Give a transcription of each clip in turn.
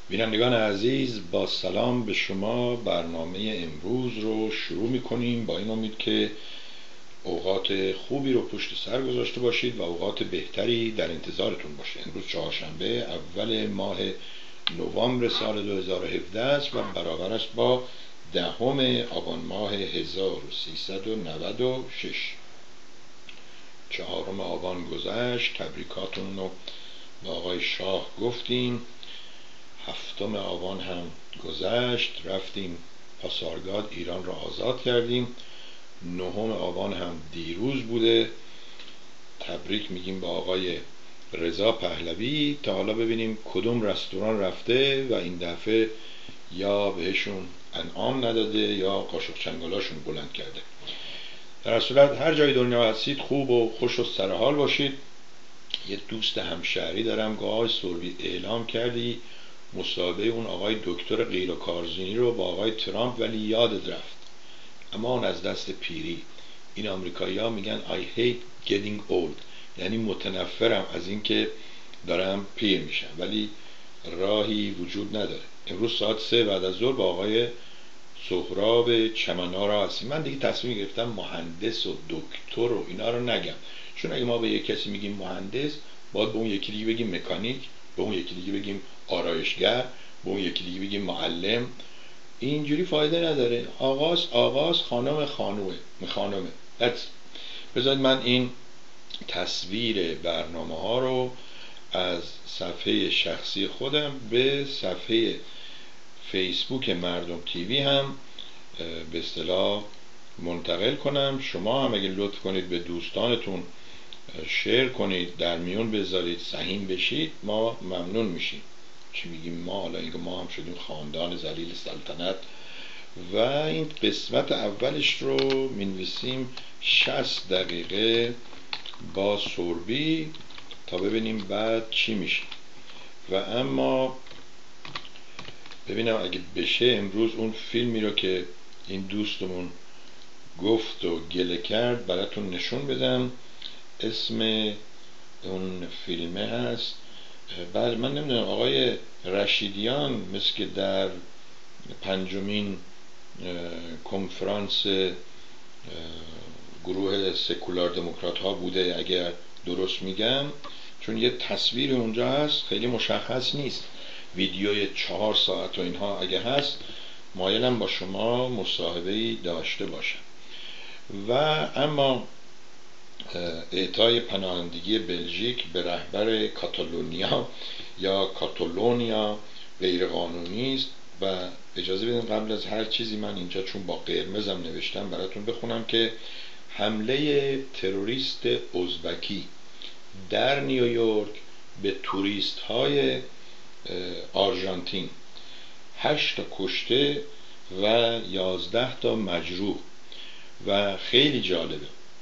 بینندگان عزیز، با سلام به شما برنامه امروز رو شروع می‌کنیم با این امید که اوقات خوبی رو پشت سر گذاشته باشید و اوقات بهتری در انتظارتون باشه. امروز چهارشنبه اول ماه نوامبر سال 2017 است و برابر است با 10 آبان ماه 1396. 4 آبان گذشت، تبریکاتون رو با آقای شاه گفتیم. 7 آبان هم گذشت، رفتیم پاسارگاد ایران را آزاد کردیم. 9 آبان هم دیروز بوده، تبریک میگیم با آقای رضا پهلوی. تا حالا ببینیم کدوم رستوران رفته و این دفعه یا بهشون انعام نداده یا قاشق چنگالاشون بلند کرده. در صورت هر جای دنیا هستید خوب و خوش و سرحال باشید. یه دوست همشهری دارم که آقای سوربی اعلام کردی مصاحبه اون آقای دکتر غیر کارزینی رو با آقای ترامپ، ولی یادت رفت، اما اون از دست پیری. این آمریکایی ها میگن I hate getting old، یعنی متنفرم از این که دارم پیر میشم، ولی راهی وجود نداره. امروز ساعت 3 بعد از ظهر با آقای سهراب چمنارا هستیم. من دیگه تصمیم گرفتم مهندس و دکتر و اینا رو نگم، چون اگه ما به یک کسی میگیم مهندس باید به اون یکی دیگه بگیم مکانیک، به اون یکی دیگه بگیم آرایشگر، به اون یکی دیگه بگیم معلم. اینجوری فایده نداره. آغاز، خانمه. بذارید من این تصویر برنامه ها رو از صفحه شخصی خودم به صفحه فیسبوک مردم تیوی هم به اصطلاح منتقل کنم. شما هم اگه لطف کنید به دوستانتون شیر کنید، در میون بذارید، سهیم بشید، ما ممنون میشیم. چی میگیم ما؟ حالا اینکه ما هم شدیم خاندان ذلیل سلطنت. و این قسمت اولش رو مینویسیم 60 دقیقه با سوربی تا ببینیم بعد چی میشه. و اما ببینم اگه بشه امروز اون فیلمی رو که این دوستمون گفت و گله کرد براتون نشون بدم. اسم اون فیلمه هست، بله من نمیدونم، آقای رشیدیان مثل که در 5مین کنفرانس گروه سکولار دموکرات ها بوده اگر درست میگم، چون یه تصویر اونجا هست خیلی مشخص نیست. ویدیوی 4 ساعت و اینها اگه هست مایلم با شما مصاحبه‌ای داشته باشم. و اما اعطای پناهندگی بلژیک به رهبر کاتالونیا یا کاتالونیا غیر قانونی است. و اجازه بدین قبل از هر چیزی من اینجا چون با قرمزم نوشتم براتون بخونم که حمله تروریست ازبکی در نیویورک به توریست های آرژانتین، 8 تا کشته و 11 تا مجروح. و خیلی جالبه،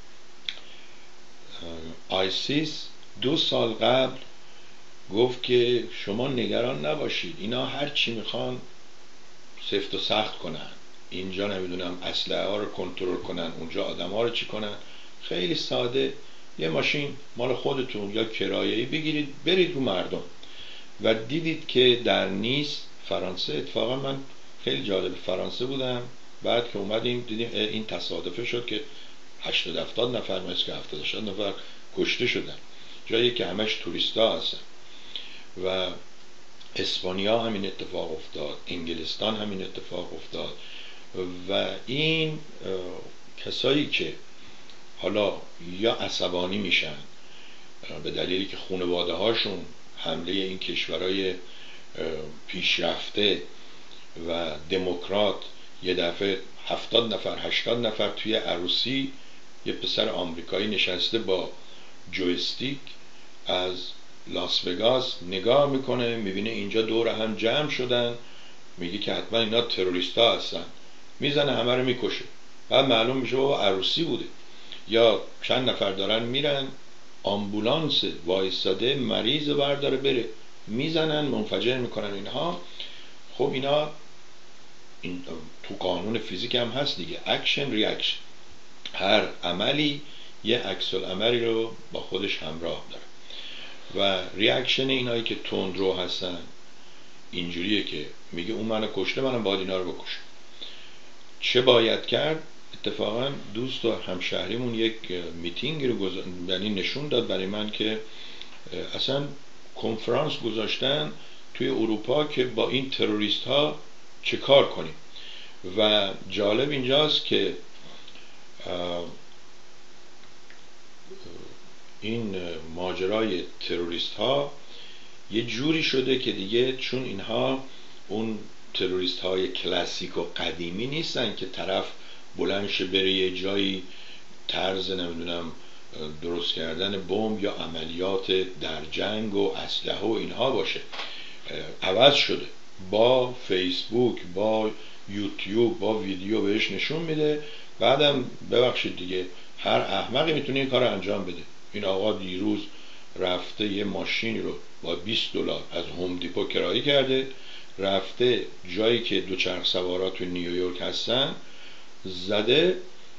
آیسیس 2 سال قبل گفت که شما نگران نباشید، اینا هر چی میخوان سفت و سخت کنن، اینجا نمیدونم اسلحه ها رو کنترل کنن، اونجا آدم ها رو چی کنن. خیلی ساده، یه ماشین مال خودتون یا کرایه‌ای بگیرید برید رو مردم. و دیدید که در نیس فرانسه، اتفاقا من خیلی جالب فرانسه بودم، بعد که اومدیم دیدیم این تصادفه شد که 80-70 نفر مثل که 70-80 نفر کشته شدن، جایی که همش توریستا هستن. و اسپانیا همین اتفاق افتاد، انگلستان همین اتفاق افتاد. و این کسایی که حالا یا عصبانی میشن به دلیلی که خانواده هاشون حمله این کشورهای پیشرفته و دموکرات یه دفعه 70 نفر 80 نفر توی عروسی یه پسر آمریکایی نشسته با جویستیک از لاس وگاس نگاه میکنه، میبینه اینجا دور هم جمع شدن، میگه که حتما اینا تروریستا هستن، میزنه همه رو میکشه. بعد معلوم میشه بابا عروسی بوده. یا چند نفر دارن میرن، آمبولانس وایستاده مریض برداره بره، میزنن منفجر میکنن اینها. خب اینا این تو قانون فیزیک هم هست دیگه، اکشن ریاکشن، هر عملی یه عکس العملی رو با خودش همراه داره. و ریاکشن اینایی که تندرو هستن، اینجوریه که میگه اون منو کشته، منم باید اینا رو بکشم. چه باید کرد؟ اتفاقا دوست و همشهریمون یک میتینگ رو یعنی نشون داد برای من که اصلا کنفرانس گذاشتن توی اروپا که با این تروریست ها چه کار کنیم. و جالب اینجاست که این ماجرای تروریست ها یه جوری شده که دیگه چون اینها اون تروریست های کلاسیک و قدیمی نیستن که طرف بلند شه بره یه جایی طرز نمیدونم درست کردن بمب یا عملیات در جنگ و اسلحه و اینها باشه. عوض شده، با فیسبوک، با یوتیوب، با ویدیو بهش نشون میده. بعدم ببخشید دیگه هر احمقی میتونه این کار رو انجام بده. این آقا دیروز رفته یه ماشین رو با $20 از هوم دیپو کرایه کرده، رفته جایی که دوچرخ سوارا تو نیویورک هستن زده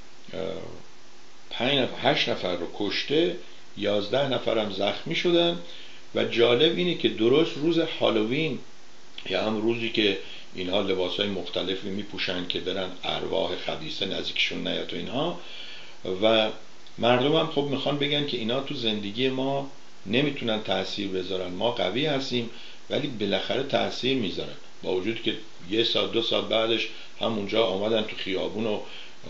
8 نفر رو کشته، 11 نفرم زخمی شدن. و جالب اینه که درست روز هالووین یا هم روزی که اینها لباسهای مختلفی میپوشن که برن ارواح خبیثه نزدیکشون نیاد و اینها، و مردم هم خب میخوان بگن که اینا تو زندگی ما نمیتونن تأثیر بذارن، ما قوی هستیم، ولی بالاخره تأثیر میذارن. با وجود که 1 ساعت 2 ساعت بعدش همونجا آمدن تو خیابون و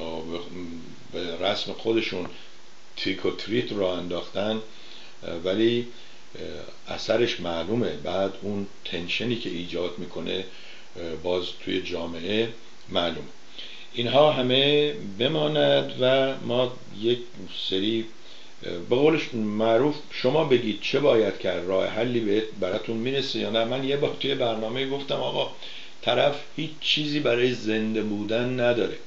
به رسم خودشون تریک و تریت رو انداختن، ولی اثرش معلومه. بعد اون تنشنی که ایجاد میکنه باز توی جامعه معلومه. اینها همه بماند و ما یک سری به قولش معروف شما بگید چه باید کرد، راه حلی براتون میرسه یا نه. من یه بار توی برنامه گفتم آقا طرف هیچ چیزی برای زنده بودن نداره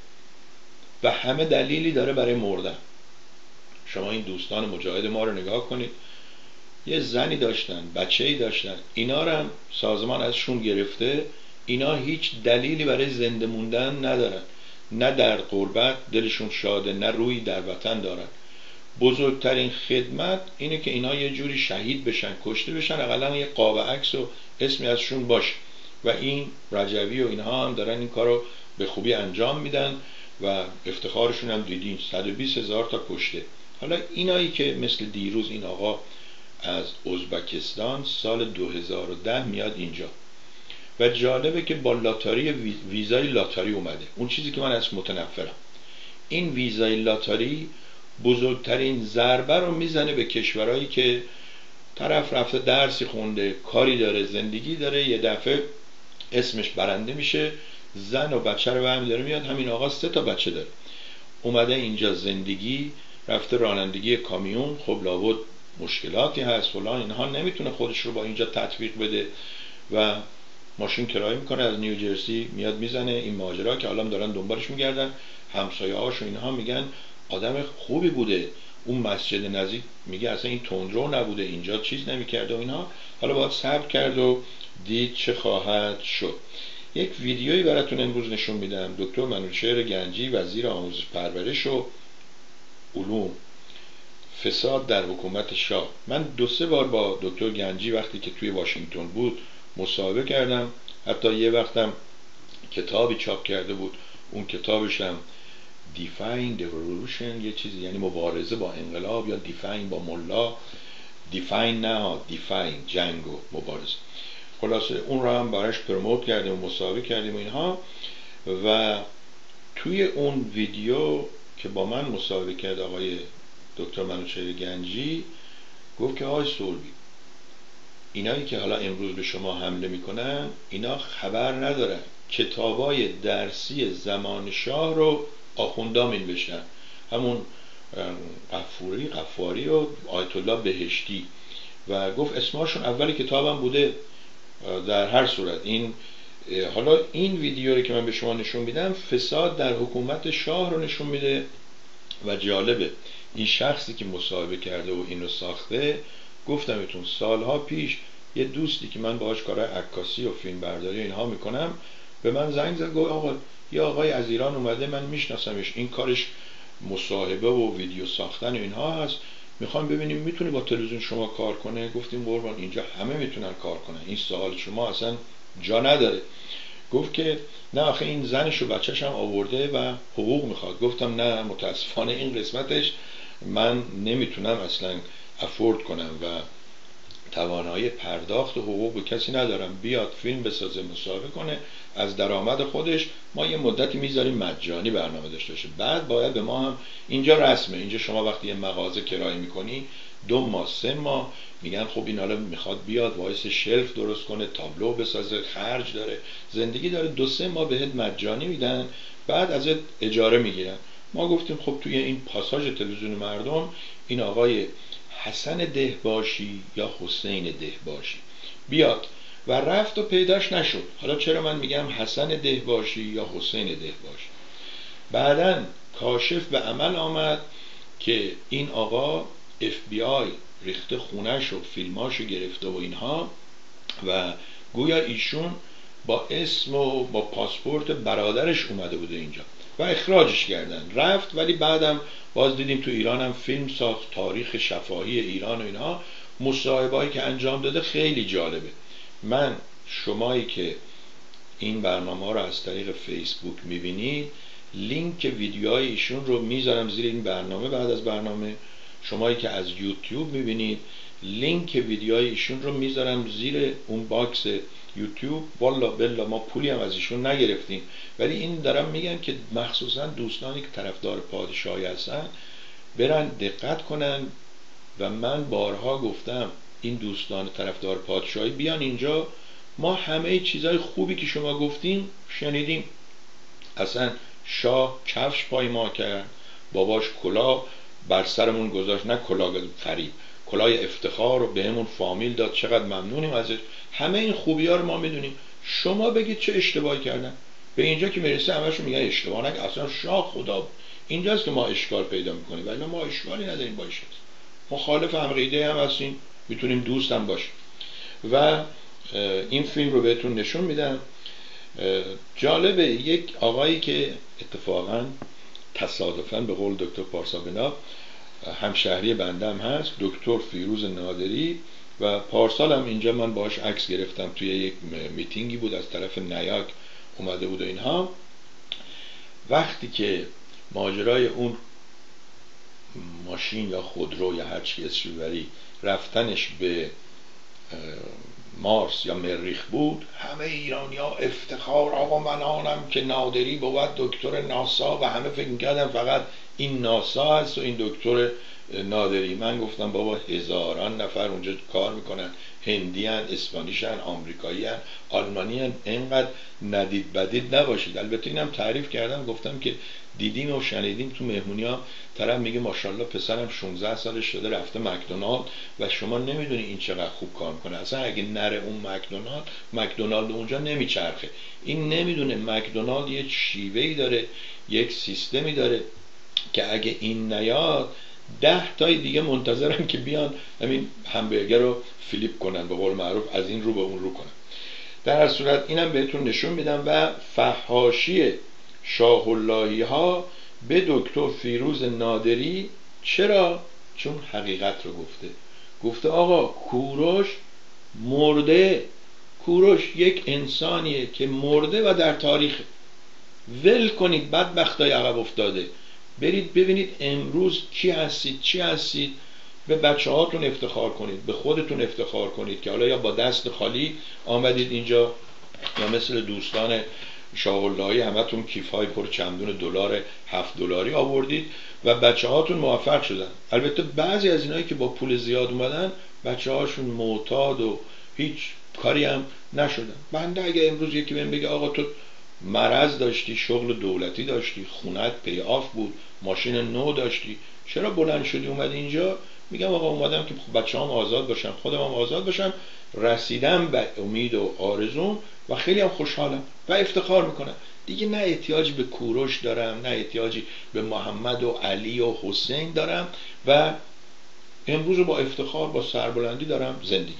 و همه دلیلی داره برای مردن. شما این دوستان مجاهد ما رو نگاه کنید، یه زنی داشتن، بچه‌ای داشتن، اینا رو هم سازمان ازشون گرفته. اینا هیچ دلیلی برای زنده موندن ندارن، نه در غربت دلشون شاده، نه روی در وطن دارن. بزرگترین خدمت اینه که اینا یه جوری شهید بشن، کشته بشن، اقلا یه قاب عکس و اسمی ازشون باشه. و این رجوی و اینها هم دارن این کارو به خوبی انجام میدن و افتخارشون هم دیدین 120,000 تا کشته. حالا اینایی که مثل دیروز این آقا از ازبکستان سال 2010 میاد اینجا و جالبه که با لاتاری ویزای لاتاری اومده. اون چیزی که من از متنفرم، این ویزای لاتاری بزرگترین ضربه رو میزنه به کشورهایی که طرف رفته درسی خونده، کاری داره، زندگی داره، یه دفعه اسمش برنده میشه، زن و بچه رو برمی داره میاد. همین آقا 3 تا بچه داره، اومده اینجا زندگی، رفته رانندگی کامیون، خب لابد مشکلاتی هست فلان، اینها نمیتونه خودش رو با اینجا تطبیق بده و ماشین کرایه میکنه از نیوجرسی میاد میزنه. این ماجرا که الان دارن دنبالش میگردن، همسایه‌هاش و اینها میگن آدم خوبی بوده، اون مسجد نزدیک میگه اصلا این تندرو نبوده، اینجا چیز نمیکرده و اینها. حالا باید صبر کرد و دید چه خواهد شد. یک ویدیویی براتون امروز نشون میدم. دکتر منوچهر گنجی وزیر آموزش پرورش و علوم، فساد در حکومت شاه. من 2-3 بار با دکتر گنجی وقتی که توی واشنگتن بود مصاحبه کردم، حتی یه وقتم کتابی چاپ کرده بود، اون کتابش هم Defying the Revolution یه چیزی، یعنی مبارزه با انقلاب یا Defying با ملا، Defying نه Defying جنگ و مبارزه. خلاصه اون رو هم براش پروموت کردیم و مصاحبه کردیم و اینها. و توی اون ویدیو که با من مصاحبه کرد آقای دکتر منوچهر گنجی، گفت که آقای صلبی اینایی که حالا امروز به شما حمله میکنن اینا خبر ندارن کتابای درسی زمان شاه رو آخوندا مینوشتن، همون غفاری و آیت الله بهشتی، و گفت اسمشون اولی کتابم بوده. در هر صورت این حالا این ویدیو رو که من به شما نشون میدم فساد در حکومت شاه رو نشون میده. و جالبه این شخصی که مصاحبه کرده و اینو ساخته، گفتم بهتون سالها پیش یه دوستی که من باهاش کارهای عکاسی و فیلم برداری اینها میکنم به من زنگ زد، گفت آقا یه آقای از ایران اومده، من میشناسمش، این کارش مصاحبه و ویدیو ساختن و اینها هست، میخوام ببینیم میتونه با تلویزیون شما کار کنه. گفتیم قربان اینجا همه میتونن کار کنن، این سوال شما اصلا جا نداره. گفت که نه آخه این زنش و بچهش هم آورده و حقوق میخواد. گفتم نه متاسفانه این قسمتش من نمیتونم اصلا افورد کنم و توانایی پرداخت حقوق به کسی ندارم، بیاد فیلم بسازه مصاحبه کنه از درآمد خودش، ما یه مدتی میذاریم مجانی برنامه داشته باشه، بعد باید به ما هم اینجا رسمه. اینجا شما وقتی یه مغازه کرایه میکنی 2 ماه 3 ماه میگن خب این حالا میخواد بیاد وایس شلف درست کنه، تابلو بسازه، خرج داره، زندگی داره، 2-3 ماه بهت مجانی میدن، بعد ازت اجاره میگیرن. ما گفتیم خب توی این پاساژ تلویزیون مردم این آقای حسن دهباشی یا حسین دهباشی بیاد و رفت و پیداش نشد. حالا چرا من میگم حسن دهباشی یا حسین دهباشی؟ بعدن کاشف به عمل آمد که این آقا FBI ریخته خونش و فیلماشو گرفته و اینها و گویا ایشون با اسم و با پاسپورت برادرش اومده بوده اینجا و اخراجش کردن. رفت ولی بعدم باز دیدیم تو ایران هم فیلم ساخت، تاریخ شفاهی ایران و اینها، مصاحبه‌ای که انجام داده خیلی جالبه. من شمایی که این برنامه رو از طریق فیسبوک میبینید لینک ویدیوهای ایشون رو میذارم زیر این برنامه. بعد از برنامه شمایی که از یوتیوب میبینید لینک ویدیوهای ایشون رو میذارم زیر اون باکس یوتیوب. والا بلا ما پولی هم از ایشون نگرفتیم، ولی این دارم میگم که مخصوصا دوستانی که طرفدار پادشاهی هستن برن دقت کنن و من بارها گفتم این دوستان طرفدار پادشاهی بیان اینجا، ما همه چیزای خوبی که شما گفتین شنیدیم. اصلا شاه کفش پای ما کرد، باباش کلاه بر سرمون گذاشت، نه کلاه فریب، کلاه افتخار رو بهمون فامیل داد، چقدر ممنونیم ازش. همه این خوبی ها رو ما میدونیم، شما بگید چه اشتباهی کردن. به اینجا که میرسه همشون میگن اشتباه نکرد، اصلا شاه خدا بود. اینجاست که ما اشکال پیدا میکنیم، ولی ما اشکالی نداریم باشه، مخالف هم عقیده هم هستیم، میتونیم دوست هم باشیم. و این فیلم رو بهتون نشون میدم. جالبه یک آقایی که اتفاقا تصادفاً به قول دکتر پارسابنا همشهری بندم هست، دکتر فیروز نادری، و پارسال هم اینجا من باهاش عکس گرفتم، توی یک میتینگی بود از طرف نیاک اومده بود و اینها. وقتی که ماجرای اون ماشین یا خودرو یا هر چی اسمش ببری رفتنش به مارس یا مریخ بود، همه ایرانی‌ها افتخار، آقا من آنم که نادری بود دکتر ناسا، و همه فکر می‌کردن فقط این ناسا هست و این دکتر نادری. من گفتم بابا هزاران نفر اونجا کار میکنن، هندی هن، اسپانیش هن، آمریکایی هن، آلمانی هن، اینقدر ندید بدید نباشید. البته اینم تعریف کردم، گفتم که دیدیم و شنیدیم تو مهمونی ها طرف میگه ماشاءالله پسرم 16 سالش شده رفته مکدونالد و شما نمیدونی این چقدر خوب کار میکنه. اصلا اگه نره اون مکدونالد اونجا نمیچرخه. این نمیدونه مکدونالد یه شیوهی داره، یک سیستمی داره که اگه این نیاد 10 تای دیگه منتظرن که بیان همین همبرگر رو فلیپ کنن، به قول معروف از این رو به اون رو کنن. در هر صورت اینم بهتون نشون میدم. و فحاشی شاه اللهی ها به دکتر فیروز نادری. چرا؟ چون حقیقت رو گفته آقا کوروش مرده، کوروش یک انسانیه که مرده و در تاریخ. ول کنید بدبختای عقب افتاده، برید ببینید امروز کی هستید، چی هستید، به بچه هاتون افتخار کنید، به خودتون افتخار کنید که حالا یا با دست خالی آمدید اینجا یا مثل دوستان شاه اللهی همتون کیف‌های پر چندون دلار 7 دلاری آوردید و بچه هاتون موفق شدن. البته بعضی از اینایی که با پول زیاد اومدن بچه هاشون معتاد و هیچ کاری هم نشدن. بنده اگه امروز یکی بهم بگه آقا تو مرض داشتی، شغل دولتی داشتی، خونت پیاف بود، ماشین نو داشتی، چرا بلند شدی اومدی اینجا؟ میگم آقا اومدم که بچه‌هام آزاد باشن، خودم هم آزاد باشم، رسیدم به امید و آرزوم و خیلی هم خوشحالم و افتخار میکنم. دیگه نه احتیاجی به کوروش دارم، نه احتیاجی به محمد و علی و حسین دارم و امروز با افتخار با سربلندی دارم زندگی.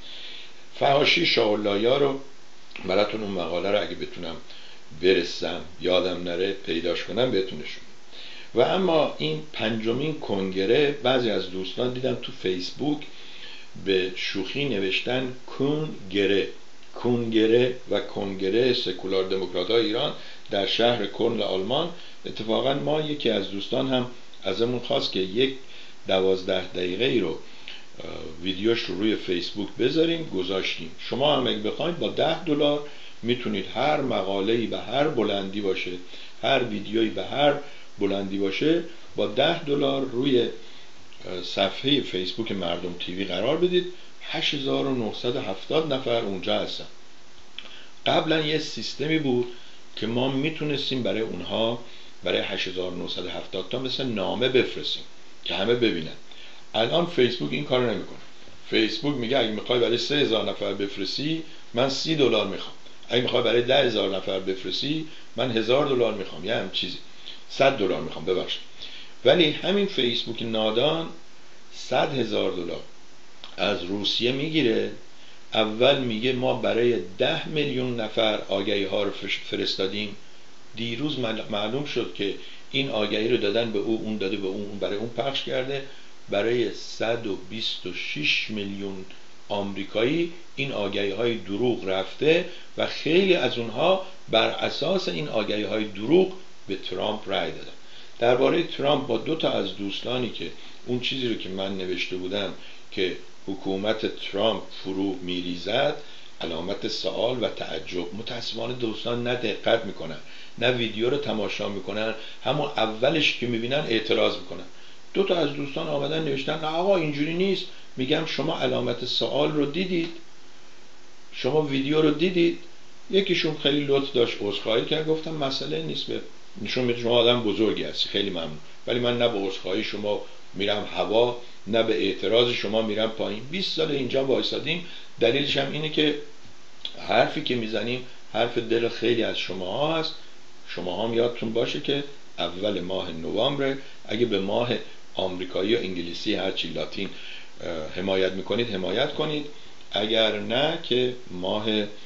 فحاشی شاه اللهی‌ها رو براتون اون مقاله رو اگه بتونم برسم یادم نره پیداش کنم بهتون نشون. و اما این 5مین کنگره، بعضی از دوستان دیدم تو فیسبوک به شوخی نوشتن کنگره. کنگره سکولار دموکرات‌های ایران در شهر کلن آلمان. اتفاقا ما یکی از دوستان هم ازمون خواست که یک 12 دقیقه ای رو ویدیوش رو روی فیسبوک بذاریم، گذاشتیم. شما هم اگه بخواید با $10 میتونید هر مقاله‌ای به هر بلندی باشه، هر ویدیویی به هر بلندی باشه، با $10 روی صفحه فیسبوک مردم تیوی قرار بدید. 8970 نفر اونجا هستن. قبلا یه سیستمی بود که ما میتونستیم برای اونها، برای 8970 تا مثل نامه بفرستیم که همه ببینن. الان فیسبوک این کارو نمیکنه. فیسبوک میگه اگه میخوای برای 3000 نفر بفرستی من $30 میخوام، اگه میخوای برای 10,000 نفر بفرستی من $1000 میخوام، یه هم چیزی $100 میخوام، ببخشید. ولی همین فیسبوک نادان $100,000 از روسیه میگیره. اول میگه ما برای 10 میلیون نفر آگهی ها رو فرستادیم. دیروز معلوم شد که این آگهی رو دادن به او، اون داده به اون برای اون پخش کرده. برای 126 میلیون آمریکایی این آگهی های دروغ رفته و خیلی از اونها بر اساس این آگهی های دروغ به ترامپ رای دادن. درباره ترامپ با 2 تا از دوستانی که اون چیزی رو که من نوشته بودم که حکومت ترامپ فرو میریزد، علامت سوال و تعجب. متاسفانه دوستان نه دقت میکنن، نه ویدیو رو تماشا میکنن، همون اولش که میبینن اعتراض میکنن. 2 تا از دوستان آمدن نوشتن نه آقا اینجوری نیست. میگم شما علامت سوال رو دیدید؟ شما ویدیو رو دیدید؟ یکیشون خیلی لطف داشت عذرخواهی کرد، گفتم مسئله نیست، به نشون میده شما آدم بزرگی هستی، خیلی ممنون، ولی من نه به عذرخواهی شما میرم هوا، نه به اعتراض شما میرم پایین. 20 سال اینجا وایسادیم. دلیلش هم اینه که حرفی که میزنیم حرف دل خیلی از شما هست. شما هم یادتون باشه که اول ماه نوامبر اگه به ماه آمریکایی و انگلیسی هرچی لاتین حمایت میکنید حمایت کنید، اگر نه که ماه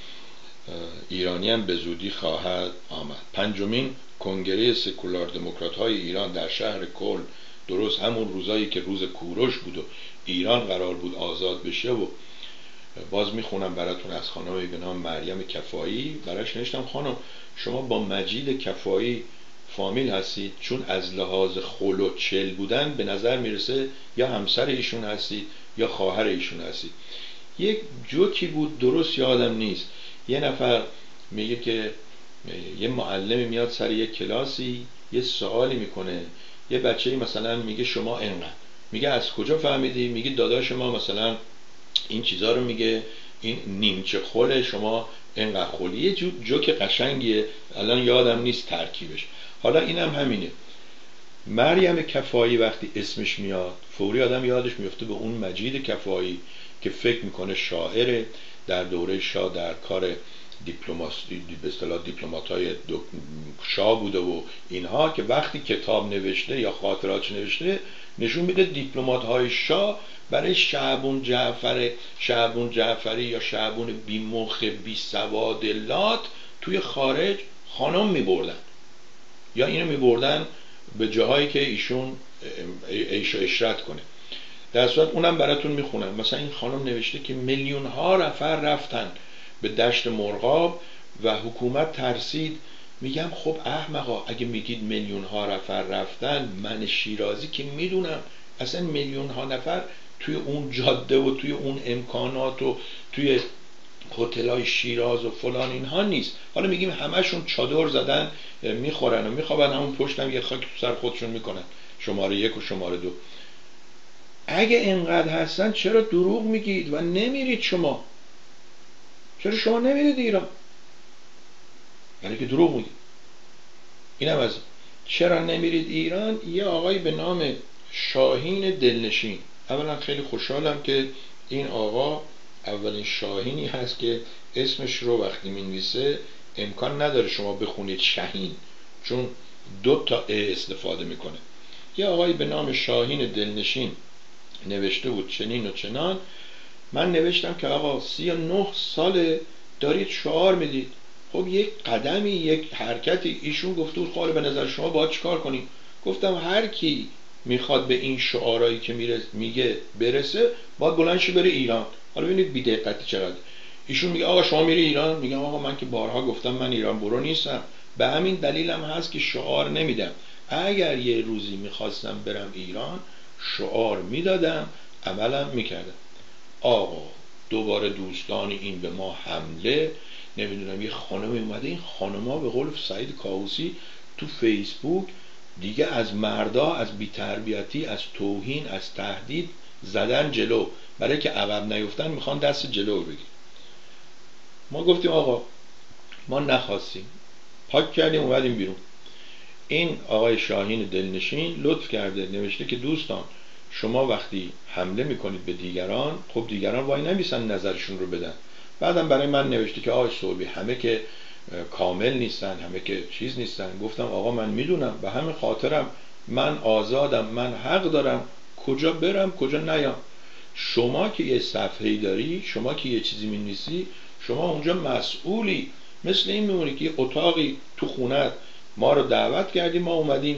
ایرانی هم به زودی خواهد آمد. 5مین کنگره سکولار دموکرات های ایران در شهر کلن، درست همون روزایی که روز کوروش بود و ایران قرار بود آزاد بشه. و باز میخونم براتون از خانمی به نام مریم کفایی. براش نوشتم خانم شما با مجید کفایی فامیل هستید؟ چون از لحاظ خل و چل بودن به نظر میرسه یا همسر ایشون هستید یا خواهر ایشون هستید. یک جوکی بود، درست یادم نیست، یه نفر میگه که یه معلمی میاد سر یه کلاسی یه سوالی میکنه، یه بچه‌ای مثلا میگه شما انقدر، میگه از کجا فهمیدی؟ میگه داداش ما مثلا این چیزا رو میگه، این نیمچه خله شما انقدر خلی. یه جوک قشنگیه، الان یادم نیست ترکیبش. حالا اینم همینه. مریم کفایی وقتی اسمش میاد فوری آدم یادش میفته به اون مجید کفایی که فکر میکنه شاعره، در دوره شاه در کار دیپلماسی به اصطلاح دیپلمات‌های شاه بوده و اینها، که وقتی کتاب نوشته یا خاطرات نوشته نشون میده دیپلمات‌های شاه برای شعبون جعفری یا شعبون بیمخ بی سواد لات توی خارج خانم میبردن یا اینو میبردن به جاهایی که ایشون عیش و عشرت کنه. در صورت اونم براتون میخونم. مثلا این خانم نوشته که میلیون ها نفر رفتن به دشت مرغاب و حکومت ترسید. میگم خب احمقا اگه میگید میلیون ها نفر رفتن، من شیرازی که میدونم اصلا میلیون ها نفر توی اون جاده و توی اون امکانات و توی هتل‌های شیراز و فلان اینها نیست. حالا میگیم همشون چادر زدن میخورن و میخوابن، همون پشتم یه خاک تو سر خودشون میکنن، شماره 1 و شماره 2. اگه اینقدر هستن چرا دروغ میگید و نمیرید شما؟ چرا شما نمیرید ایران؟ برای که دروغ میگید. اینم از چرا نمیرید ایران. یه آقای به نام شاهین دلنشین، اولا خیلی خوشحالم که این آقا اولین شاهینی هست که اسمش رو وقتی مینویسه امکان نداره شما بخونید شاهین، چون 2 تا استفاده میکنه. یه آقای به نام شاهین دلنشین نوشته بود چنین و چنان. من نوشتم که آقا 39 ساله دارید شعار میدید. خب یک قدمی، یک حرکتی. ایشون گفته بود خاله به نظر شما باید چیکار کنیم؟ گفتم هر کی میخواد به این شعارهایی که میگه برسه باید بلند شه بره ایران. حالا ببینید بی‌دقتی چقدر. ایشون میگه آقا شما میری ایران؟ میگم آقا من که بارها گفتم من ایران برو نیستم، به همین دلیلم هست که شعار نمیدم. اگر یه روزی میخواستم برم ایران شعار میدادم، عملم میکردم. آقا دوباره دوستان این به ما حمله، نمیدونم یه خانمی اومده، این خانم‌ها به قول سعید کاووسی تو فیسبوک دیگه از مردا، از بی‌تربیتی، از توهین، از تهدید زدن جلو، برای که عقب نیفتن میخوان دست جلو بگیرن. ما گفتیم آقا ما نخواستیم، پاک کردیم اومدیم بیرون. این آقای شاهین دلنشین لطف کرده نوشته که دوستان شما وقتی حمله میکنید به دیگران، خب دیگران وای نمیسن نظرشون رو بدن. بعدم برای من نوشته که آقای صوبی همه که کامل نیستن، همه که چیز نیستن. گفتم آقا من میدونم، به همین خاطرم من آزادم، من حق دارم کجا برم کجا نیام. شما که یه صفحه‌ای داری، شما که یه چیزی می‌نویسی، شما اونجا مسئولی. مثل این میمونی که یه اتاقی تو خونت ما رو دعوت کردی، ما اومدیم.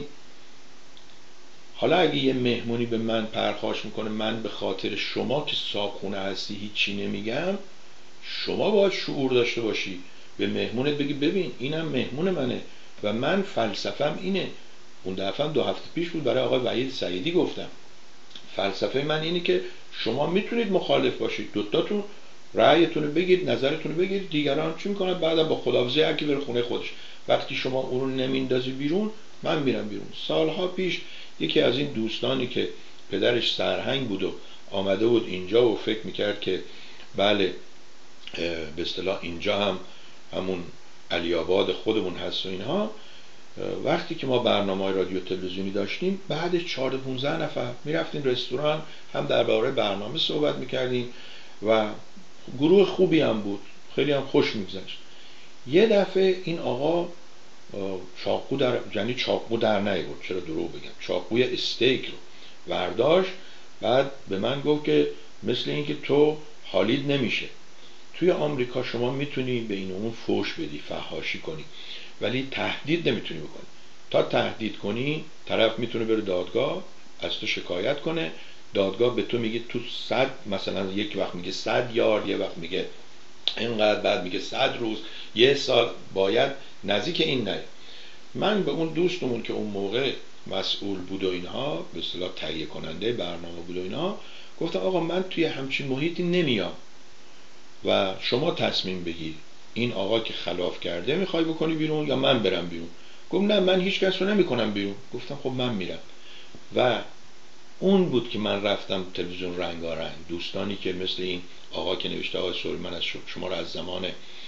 حالا اگه یه مهمونی به من پرخاش میکنه، من به خاطر شما که صاحبخونه هستی هیچی نمیگم، شما باید شعور داشته باشی، به مهمونت بگی ببین اینم مهمون منه و من فلسفم اینه. اون دفعه 2 هفته پیش بود برای آقای وحید سعیدی گفتم فلسفه من اینه که شما میتونید مخالف باشید، دوتاتون رأیتون رو بگید، نظرتون رو بگید، دیگران چی میکنن بعدا با خداحافظی هر کی بره خونه خودش. وقتی شما اون رو نمیندازی بیرون، من میرم بیرون. سالها پیش یکی از این دوستانی که پدرش سرهنگ بود و آمده بود اینجا و فکر میکرد که بله به اصطلاح اینجا هم همون علی آباد خودمون هست و اینها، وقتی که ما برنامه رادیو تلویزیونی داشتیم بعد 14-15 نفر میرفتیم رستوران، هم درباره برنامه صحبت میکردیم و گروه خوبی هم بود، خیلی هم خوش میگذشت. یه دفعه این آقا چاقو در، یعنی چاقو در نیاورد، چرا دروغ بگم، چاقوی استیک رو برداشت، بعد به من گفت که مثل این که تو حالید نمیشه، توی آمریکا شما میتونی به این اون فوش بدی، فحاشی کنی، ولی تهدید نمیتونی بکنی. تا تهدید کنی طرف میتونه بره دادگاه از تو شکایت کنه، دادگاه به تو میگه تو 100 مثلا یک وقت میگه 100 یارد، یه وقت میگه اینقدر، بعد میگه 100 روز، 1 سال باید نزدیک این نیاد. من به اون دوستمون که اون موقع مسئول بود و اینها، به اصطلاح تهیه کننده برنامه بود و اینها، گفتم آقا من توی همچین محیطی نمیام و شما تصمیم بگیر این آقا که خلاف کرده میخوای بکنی بیرون یا من برم بیرون. گفت نه من هیچ کس رو نمیکنم بیرون. گفتم خب من میرم. و اون بود که من رفتم تلویزیون رنگارنگ. دوستانی که مثل این آقا که نوشته آقای سوری من از شما رو از زمان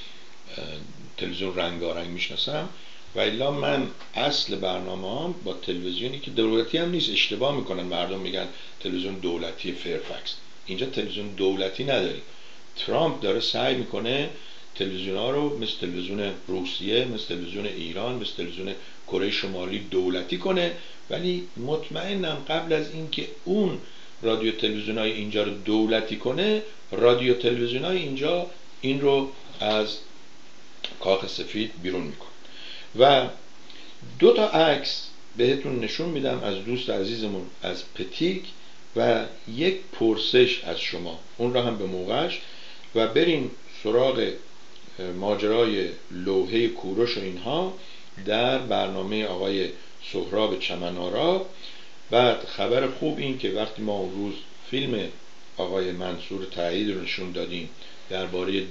تلویزیون رنگارنگ میشناسم، و الا من اصل برنامه هم با تلویزیونی که دولتی هم نیست، اشتباه میکنن مردم میگن تلویزیون دولتی فیرفکس. اینجا تلویزیون دولتی نداریم. ترامپ داره سعی میکنه تلویزیون ها رو مثل تلویزیون روسیه، مثل تلویزیون ایران، مثل تلویزیون کره شمالی دولتی کنه، ولی مطمئنم قبل از اینکه اون رادیو تلویزیون های اینجا رو دولتی کنه، رادیو تلویزیون های اینجا این رو از کاخ سفید بیرون میکنه. و 2 تا عکس بهتون نشون میدم از دوست عزیزمون از پتیک و یک پرسش از شما، اون را هم به موقعش، و بریم سراغ ماجرای لوحه کوروش و اینها در برنامه آقای سهراب چمن‌آرا. بعد خبر خوب این که وقتی ما اون روز فیلم آقای منصور تایید رو نشون دادیم درباره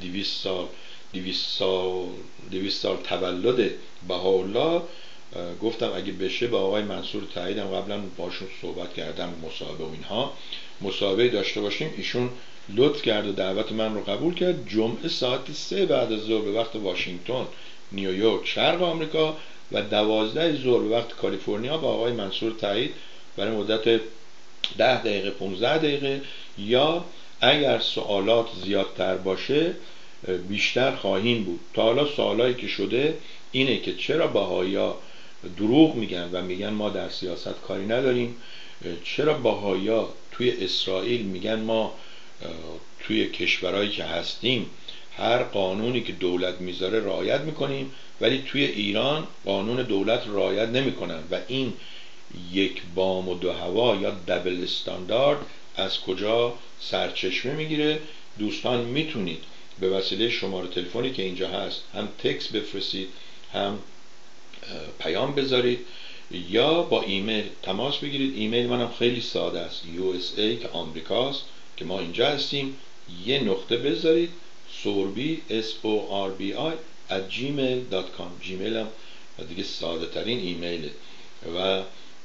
200 سال تولد بهاءالله، گفتم اگه بشه با آقای منصور تاییدم قبلا باشون صحبت کردم، مصاحبه و اینها مصاحبه داشته باشیم. ایشون لطف کرد و دعوت من رو قبول کرد. جمعه ساعت 3 بعد از ظهر به وقت واشنگتن نیویورک شرق آمریکا و 12 ظهر به وقت کالیفرنیا با آقای منصور تایید برای مدت 10 دقیقه 15 دقیقه، یا اگر سوالات زیادتر باشه بیشتر خواهیم بود. تا حالا سوالایی که شده اینه که چرا بهائی‌ها دروغ میگن و میگن ما در سیاست کاری نداریم، چرا بهائی‌ها توی اسرائیل میگن ما توی کشورهایی که هستیم هر قانونی که دولت میذاره رعایت میکنیم، ولی توی ایران قانون دولت رعایت نمیکنن و این یک بام و 2 هوا یا دبل استاندارد از کجا سرچشمه میگیره. دوستان میتونید به وسیله شماره تلفنی که اینجا هست هم تکست بفرستید، هم پیام بذارید، یا با ایمیل تماس بگیرید. ایمیل منم خیلی ساده است، USA که آمریکاست که ما اینجا هستیم، یه نقطه بذارید سوربی SORBI @gmail.com. جیمیل هم دیگه ساده ترین ایمیله و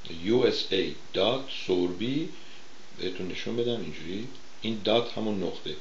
USA.sorbi بهتون نشون بدم اینجوری، این دات همون نقطه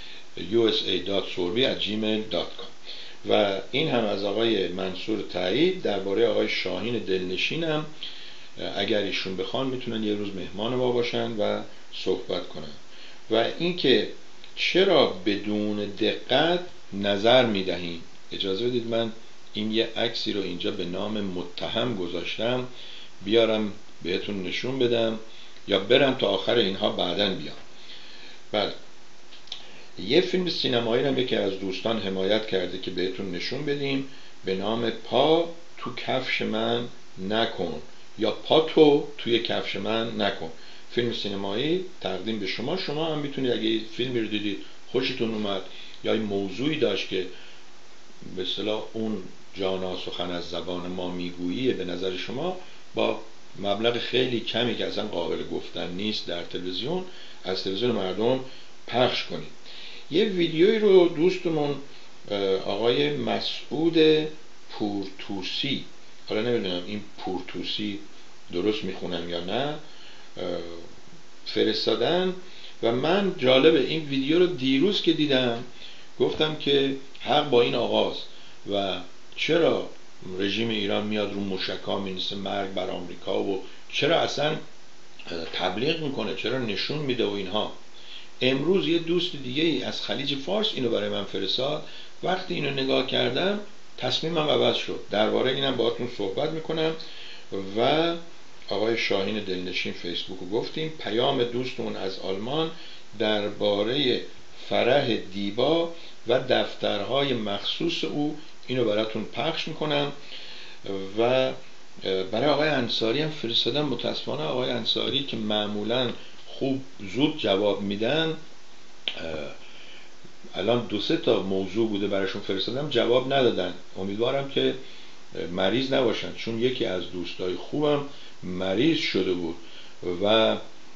USA.sorbi@gmail.com. و این هم از آقای منصور تایید. درباره آقای شاهین دلنشینم اگر ایشون بخوان میتونن یه روز مهمان ما باشن و صحبت کنن. و اینکه چرا بدون دقت نظر میدهیم، اجازه بدید من این یه عکسی رو اینجا به نام متهم گذاشتم، بیارم بهتون نشون بدم یا برم تا آخر اینها بعداً بیام. بله، یه فیلم سینمایی رو یکی از دوستان حمایت کرده که بهتون نشون بدیم، به نام پا تو کفش من نکن یا پا تو توی کفش من نکن. فیلم سینمایی تقدیم به شما. شما هم میتونید اگه فیلمی رو دیدید خوشتون اومد یا این موضوعی داشت که به اصطلاح اون جانا سخن از زبان ما میگویی به نظر شما، با مبلغ خیلی کمی که اصلا قابل گفتن نیست در تلویزیون، از تلویزیون مردم پخش کنید. یه ویدیویی رو دوستمون آقای مسعود پورتوسی، حالا نمیدونم این پورتوسی درست میخونم یا نه، فرستادن و من جالب این ویدیو رو دیروز که دیدم گفتم که حق با این آغاز و چرا رژیم ایران میاد رو موشک‌ها می‌نویسه مرگ بر آمریکا و چرا اصلا تبلیغ میکنه، چرا نشون میده و اینها. امروز یه دوست دیگه ای از خلیج فارس اینو برای من فرستاد. وقتی اینو نگاه کردم تصمیمم عوض شد. درباره اینم باهاتون صحبت میکنم. و آقای شاهین دلنشین فیسبوک رو گفتیم. پیام دوستمون از آلمان درباره فرح دیبا و دفترهای مخصوص او، اینو براتون پخش میکنم. و برای آقای انصاری هم فرستادم. متاسفانه آقای انصاری که معمولا خوب زود جواب میدن، الان 2-3 تا موضوع بوده براشون فرستادم جواب ندادن. امیدوارم که مریض نباشن، چون یکی از دوستای خوبم مریض شده بود و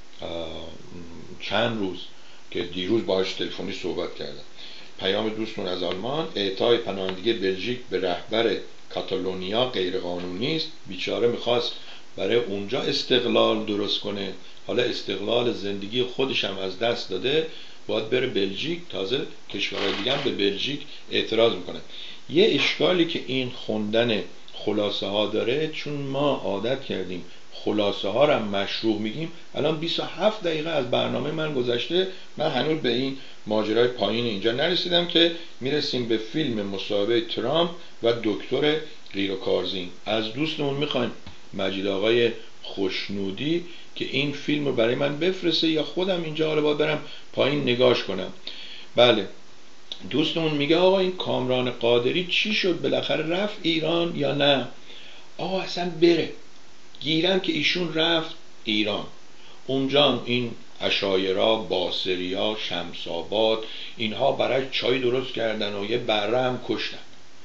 چند روز که دیروز باهاش تلفنی صحبت کردم. پیام دوستمون از آلمان: اعطای پناهندگی بلژیک به رهبر کاتالونیا غیر قانونی است. بیچاره میخواست برای اونجا استقلال درست کنه، حالا استقلال زندگی خودش هم از دست داده، باید بره بلژیک. تازه کشورهای دیگه هم به بلژیک اعتراض میکنه. یه اشکالی که این خوندن خلاصه ها داره، چون ما عادت کردیم خلاصه ها رو هم مشروع میگیم. الان 27 دقیقه از برنامه من گذشته، من هنوز به این ماجرای پایین اینجا نرسیدم که میرسیم به فیلم مصاحبه ترامپ و دکتر غیر کارزین. از دوستمون میخوایم مجید آقای خوشنودی که این فیلم رو برای من بفرسته یا خودم اینجا حالا باید برم پایین نگاش کنم. بله، دوستمون میگه آقا این کامران قادری چی شد، بالاخره رفت ایران یا نه؟ آقا اصلا بره، گیرم که ایشون رفت ایران، اونجا این عشایرا، باسریا، شمساباد اینها برای چای درست کردن و یه بره هم کشتن.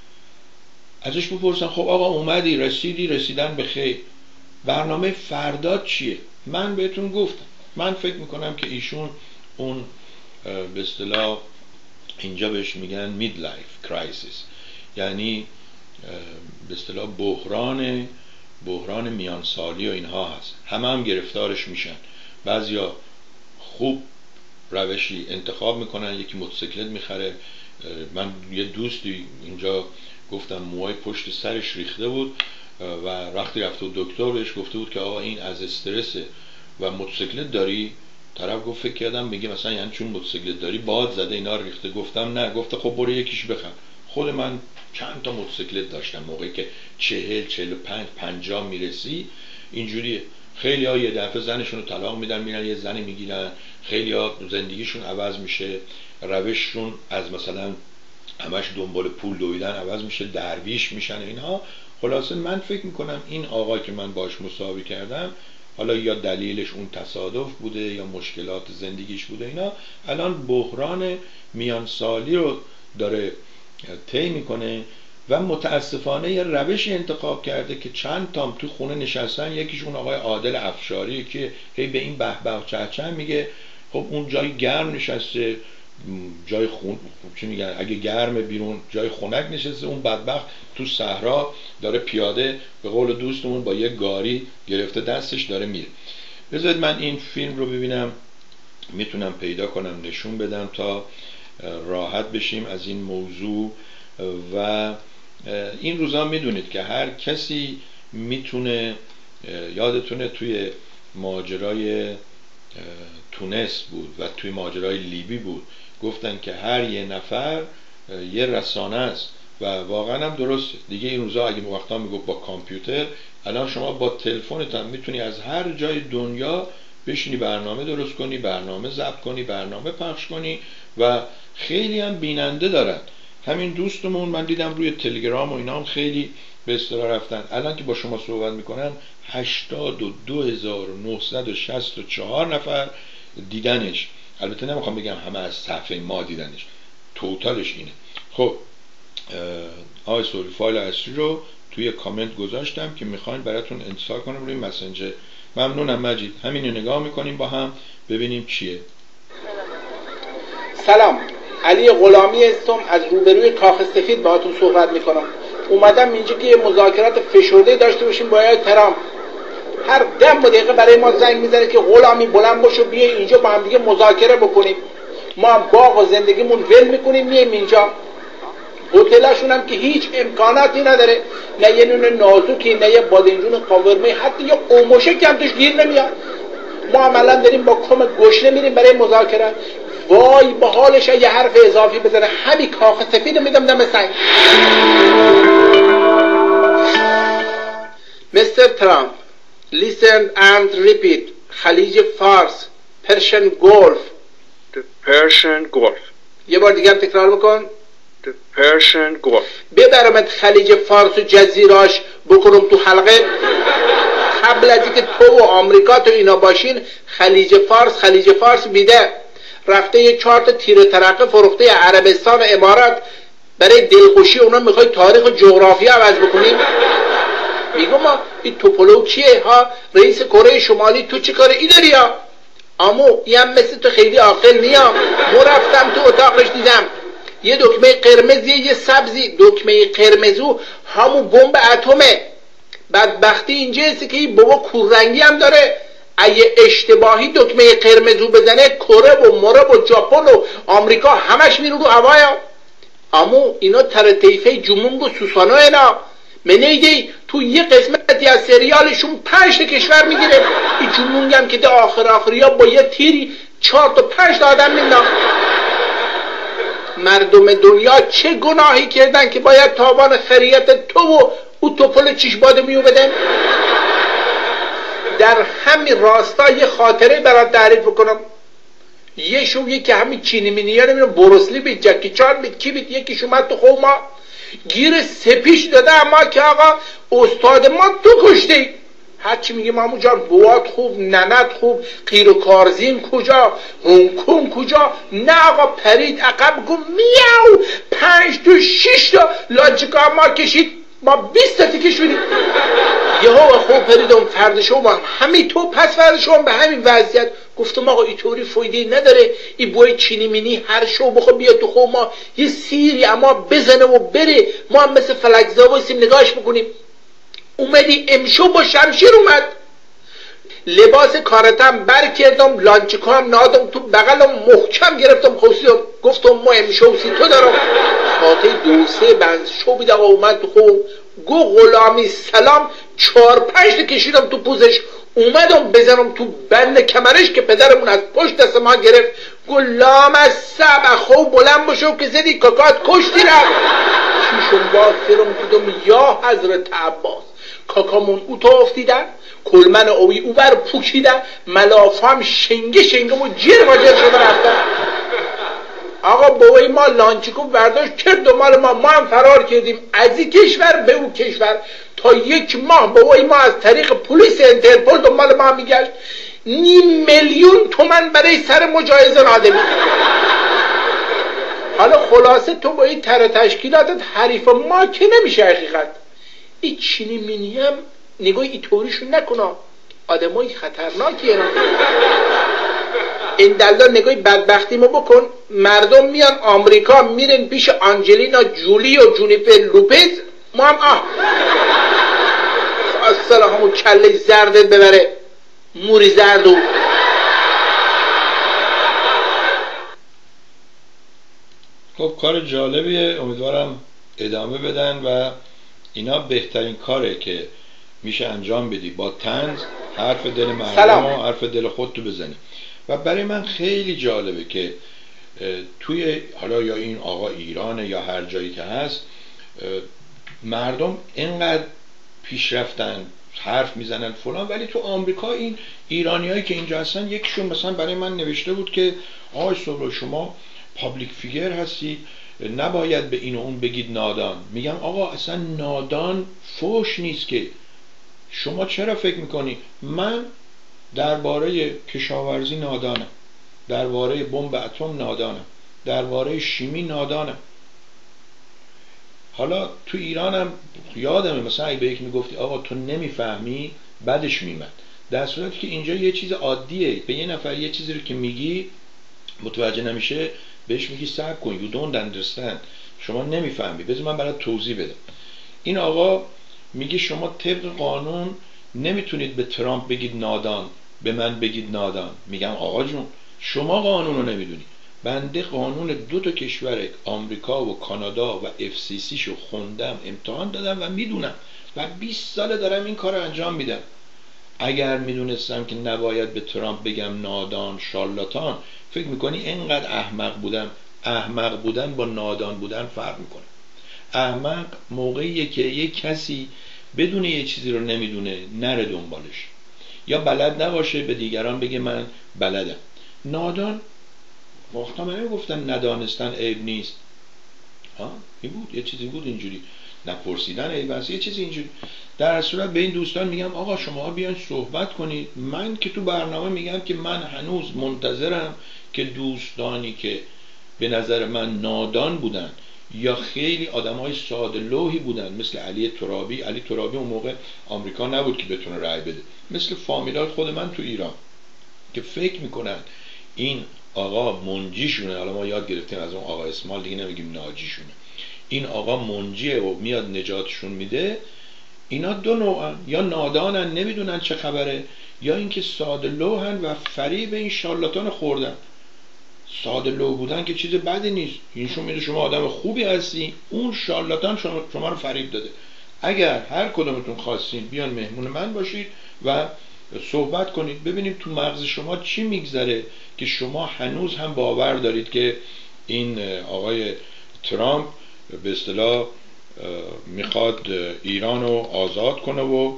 ازش بپرسن خب آقا اومدی، رسیدن به خیر، برنامه فردا چیه؟ من بهتون گفتم، من فکر میکنم که ایشون اون به اصطلاح اینجا بهش میگن مید لایف کرایسیس، یعنی به اصطلاح بحران میانسالی و اینها هست. هم گرفتارش میشن. بعضیا خوب روشی انتخاب میکنن، یکی موتورسیکلت میخره. من یه دوستی اینجا گفتم موهای پشت سرش ریخته بود و وقتی رفته دکتر بهش گفته بود که آقا این از استرسه و موتورسیکلت داری. طرف گفت فکر کردم بگه مثلا یعنی چون موتورسیکلت داری باد زده اینا ریخته. گفتم نه. گفته خب برو یکیش بخر. خود من چند تا موتورسیکلت داشتم موقعی که 40 45 50 میرسی اینجوریه. خیلی ها یه دفعه زنشون رو طلاق میدن میرن یه زنی میگیرن، خیلی ها زندگیشون عوض میشه، روششون از مثلا همش دنبال پول دویدن عوض میشه، درویش میشن اینها. خلاصه من فکر میکنم این آقا که من باش مصاحبه کردم، حالا یا دلیلش اون تصادف بوده یا مشکلات زندگیش بوده اینا، الان بحران میانسالی رو داره طی میکنه و متاسفانه یه روشی انتخاب کرده که چند تام تو خونه نشستن. یکیشون آقای عادل افشاری که هی به این به به چهچه میگه. خب اون جای گرم نشسته، جای خون چی میگن، اگه گرم بیرون جای خنک نشسته، اون بدبخت تو صحرا داره پیاده به قول دوستمون با یه گاری گرفته دستش داره میره. بذارید من این فیلم رو ببینم، میتونم پیدا کنم نشون بدم تا راحت بشیم از این موضوع. و این روزا میدونید که هر کسی میتونه، یادتونه توی ماجرای تونس بود و توی ماجرای لیبی بود، گفتن که هر یه نفر یه رسانه است و واقعا هم درسته دیگه. این روزا اگه وقتا میگفت با کامپیوتر، الان شما با تلفنت هم میتونی از هر جای دنیا بشینی برنامه درست کنی، برنامه ضبط کنی، برنامه پخش کنی و خیلی هم بیننده دارن. همین دوستمون من دیدم روی تلگرام و اینا هم خیلی به اصطلاح رفتن. الان که با شما صحبت میکنن 82964 نفر دیدنش. البته نمیخوام بگم همه از صفحه ما دیدنش، توتالش اینه. خب آقای سوری فایل اصلی رو توی کامنت گذاشتم که میخواین براتون انتشار کنم روی مسنجر. ممنونم مجید. همین رو نگاه میکنیم با هم ببینیم چیه. سلام، علی غلامی هستم، از روبروی کاخ سفید باهاتون صحبت میکنم. اومدم اینجا که یه مذاکرات فشرده داشته باشیم با آقای ترامپ. هر 10 دقیقه برای ما زنگ میزنه که غلامی بلند باش و بیا اینجا با هم دیگه مذاکره بکنیم. ما هم باغ و زندگیمون ول میکنیم میایم اینجا. هتلشون هم که هیچ امکاناتی نداره، نه یه نون نازوکی، نه یه بادنجون قاورمه، حتی یه قومشه که هم توش گیر نمیاد. ما عملا داریم با کم گشنه میریم برای مذاکره. وای با حالش یه حرف اضافی بزنه همین کاخ سفید میدم دم سنگ. Mr. Trump, listen and repeat. خلیج فارس، Persian Gulf. The Persian Gulf. یه بار دیگه هم تکرار بکن. The Persian Gulf. ببرمت خلیج فارس و جزیراش بکنم تو حلقه. قبل از اینکه تو و آمریکا تو اینا باشین خلیج فارس بیده. رفته یه 4 تا تیر ترقه فروخته عربستان و امارات. برای دلخوشی اونا میخوای تاریخ و جغرافیا عوض بکنیم؟ میگم ما این توپولو کیه ها؟ رئیس کره شمالی تو چی کاره؟ این داری ها؟ امو این هم مثل تو خیلی عاقل نیام. ما رفتم تو اتاقش دیدم یه دکمه قرمزی یه سبزی. دکمه قرمزو همون بمب اتمه. بدبختی اینجا هستی که این بابا کوررنگی هم داره. اگه اشتباهی دکمه قرمزو بزنه کره و مرب و ژاپن و آمریکا همش میرو رو هوایا. امو اینا ترتیفه جمونگ و سوسانو اینا منیدی تو یه قسمتی از سریالشون 5 تا کشور میگیره. این جمونگ هم که ده آخریا با یه تیری 4 تا 5 تا آدم مینداخت. مردم دنیا چه گناهی کردن که باید تاوان خریت تو و او توپل چشباده میو بدن؟ در همین راستا یه خاطره برات تعریف کنم. یه شویی که همین چینی مینیا نمیدونم بروسلی بید، جکی چان بید، کی بید، یکیش اومد تو خوب ما گیر سپیش داده. اما که آقا استاد ما تو کشتی. هرچی میگه مامو جان بوات خوب، ننت خوب، قیر و کارزین کجا، هنگکنگ کجا؟ نه آقا پرید عقب گفت میاو 5 تا 6 تا لاجیکا ما کشید. ما 20 تا تیکش بدیم. یهو خوب پریدم فردشو ما همین تو پس فردشو به همین وضعیت گفتم آقا اینطوری فایده نداره. این بوی چینی مینی هر شو بخواه بیاد تو خود ما یه سیری اما بزنه و بره. ما هم مثل فلکزا وایسیم نگاهش بکنیم. اومدی امشو با شمشیر اومد. لباس کارتم بر کردم، لانچکو هم نادم تو بغلم محکم گرفتم خوصیدم. گفتم ما امشو سی تو دارم. ساعته 2-3 بند شو بیده آقا اومد تو خوب. گو غلامی سلام 4-5 تا کشیدم تو پوزش. اومدم بزنم تو بند کمرش که پدرمون از پشت دست ما گرفت. گلام از سب خوب بلند باشو که زدی کاکات کشتی رفت. چیشون باز سرم کدوم یا حضرت عباس کاکامون او تو افتیدن، کلمن اوی او بر پوکیدن، ملافم شنگه و جیر و جیر شده رفتن. آقا بابای ما لانچیکو برداشت کرد و مال ما هم فرار کردیم از این کشور به اون کشور. تا 1 ماه بابای ما از طریق پلیس انترپول دنبال ما میگشت. 500,000 تومان برای سر مجاهزه آدمی. حالا خلاصه تو با این تر تشکیلاتت حریف ما که نمیشه. حقیقت این چینی مینی هم نگاه اینطوریشون نکنه، آدمای خطرناکیه. این دلدار نگاه بدبختی ما بکن، مردم میان آمریکا میرن پیش آنجلینا جولی و جونیفر لوپز، ما هم اصلا همون کله زردت ببره، موری زردو. خب کار جالبیه، امیدوارم ادامه بدن و اینا بهترین کاره که میشه انجام بدی، با طنز حرف دل مردم و حرف دل خودتو بزنی. و برای من خیلی جالبه که توی حالا یا این آقا ایرانه یا هر جایی که هست، مردم اینقدر پیشرفتن، حرف میزنن فلان، ولی تو آمریکا این ایرانیایی که اینجا هستن، یکیشون مثلا برای من نوشته بود که آقای صبح شما پابلیک فیگر هستی، نباید به این و اون بگید نادان. میگم آقا اصلا نادان فوش نیست که. شما چرا فکر میکنی من درباره کشاورزی نادانم، درباره بمب اتم نادانم، درباره شیمی نادانم؟ حالا تو ایرانم یادمه مثلا اگه به یک میگفتی آقا تو نمیفهمی، بعدش میمد، در صورتی که اینجا یه چیز عادیه، به یه نفر یه چیزی رو که میگی متوجه نمیشه بهش میگی صبر کن، you don't understand، شما نمیفهمی، بذار من برات توضیح بدم. این آقا میگه شما طبق قانون نمیتونید به ترامپ بگید نادان، به من بگید نادان. میگم آقا جون شما قانون رو نمیدونی، بنده قانون 2 کشور آمریکا و کانادا و FCC شو خوندم، امتحان دادم و میدونم و 20 ساله دارم این کار رو انجام میدم. اگر میدونستم که نباید به ترامپ بگم نادان، شارلاتان، فکر میکنی اینقدر احمق بودم؟ احمق بودن با نادان بودن فرق میکنه. احمق موقعیه که یک کسی بدون یه چیزی رو نمیدونه نره دنبالش، یا بلد نباشه به دیگران بگه من بلدم. نادان وقتا من گفتم ندانستن عیب نیست، این بود یه چیزی بود اینجوری، نپرسیدن عیب است، یه چیزی اینجوری. در صورت به این دوستان میگم آقا شما بیان صحبت کنید. من که تو برنامه میگم که من هنوز منتظرم که دوستانی که به نظر من نادان بودن یا خیلی آدمای ساده لوحی بودن مثل علی ترابی اون موقع آمریکا نبود که بتونه رأی بده، مثل فامیلای خود من تو ایران که فکر میکنن این آقا منجیشونه. حالا ما یاد گرفتیم از اون آقا اسمال دیگه نمیگیم ناجیشونه، این آقا منجیه و میاد نجاتشون میده. اینا 2 نوعن، یا نادانن نمیدونن چه خبره، یا اینکه ساده لوحن و فریب این شارلاتان خوردن. ساده لوح بودن که چیز بدی نیست، اینشون میده شما آدم خوبی هستی، اون شارلاتان شما رو فریب داده. اگر هر کدومتون خواستین بیان مهمون من باشید و صحبت کنید، ببینیم تو مغز شما چی میگذره که شما هنوز هم باور دارید که این آقای ترامپ به اصطلاح میخواد ایران رو آزاد کنه و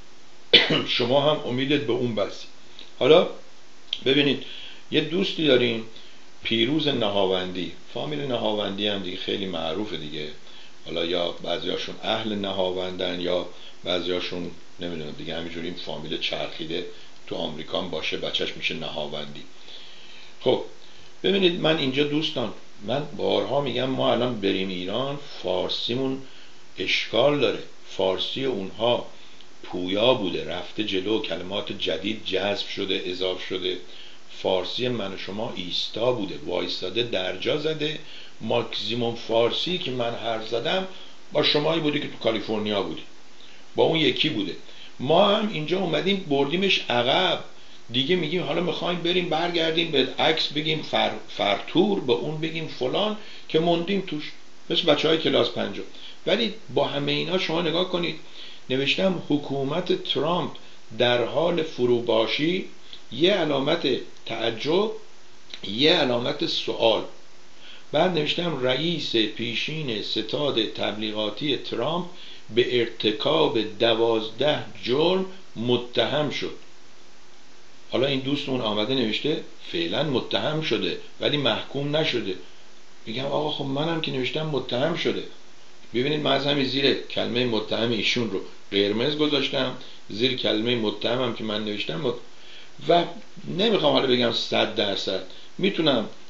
شما هم امیدت به اون بسی. حالا ببینید یه دوستی داریم پیروز نهاوندی، فامیل نهاوندی هم دیگه خیلی معروفه دیگه، حالا یا بعضیاشون اهل نهاوندن یا بعضیاشون نمیدونم دیگه، همینجوری این فامیل چرخیده تو آمریکا هم باشه بچهش میشه نهاوندی. خب ببینید من اینجا دوستان، من بارها میگم ما الان بریم ایران فارسیمون اشکال داره، فارسی اونها پویا بوده رفته جلو، کلمات جدید جذب شده اضافه شده. فارسی من و شما ایستا بوده، وایستاده درجا زده. ماکسیموم فارسی که من حرف زدم با شمایی بوده که تو کالیفرنیا بودی، با اون یکی بوده. ما هم اینجا اومدیم بردیمش عقب دیگه، میگیم حالا میخوایم بریم برگردیم به عکس بگیم فرتور، به اون بگیم فلان، که موندیم توش مثل بچهای کلاس 5. ولی با همه اینا شما نگاه کنید، نوشتم حکومت ترامپ در حال فروپاشی، یه علامت تعجب، یه علامت سوال. بعد نوشتم رئیس پیشین ستاد تبلیغاتی ترامپ به ارتکاب 12 جرم متهم شد. حالا این دوستمون آمده نوشته فعلا متهم شده ولی محکوم نشده. میگم آقا خب منم که نوشتم متهم شده. ببینید من از همین زیر کلمه متهم ایشون رو قرمز گذاشتم، زیر کلمه متهمم که من نوشتم و نمیخوام حالا بگم 100%، میتونم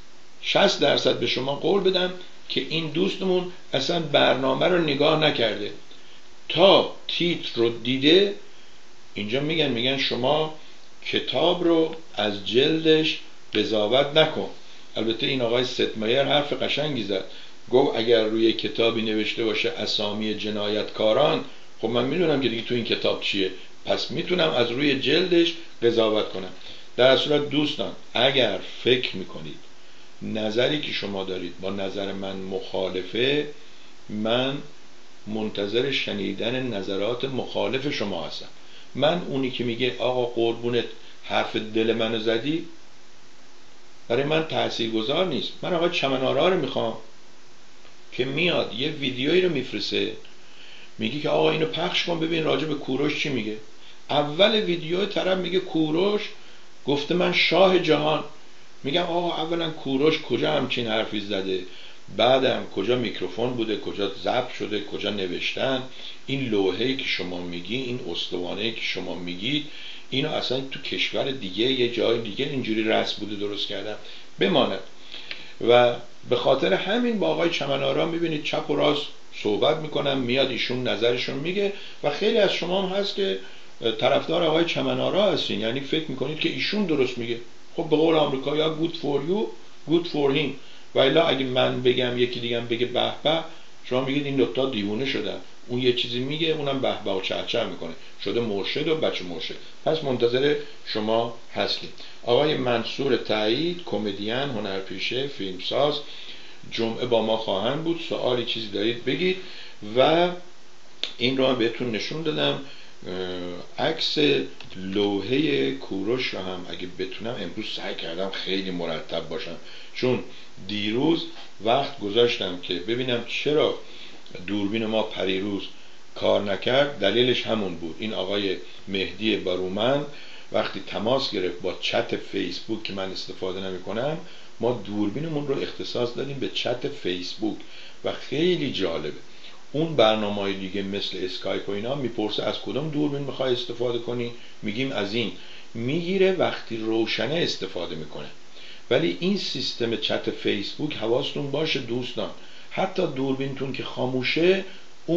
60% به شما قول بدم که این دوستمون اصلا برنامه رو نگاه نکرده، تا تیتر رو دیده. اینجا میگن شما کتاب رو از جلدش قضاوت نکن. البته این آقای ستمایر حرف قشنگی زد، گفت اگر روی کتابی نوشته باشه اسامی جنایتکاران، خب من میدونم که دیگه تو این کتاب چیه، پس میتونم از روی جلدش قضاوت کنم. در صورت دوستان اگر فکر میکنید نظری که شما دارید با نظر من مخالفه، من منتظر شنیدن نظرات مخالف شما هستم. من اونی که میگه آقا قربونت حرف دل منو زدی، برای من تاثیرگذار نیست. من آقا چمن‌آرا رو میخوام که میاد یه ویدیویی رو میفرسته، میگه که آقا اینو پخش کن ببین راجع به کوروش چی میگه. اول ویدیو طرف میگه کوروش گفته من شاه جهان. میگم آقا اولا کوروش کجا همچین حرفی زده، بعدم کجا میکروفون بوده، کجا ضبط شده، کجا نوشتن. این لوحه‌ای که شما میگی، این استوانه‌ای که شما میگی، اینو اصلا تو کشور دیگه یه جای دیگه اینجوری رسم بوده درست کردن بماند. و به خاطر همین با آقای چمن‌آرا میبینید چپ و راست صحبت میکنم، میاد ایشون نظرشون میگه و خیلی از شما هم هست که طرفدار آقای چمن‌آرا هستین، یعنی فکر میکنید که ایشون درست میگه. خب به قول آمریکایی‌ها good for you good for him. و الا اگه من بگم یکی دیگه بگه به به، شما میگید این دوتا دیوونه شدن، اون یه چیزی میگه اونم به به و چهچه میکنه، شده مرشد و بچه مرشد. پس منتظر شما هستیم. آقای منصور تایید، کمدین، هنرپیشه، فیلمساز، جمعه با ما خواهند بود. سوالی چیزی دارید بگید. و این رو هم بهتون نشون دادم، عکس لوحه کوروش رو هم اگه بتونم امروز سعی کردم خیلی مرتب باشم، چون دیروز وقت گذاشتم که ببینم چرا دوربین ما پریروز کار نکرد. دلیلش همون بود، این آقای مهدی بارومند وقتی تماس گرفت با چت فیسبوک که من استفاده نمی کنم، ما دوربینمون رو اختصاص دادیم به چت فیسبوک و خیلی جالبه. اون برنامه‌های دیگه مثل اسکایپ و اینا میپرسه از کدوم دوربین میخوای استفاده کنی، میگیم از این، میگیره وقتی روشنه استفاده میکنه. ولی این سیستم چت فیسبوک حواستون باشه دوستان، حتی دوربینتون که خاموشه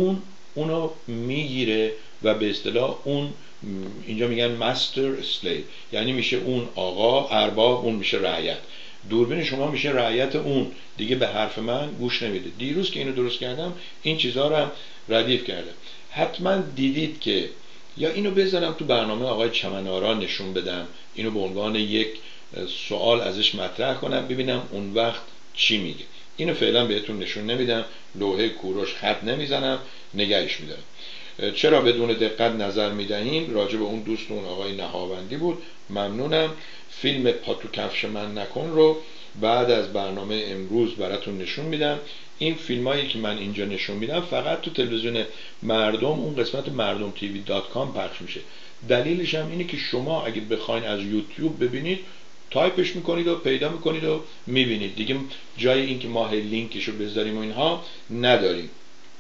اونو میگیره و به اصطلاح اون اینجا میگن مستر اسلیو، یعنی میشه اون آقا ارباب، اون میشه رعیت. دوربین شما میشه رعیت اون، دیگه به حرف من گوش نمیده. دیروز که اینو درست کردم این چیزها رو هم ردیف کردم. حتما دیدید که یا اینو بذارم تو برنامه آقای چمن‌آرا نشون بدم، اینو به عنوان یک سوال ازش مطرح کنم ببینم اون وقت چی میگه. اینو فعلا بهتون نشون نمیدم، لوحه کوروش خط نمیزنم، نگهش میدارم. چرا بدون دقت نظر میدهیم؟ راجع به اون دوستون آقای نهاوندی بود. ممنونم. فیلم پا تو کفش من نکن رو بعد از برنامه امروز براتون نشون میدم. این فیلمایی که من اینجا نشون میدم فقط تو تلویزیون مردم، اون قسمت mardomtv.com پخش میشه. دلیلش هم اینه که شما اگه بخواین از یوتیوب ببینید تایپش میکنید و پیدا میکنید و میبینید، دیگه جای این که ما لینکش رو بذاریم و اینها نداریم.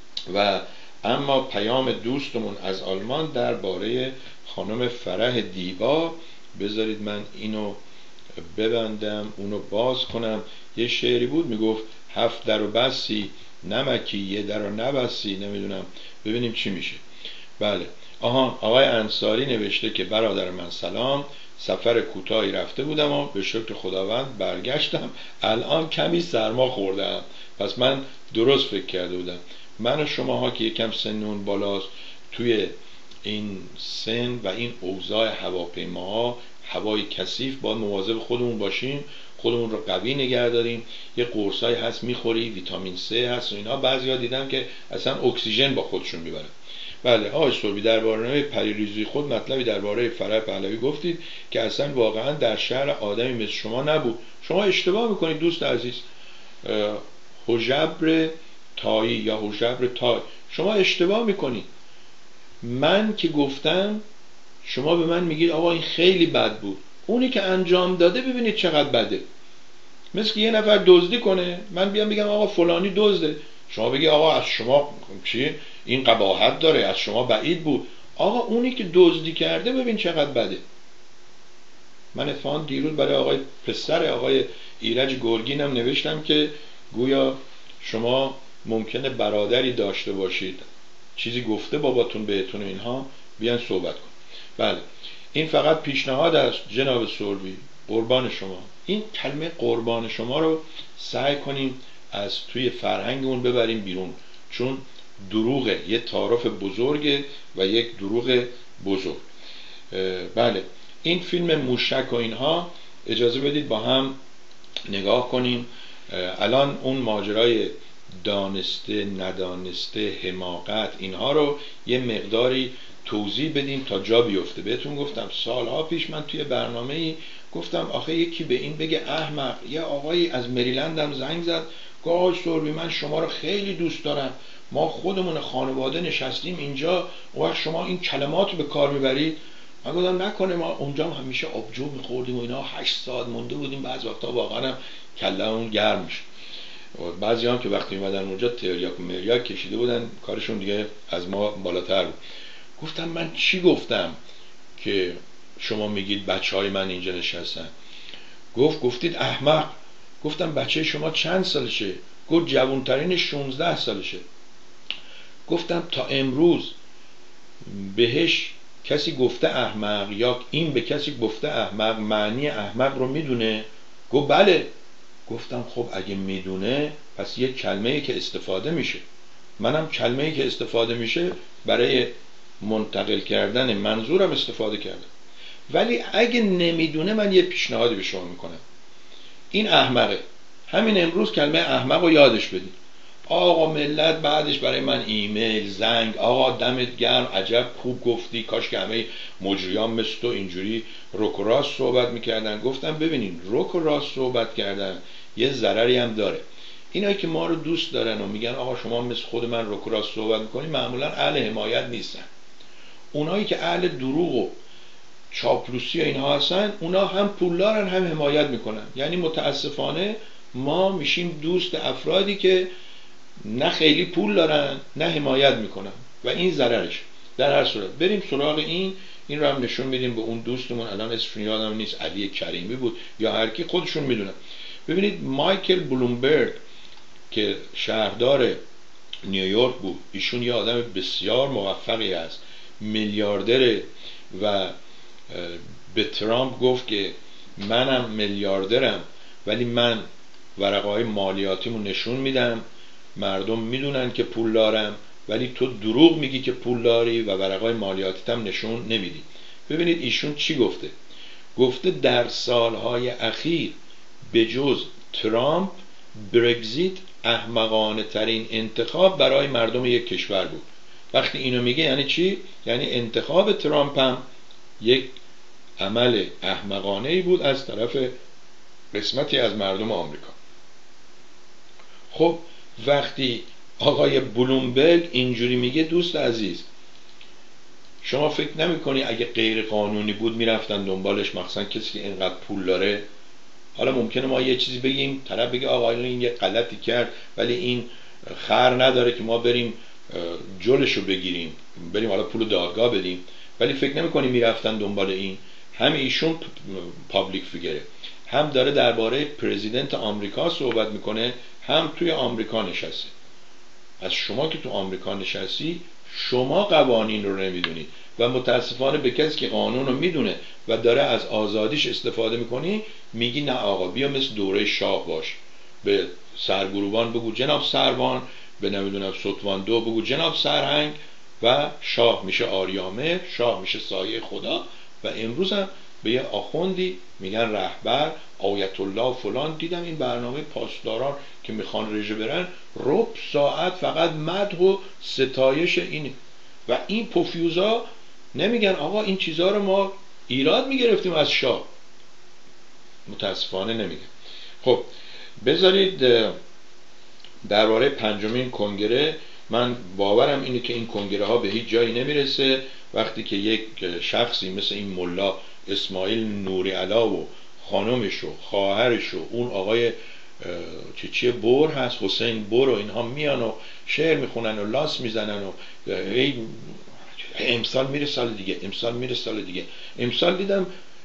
و اما پیام دوستمون از آلمان درباره خانم فرح دیبا، بذارید من اینو ببندم اونو باز کنم. یه شعری بود میگفت 7 در و بسی نمکی، یه در و نبسی. نمیدونم، ببینیم چی میشه. بله، آقای انصاری نوشته که برادر من سلام، سفر کوتاهی رفته بودم و به شکر خداوند برگشتم، الان کمی سرما خوردم. پس من درست فکر کرده بودم. من و شماها که یکم سنمون بالاست، توی این سن و این اوضاع هواپیماها، هوای کثیف، باید مواظب خودمون باشیم، خودمون رو قوی نگه داریم. یه قرصای هست میخوری، ویتامین C هست و اینا. بعضیا دیدم که اصلا اکسیژن با خودشون میبرن. بله آقای سربی، درباره پریریزی خود مطلبی درباره فرح پهلوی گفتید که اصلا واقعا در شهر آدمی مثل شما نبود. شما اشتباه میکنید دوست عزیز. حجبر تایی یا حجبر تای، شما اشتباه میکنید. من که گفتم شما به من میگید آقا این خیلی بد بود، اونی که انجام داده ببینید چقدر بده. مثل که یه نفر دزدی کنه، من بیام بگم آقا فلانی دزده، شما بگی آقا از شما چی این قباحت داره، از شما بعید بود. آقا اونی که دزدی کرده ببین چقدر بده. من اتفاقا دیروز برای آقای پسر آقای ایرج گرگین هم نوشتم که گویا شما ممکنه برادری داشته باشید چیزی گفته باباتون بهتون اینها، بیان صحبت کن. بله این فقط پیشنهاد است جناب سوربی، قربان شما. این کلمه قربان شما رو سعی کنیم از توی فرهنگمون ببریم بیرون، چون دروغه، یه تعارف بزرگه و یک دروغ بزرگ. بله این فیلم موشک و اینها اجازه بدید با هم نگاه کنیم. الان اون ماجرای دانسته ندانسته حماقت اینها رو یه مقداری توضیح بدیم تا جا بیفته. بهتون گفتم سالها پیش من توی برنامه‌ای گفتم آخه یکی به این بگه احمق. یه آقایی از مریلند هم زنگ زد گفت آقای سوربی من شما رو خیلی دوست دارم، ما خودمون خانواده نشستیم اینجا و شما این کلمات رو به کار میبرید. من گفتم نکنه ما اونجا همیشه آبجو میخوردیم و اینا، 8 ساعت مونده بودیم، بعض وقتا واقعا هم کله‌مون گرم میشه. بعضی هم که وقتی اومدن اونجا تریاک و مریاک کشیده بودن کارشون دیگه از ما بالاتر بود. گفتم من چی گفتم که شما میگید بچهای من اینجا نشستن؟ گفتید احمق. گفتم بچه شما چند سالشه؟ گفت جوانترین 16 سالشه. گفتم تا امروز بهش کسی گفته احمق یا این به کسی گفته احمق معنی احمق رو میدونه؟ گفت بله. گفتم خب اگه میدونه پس یک کلمه‌ای که استفاده میشه، منم کلمه‌ای که استفاده میشه برای منتقل کردن منظورم استفاده کردم. ولی اگه نمیدونه من یه پیشنهادی به شما میکنم، این احمقه، همین امروز کلمه احمق رو یادش بدید. آقا ملت بعدش برای من ایمیل زنگ، آقا دمت گرم عجب خوب گفتی، کاش که همه مجریان مثل تو اینجوری رک و راست صحبت میکردن. گفتم ببینین رک و راست صحبت کردن یه ضرری هم داره. اینایی که ما رو دوست دارن و میگن آقا شما مثل خود من رک و راست صحبت میکنی معمولا اهل حمایت نیستن. اونایی که اهل دروغ و چاپلوسی و اینها هستن اونا هم پولدارن هم حمایت میکنن. یعنی متاسفانه ما میشیم دوست افرادی که نه خیلی پول دارن نه حمایت میکنن و این ضررش. در هر صورت بریم سراغ این رو هم نشون میدیم به اون دوستمون، الان اسمش یادم نیست، علی کریمی بود یا هر کی، خودشون میدونن. ببینید مایکل بلومبرگ که شهردار نیویورک بود، ایشون یه آدم بسیار موفقی است، میلیاردره و به ترامپ گفت که منم میلیاردرم ولی من ورقه‌های مالیاتیمو نشون میدم، مردم میدونن که پول دارم، ولی تو دروغ میگی که پول داری و ورقه‌های مالیاتیت هم نشون نمیدی. ببینید ایشون چی گفته. گفته در سالهای اخیر به جز ترامپ برگزیت احمقانه ترین انتخاب برای مردم یک کشور بود. وقتی اینو میگه یعنی چی؟ یعنی انتخاب ترامپ هم یک عمل احمقانه‌ای بود از طرف قسمتی از مردم آمریکا. خب وقتی آقای بلومبرگ اینجوری میگه دوست عزیز، شما فکر نمی‌کنی اگه غیر قانونی بود میرفتن دنبالش، مخصوصا کسی که اینقدر پول داره؟ حالا ممکنه ما یه چیزی بگیم طرف بگه آقا این یه غلطی کرد ولی این خر نداره که ما بریم جلوشو بگیریم، بریم حالا پول دادگاه بدیم، ولی فکر نمی‌کنی میرفتن دنبال این. هم ایشون پابلیک فیگره، هم داره درباره پرزیدنت آمریکا صحبت میکنه، هم توی آمریکا نشسته. از شما که تو آمریکا نشستی شما قوانین رو نمیدونی و متاسفانه به کسی که قانون رو میدونه و داره از آزادیش استفاده میکنی میگی نه آقا بیا مثل دوره شاه باش، به سرگروبان بگو جناب سروان، به نمیدونم ستوان دو بگو جناب سرهنگ و شاه میشه آریامه، شاه میشه سایه خدا. و امروز هم به یه آخوندی میگن رهبر آیت الله فلان. دیدم این برنامه پاسداران که میخوان رژه برن ربع ساعت فقط مدح و ستایش اینه و این پوفیوزا نمیگن آقا این چیزها رو ما ایراد میگرفتیم از شاه، متاسفانه نمیگن. خب بذارید درباره پنجمین کنگره، من باورم اینه که این کنگره ها به هیچ جایی نمیرسه وقتی که یک شخصی مثل این ملا اسماعیل نوری علا و خانمش و خواهرش و اون آقای چیه بور هست حسین بور و اینها میان و شعر میخونن و لاس میزنن و امسال میره سال دیگه، امسال میره سال دیگه. امسال دیدم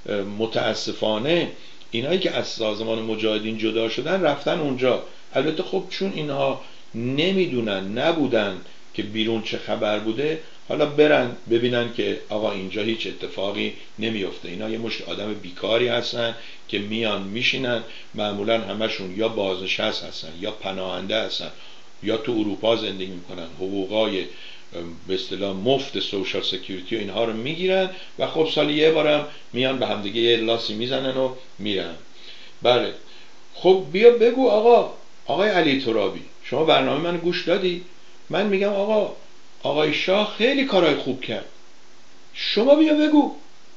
متاسفانه اینایی که از سازمان مجاهدین جدا شدن رفتن اونجا. البته خب چون اینها نمیدونن، نبودن که بیرون چه خبر بوده، حالا برن ببینن که آقا اینجا هیچ اتفاقی نمیفته. اینا یه مشت آدم بیکاری هستن که میان میشینن، معمولا همشون یا بازنشسته هستن یا پناهنده هستن یا تو اروپا زندگی میکنن، حقوقای به اصطلاح مفت سوشال سکیوریتی و اینها رو میگیرن و خب سالی یه بارم میان به همدیگه یه لاسی میزنن و میرن. بله خب بیا بگو آقای علی ترابی، شما برنامه من گوش دادی؟ من میگم آقای شاه خیلی کارهای خوب کرد، شما بیا بگو.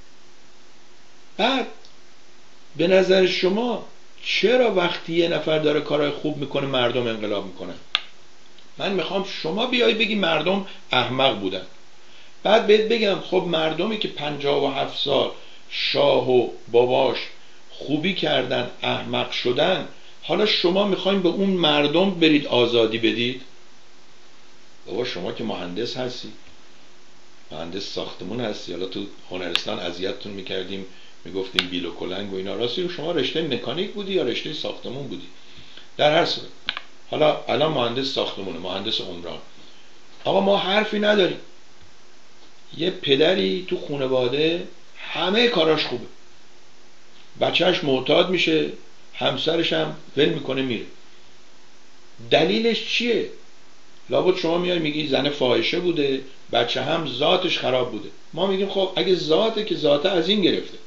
بعد به نظر شما چرا وقتی یه نفر داره کارهای خوب میکنه مردم انقلاب میکنن؟ من میخوام شما بیای بگی مردم احمق بودن. بعد بهت بگم خب مردمی که 57 سال شاه و باباش خوبی کردن، احمق شدن، حالا شما میخواین به اون مردم برید آزادی بدید؟ بابا شما که مهندس هستی، مهندس ساختمون هستی، حالا تو هنرستان اذیتتون میکردیم میگفتیم بیل و کلنگ و اینا، راستی شما رشته مکانیک بودی یا رشته ساختمون بودی؟ در هر صورت حالا الان مهندس ساختمونه، مهندس عمران. آقا ما حرفی نداریم، یه پدری تو خانواده همه کاراش خوبه، بچهش معتاد میشه، همسرش هم ول میکنه میره. دلیلش چیه؟ لابد شما میای میگی زن فاحشه بوده، بچه هم ذاتش خراب بوده. ما میگیم خب اگه ذاته که ذاته از این گرفته،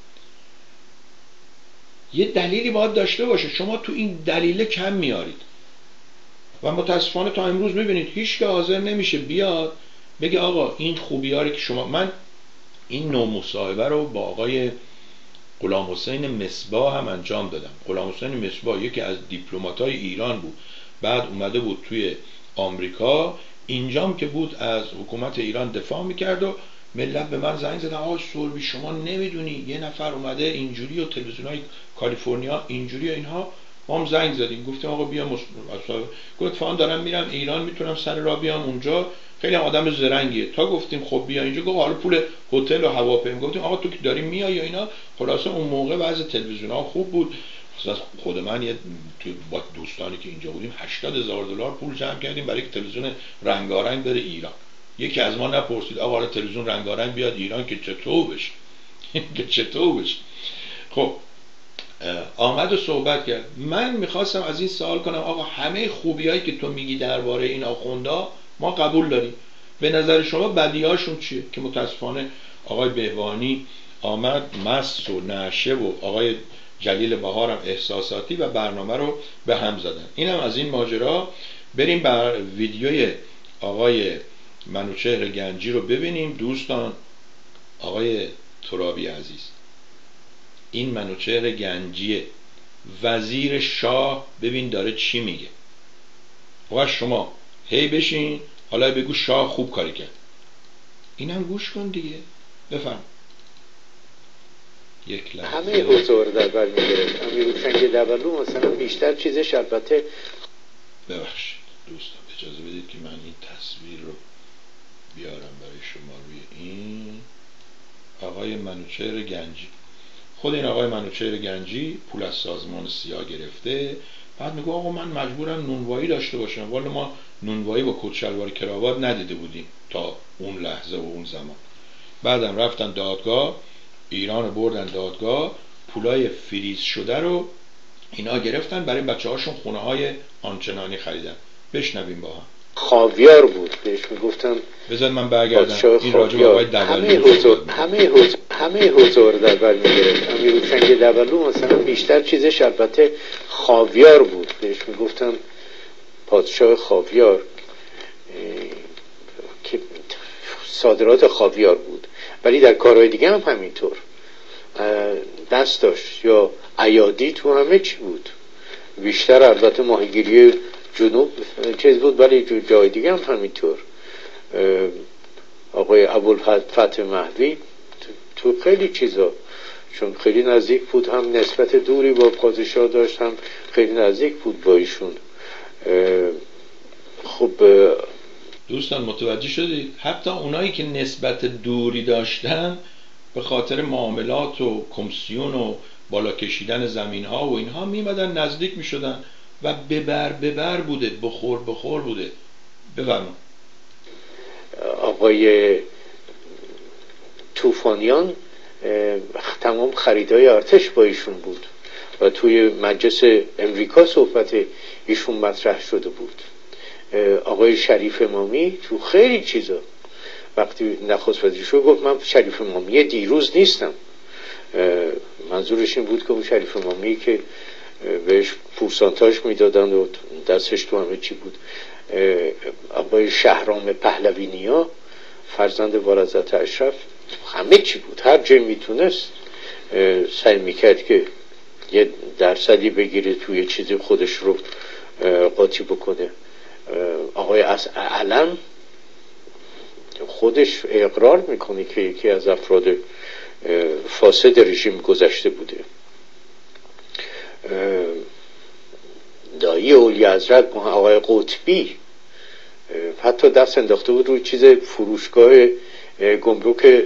یه دلیلی باید داشته باشه. شما تو این دلیل کم میارید و متاسفانه تا امروز میبینید هیچ که حاضر نمیشه بیاد بگه آقا این خوبیاری که شما. من این نوع مصاحبه رو با آقای غلام حسین مصباح هم انجام دادم. غلام حسین مصباح یکی از دیپلمات‌های ایران بود، بعد اومده بود توی آمریکا، اینجام که بود از حکومت ایران دفاع میکرد و ملت به من زنگ زدن آقا سوربی شما نمیدونی یه نفر اومده اینجوری و تلویزیونای کالیفرنیا اینجوری و اینها. ما هم زنگ زدیم گفتیم آقا بیا گفت فان دارم میرم ایران، میتونم سر راه بیام اونجا، خیلی آدم زرنگیه. تا گفتیم خب بیا اینجا، گفت حالا پول هتل و هواپیما. گفتیم آقا تو که داری میای و اینا. خلاصه اون موقع وضع تلویزیون‌ها خوب بود. خود من یه با دوستانی که اینجا بودیم $80,000 پول جمع کردیم برای که تلویزیون رنگارنگ بره ایران. یکی از ما نپرسید آقا تلویزیون رنگارنگ بیاد ایران که چطور بشه که چطور بشه. خب آمد و صحبت کرد. من میخواستم از این سوال کنم آقا همه خوبیایی که تو میگی درباره این آخوندا ما قبول داریم، به نظر شما بدیهاشون چیه؟ که متاسفانه آقای بهبانی آمد مست و نشه و آقای جلیل بهار هم احساساتی و برنامه رو به هم زدن. اینم از این ماجرا. بریم بر ویدیوی آقای منوچهر گنجی رو ببینیم دوستان. آقای ترابی عزیز، این منوچهر گنجی وزیر شاه، ببین داره چی میگه. و شما هی بشین حالا بگو شاه خوب کاری کرد. اینم گوش کن دیگه. بفهم. یک لحظه همه حضور در بر میگرفت. امیر سنگ دولو مثلا بیشتر چیزش البته. ببخشید دوستان اجازه بدید که من این تصویر رو بیارم برای شما روی این. آقای منوچهر گنجی، خود این آقای منوچهر گنجی پول از سازمان سیا گرفته، بعد میگه آقا من مجبورم نونوایی داشته باشم. والا ما نونوایی با کت شلوار کراوات ندیده بودیم تا اون لحظه و اون زمان. بعدم رفتن دادگاه، ایران رو بردن دادگاه، پولای فریز شده رو اینا گرفتن برای بچه هاشون خونه های آنچنانی خریدن. بشنویم با هم. خاویار بود بهش میگفتن. بذار من برگردم این راجع به آقای دولو. همه حضور در بر میگرفت. امیر سنگ دولو مثلا بیشتر چیزش البته خاویار بود بهش میگفتن پادشاه خاویار، که صادرات خاویار بود. ولی در کارهای دیگه هم همینطور دست داشت، یا عیادی تو همه چی بود. بیشتر البته ماهیگیری جنوب چیز بود، ولی جای دیگه هم همینطور. آقای ابوالفتح مهدی تو خیلی چیزا، چون خیلی نزدیک بود، هم نسبت دوری با پادشاه داشت، هم خیلی نزدیک بود با ایشون. خب دوستان متوجه شدید؟ حتی اونایی که نسبت دوری داشتن به خاطر معاملات و کمیسیون و بالا کشیدن زمین ها و اینها میمدن نزدیک میشدن و ببر بوده، بخور بوده. بفرمایید. آقای طوفانیان تمام خریدای ارتش با ایشون بود و توی مجلس امریکا صحبت ایشون مطرح شده بود. آقای شریف امامی تو خیلی چیزا وقتی نخست وزیر شد گفت من شریف امامی دیروز نیستم. منظورش این بود که اون شریف امامی که بهش پورسانتاژ میدادن و دستش تو همه چی بود. آقای شهرام پهلوینیا فرزند والحضرت اشرف همه چی بود، هر جایی میتونست سعی میکرد که یه درصدی بگیره توی چیزی خودش رو قاطی بکنه. آقای علم خودش اقرار میکنه که یکی از افراد فاسد رژیم گذشته بوده. دایی اولی حضرت آقای قطبی حتی دست انداخته بود روی چیز فروشگاه گمرک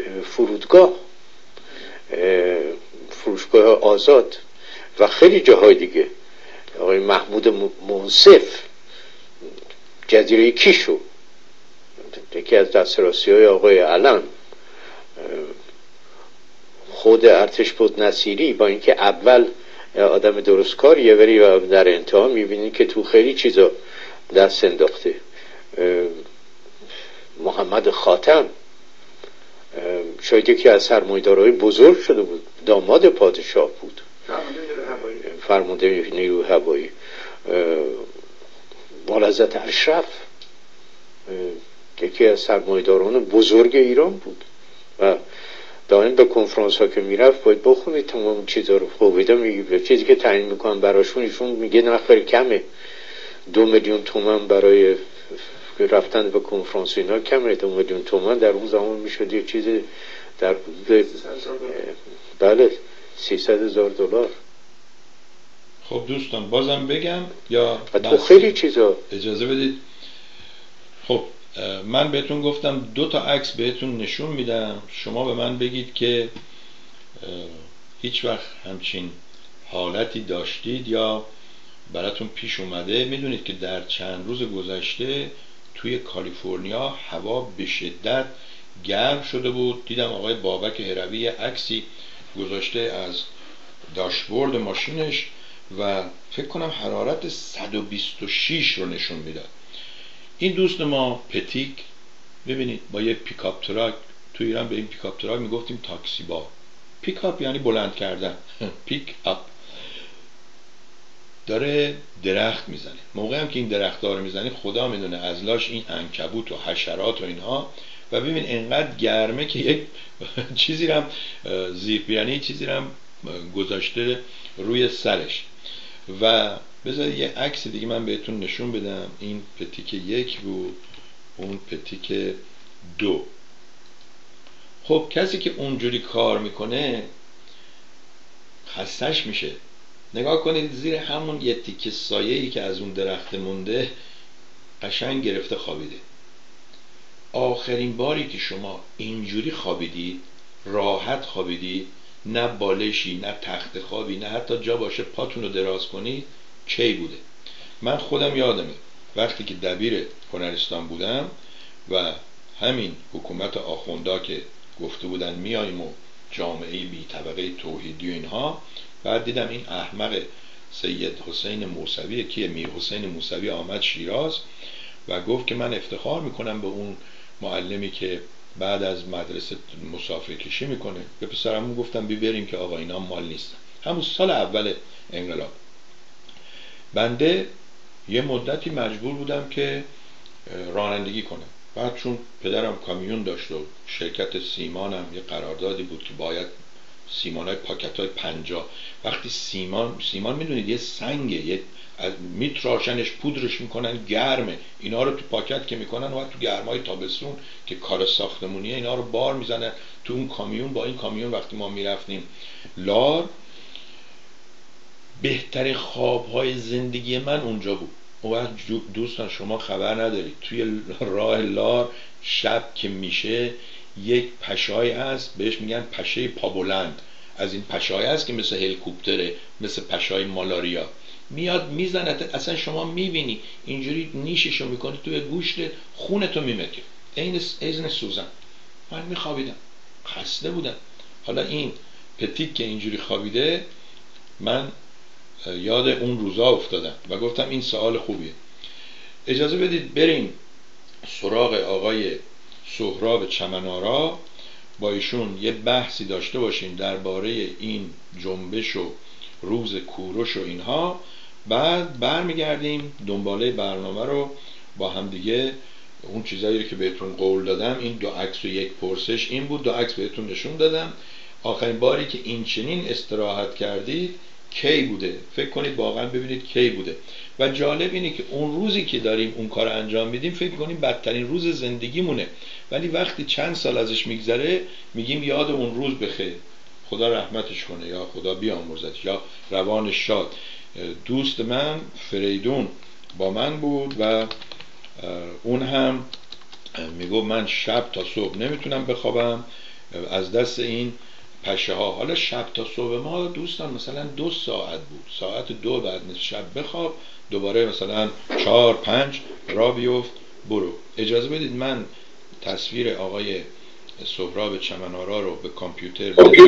فروشگاه آزاد و خیلی جاهای دیگه. آقای محمود منصف جزیره کیشو یکی از دسترسی های آقای علم. خود ارتشبد نصیری با اینکه اول آدم درستکاریه ولی در انتها میبینی که تو خیلی چیزا دست انداخته. محمد خاتم شاید یکی از سرمایه‌دارای بزرگ شده بود، داماد پادشاه بود، فرمانده نیروی هوایی. والحضرت اشرف یکی از سرمایه‌داران بزرگ ایران بود و دائم به کنفرانس ها که میرفت باید بخونید تمام چیزا رو. خوبیدا میگه چیزی که تعیین میکنن براشون ایشون میگه نه خیلی کمه، 2 میلیون تومان برای رفتن به کنفرانس اینا کمه. 2 میلیون تومان در اون زمان میشد یه چیز در حدود بله 300,000 دلار. خب دوستان بازم بگم یا تو خیلی چیزا اجازه بدید. خب من بهتون گفتم 2 تا عکس بهتون نشون میدم، شما به من بگید که هیچ وقت همچین حالتی داشتید یا براتون پیش اومده. میدونید که در چند روز گذشته توی کالیفرنیا هوا به شدت گرم شده بود. دیدم آقای بابک هروی عکسی گذاشته از داشبورد ماشینش و فکر کنم حرارت 126 رو نشون میداد. این دوست ما پتیک ببینید با یه پیکاپ تراک، تو ایران به این پیکاپ تراک میگفتیم تاکسی با. پیکاپ یعنی بلند کردن پیک اپ. داره درخت میزنه. موقعی هم که این درخت رو میزنه خدا میدونه ازلاش این عنکبوت و حشرات و اینها. و ببین انقدر گرمه که یک چیزی رو هم یعنی چیزی رو هم گذاشته روی سرش. و بذارید یه عکس دیگه من بهتون نشون بدم. این پتیک 1 بود، اون پتیک 2. خب کسی که اونجوری کار میکنه خستش میشه. نگاه کنید زیر همون یه تیکه سایه‌ای که از اون درخت مونده قشنگ گرفته خوابیده. آخرین باری که شما اینجوری خوابیدید، راحت خوابیدید، نه بالشی، نه تخت خوابی، نه حتی جا باشه پاتون رو دراز کنید، کی بوده؟ من خودم یادمه وقتی که دبیر هنرستان بودم و همین حکومت آخوندا که گفته بودن میاییم و جامعه بی طبقه توحیدی و اینها، بعد دیدم این احمق سید حسین موسوی که میر حسین موسوی آمد شیراز و گفت که من افتخار میکنم به اون معلمی که بعد از مدرسه مسافر کشی میکنه. به پسرمون گفتم بریم که آقا اینا مال نیستن. همون سال اول انقلاب بنده یه مدتی مجبور بودم که رانندگی کنم. بعد چون پدرم کامیون داشت و شرکت سیمانم یه قراردادی بود که باید سیمانای پاکتای 50، وقتی سیمان میدونید یه سنگه، یه میتراشنش پودرش میکنن، گرمه، اینا رو تو پاکت که میکنن و تو گرمای تابستون که کار ساختمونیه اینا رو بار میزنن تو اون کامیون. با این کامیون وقتی ما میرفتیم لار، بهترین خوابهای زندگی من اونجا بود. و دوستان شما خبر ندارید توی راه لار شب که میشه یک پشای هست بهش میگن پشه پابلند، از این پشای هست که مثل هلیکوپتره، مثل پشای مالاریا، میاد میزنه، اصلا شما میبینی اینجوری نیششو میکنه توی گوشت، خونتو میمکه، این سوزن. من میخوابیدم، خسته بودم. حالا این پتیک که اینجوری خوابیده، من یاد اون روزا افتادم و گفتم این سوال خوبیه. اجازه بدید بریم سراغ آقای سهراب چمن‌آرا، با ایشون یه بحثی داشته باشیم درباره این جنبش و روز کوروش و اینها، بعد برمیگردیم دنباله برنامه رو با هم دیگه. اون چیزایی که بهتون قول دادم، این 2 عکس و 1 پرسش، این بود 2 عکس بهتون نشون دادم. آخرین باری که این چنین استراحت کردید کی بوده؟ فکر کنید واقعا ببینید کی بوده. و جالب اینه که اون روزی که داریم اون کار انجام میدیم فکر کنیم بدترین روز زندگیمونه، ولی وقتی چند سال ازش میگذره میگیم یاد اون روز بخیر، خدا رحمتش کنه یا خدا بیامرزش یا روانش شاد. دوست من فریدون با من بود و اون هم میگو من شب تا صبح نمیتونم بخوابم از دست این پشه ها. حالا شب تا صبح ما دوستان مثلا 2 ساعت بود، ساعت 2 بعد نصف شب بخواب، دوباره مثلا 4 5 را بیفت برو. اجازه بدید من تصویر آقای سهراب چمن‌آرا رو به کامپیوتر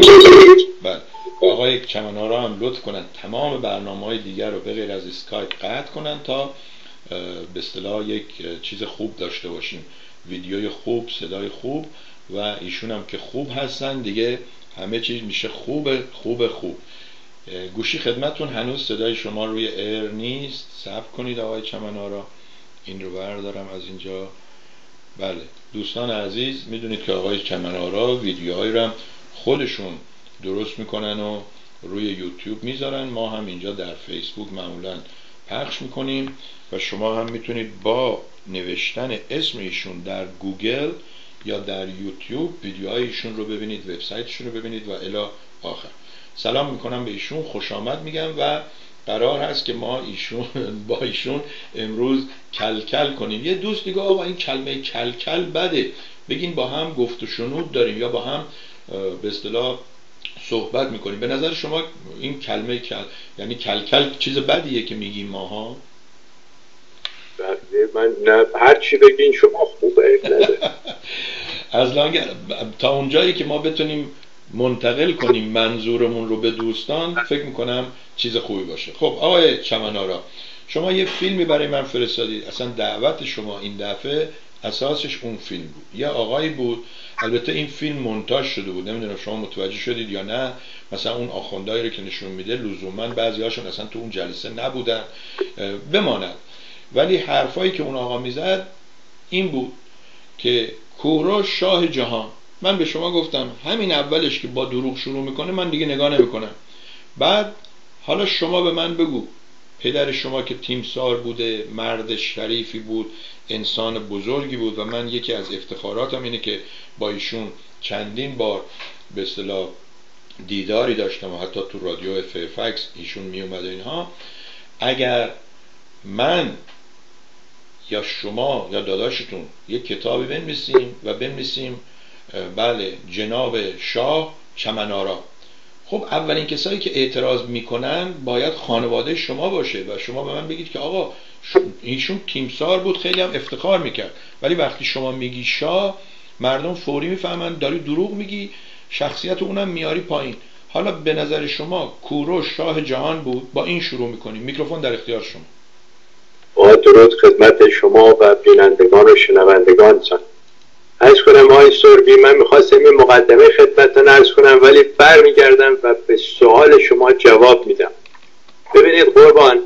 بدم. آقای چمن‌آرا هم لطف کنن تمام برنامه‌های دیگر رو به غیر از اسکایپ قطع کنن تا به اصطلاح یک چیز خوب داشته باشیم، ویدیوی خوب، صدای خوب، و ایشون هم که خوب هستن دیگه همه چیز میشه خوب. گوشی خدمتون هنوز صدای شما روی ایر نیست، صبر کنید آقای چمن‌آرا، این رو بردارم از اینجا. بله دوستان عزیز، میدونید که آقای چمن‌آرا ویدیوهایی رو هم خودشون درست میکنن و روی یوتیوب میذارن، ما هم اینجا در فیسبوک معمولا پخش میکنیم و شما هم میتونید با نوشتن اسم ایشون در گوگل یا در یوتیوب ویدیوهایشون رو ببینید، وبسایتشون رو ببینید و الی آخر. سلام میکنم به ایشون، خوش آمد میگم و قرار هست که ما با ایشون امروز کلکل کنیم. یه دوست دیگه آقا این کلمه کلکل بده، بگین با هم گفت و شنود داریم یا با هم به اصطلاح صحبت میکنیم. به نظر شما این کلمه یعنی کلکل چیز بدیه که میگیم ماها؟ من نه، هر چی بگین شما خوبه. از تا اونجایی که ما بتونیم منتقل کنیم منظورمون رو به دوستان، فکر میکنم چیز خوبی باشه. خب آقای چمن‌آرا، شما یه فیلمی برای من فرستادید، اصلا دعوت شما این دفعه اساسش اون فیلم بود. یه آقایی بود، البته این فیلم مونتاژ شده بود، نمیدونم شما متوجه شدید یا نه، مثلا اون آخوندایی رو که نشون میده لزوما بعضی هاشون اصلا تو اون جلسه نبودن بماند، ولی حرفایی که اون آقا میزد این بود که کوروش شاه جهان. من به شما گفتم همین اولش که با دروغ شروع میکنه من دیگه نگاه نمیکنم. بعد حالا شما به من بگو، پدر شما که تیمسار بوده، مرد شریفی بود، انسان بزرگی بود و من یکی از افتخاراتم اینه که با ایشون چندین بار به اصطلاح دیداری داشتم و حتی تو رادیو فیرفکس ایشون می اومد اینها. اگر من یا شما یا داداشتون یک کتابی بنویسیم بله جناب شاه چمن‌آرا، خب اولین کسایی که اعتراض میکنن باید خانواده شما باشه و شما به من بگید که آقا ایشون تیمسار بود، خیلی هم افتخار میکرد، ولی وقتی شما میگی شاه مردم فوری میفهمن داری دروغ میگی، شخصیت اونم میاری پایین. حالا به نظر شما کوروش شاه جهان بود؟ با این شروع میکنیم، میکروفون در اختیار شما. با درود خدمت شما و بینندگان و شنوندگانتان. عرض کنم آقای سربی، من میخواستم این مقدمه خدمتتان عرض کنم ولی برمیگردم و به سوال شما جواب میدم. ببینید قربان،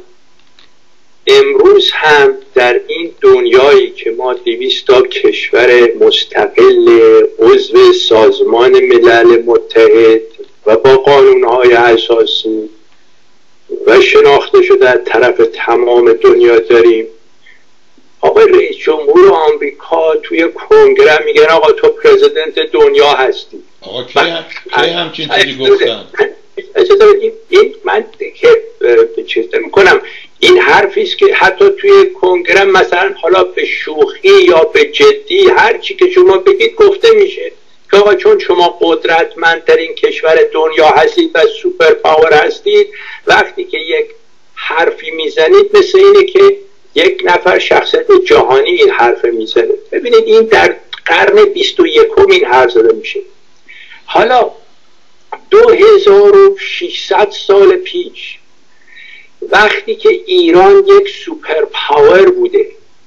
امروز هم در این دنیایی که ما 200 تا کشور مستقل عضو سازمان ملل متحد و با قانونهای اساسی و شناخته شده از طرف تمام دنیا داریم، آقای رئیس جمهور آمریکا توی کنگره میگن آقا تو پرزیدنت دنیا هستی. آقا کی همچین چیزی گفتن؟ این من که چیز میکنم، این حرفی است که حتی توی کنگره مثلا حالا به شوخی یا به جدی هر چی که شما بگید گفته میشه. که آقا چون شما قدرتمندترین کشور دنیا هستید و سوپر پاور هستید، وقتی که یک حرفی میزنید مثل اینه که یک نفر شخصیت جهانی این حرف میزنه. ببینید این در قرن 21 این حرف زده میشه. حالا 2600 سال پیش وقتی که ایران یک سوپر پاور بوده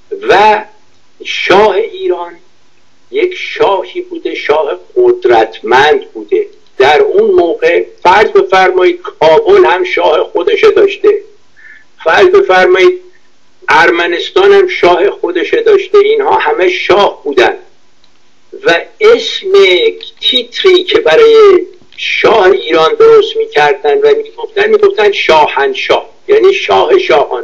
و شاه ایران یک شاهی بوده، شاه قدرتمند بوده، در اون موقع فرض بفرمایید کابل هم شاه خودش داشته، فرض بفرمایید ارمنستان هم شاه خودش داشته، اینها همه شاه بودن و اسم تیتری که برای شاه ایران درست میکردن و میگفتن شاهنشاه، یعنی شاه شاهان.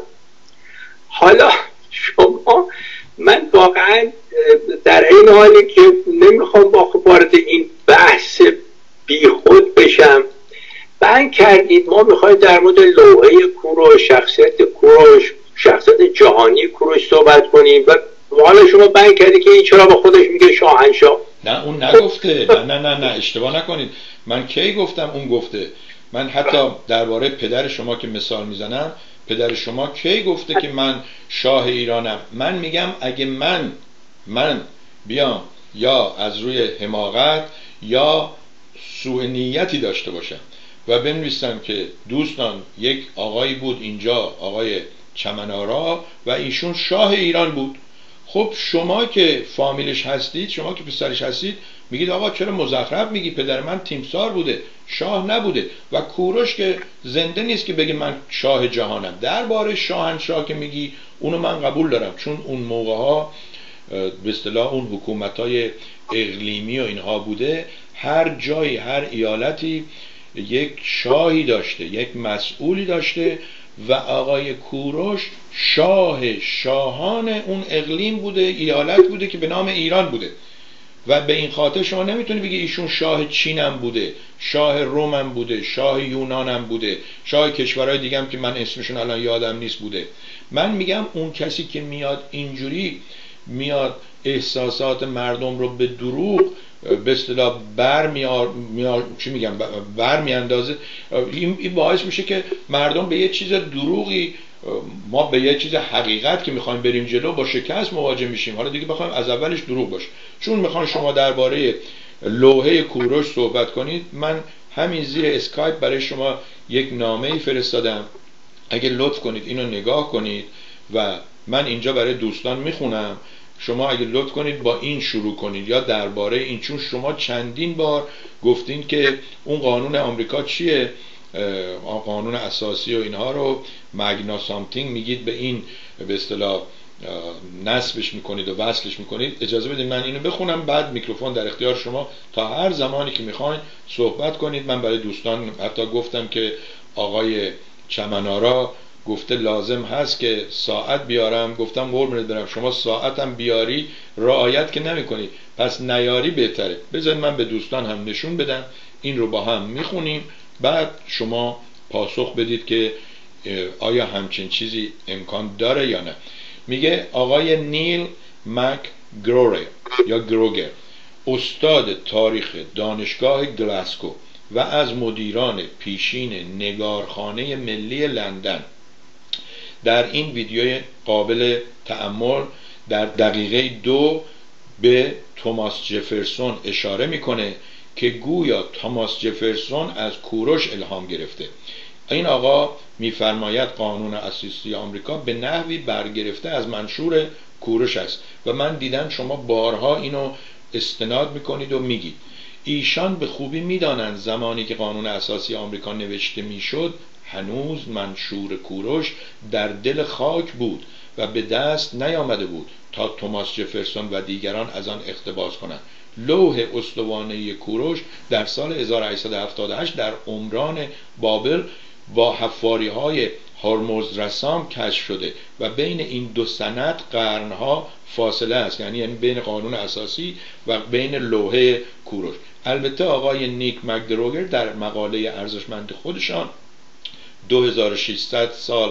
حالا شما، من واقعا در این حالی که نمیخوام وارد این بحث بیخود بشم، بند کردید ما میخوایم در مورد لوحه کوروش، شخصیت کوروش، شخصیت جهانی کوروش صحبت کنیم و حالا شما بند کردید که این چرا با خودش میگه شاهنشاه. نه اون نگفته. نه اشتباه نکنید. من کی گفتم اون گفته؟ من حتی درباره پدر شما که مثال میزنم، پدر شما کی گفته که من شاه ایرانم؟ من میگم اگه من بیام یا از روی حماقت یا سوء نیتی داشته باشم و بنویسم که دوستان یک آقایی بود اینجا، آقای چمنارا، و ایشون شاه ایران بود، خب شما که فامیلش هستید، شما که پسرش هستید، میگید آقا چرا مزخرف میگی؟ پدر من تیمسار بوده، شاه نبوده. و کوروش که زنده نیست که بگه من شاه جهانم. درباره شاهنشاه که میگی اونو من قبول دارم، چون اون موقع ها به اصطلاح اون حکومت‌های اقلیمی و اینها بوده، هر جایی، هر ایالتی یک شاهی داشته، یک مسئولی داشته و آقای کوروش شاه شاهان اون اقلیم بوده، ایالت بوده که به نام ایران بوده. و به این خاطر شما نمیتونی بگی ایشون شاه چینم بوده، شاه رومم بوده، شاه یونانم بوده، شاه کشورهای دیگه هم که من اسمشون الان یادم نیست بوده. من میگم اون کسی که میاد اینجوری میاد احساسات مردم رو به دروغ به اصطلاح برمیاندازه، این باعث میشه که مردم به یه چیز دروغی، ما به یه چیز حقیقت که میخوایم بریم جلو با شکست مواجه میشیم. حالا دیگه بخوایم از اولش دروغ باشه. چون میخوام شما درباره لوحه کوروش صحبت کنید، من همین زیر اسکایپ برای شما یک نامه‌ای فرستادم، اگه لطف کنید اینو نگاه کنید و من اینجا برای دوستان میخونم. شما اگه لطف کنید با این شروع کنید یا درباره این، چون شما چندین بار گفتین که اون قانون آمریکا چیه، قانون اساسی و اینها رو مگنا سامتینگ میگید، به این به اصطلاح نصبش میکنید و وصلش میکنید. اجازه بدید من اینو بخونم، بعد میکروفون در اختیار شما تا هر زمانی که میخواین صحبت کنید. من برای دوستان حتی گفتم که آقای چمنارا گفته لازم هست که ساعت بیارم، گفتم قربونت برم شما ساعتم بیاری رعایت که نمی کنی، پس نیاری بهتره. بذارید من به دوستان هم نشون بدم، این رو با هم میخونیم، بعد شما پاسخ بدید که آیا همچین چیزی امکان داره یا نه. میگه آقای نیل مک گروگر، استاد تاریخ دانشگاه گلاسکو و از مدیران پیشین نگارخانه ملی لندن، در این ویدیو قابل تأمل در دقیقه 2 به توماس جفرسون اشاره میکنه که گویا توماس جفرسون از کوروش الهام گرفته. این آقا میفرماید قانون اساسی آمریکا به نحوی برگرفته از منشور کوروش است و من دیدم شما بارها اینو استناد میکنید و میگید. ایشان به خوبی میدانند زمانی که قانون اساسی آمریکا نوشته میشد هنوز منشور کوروش در دل خاک بود و به دست نیامده بود تا توماس جفرسون و دیگران از آن اقتباس کنند. لوح استوانه کوروش در سال 1878 در عمران بابل با حفاری های هرمز رسام کشف شده و بین این دو سند قرنها فاصله است، یعنی بین قانون اساسی و بین لوح کوروش. البته آقای نیک مکگروگر در مقاله ارزشمند خودشان 2600 سال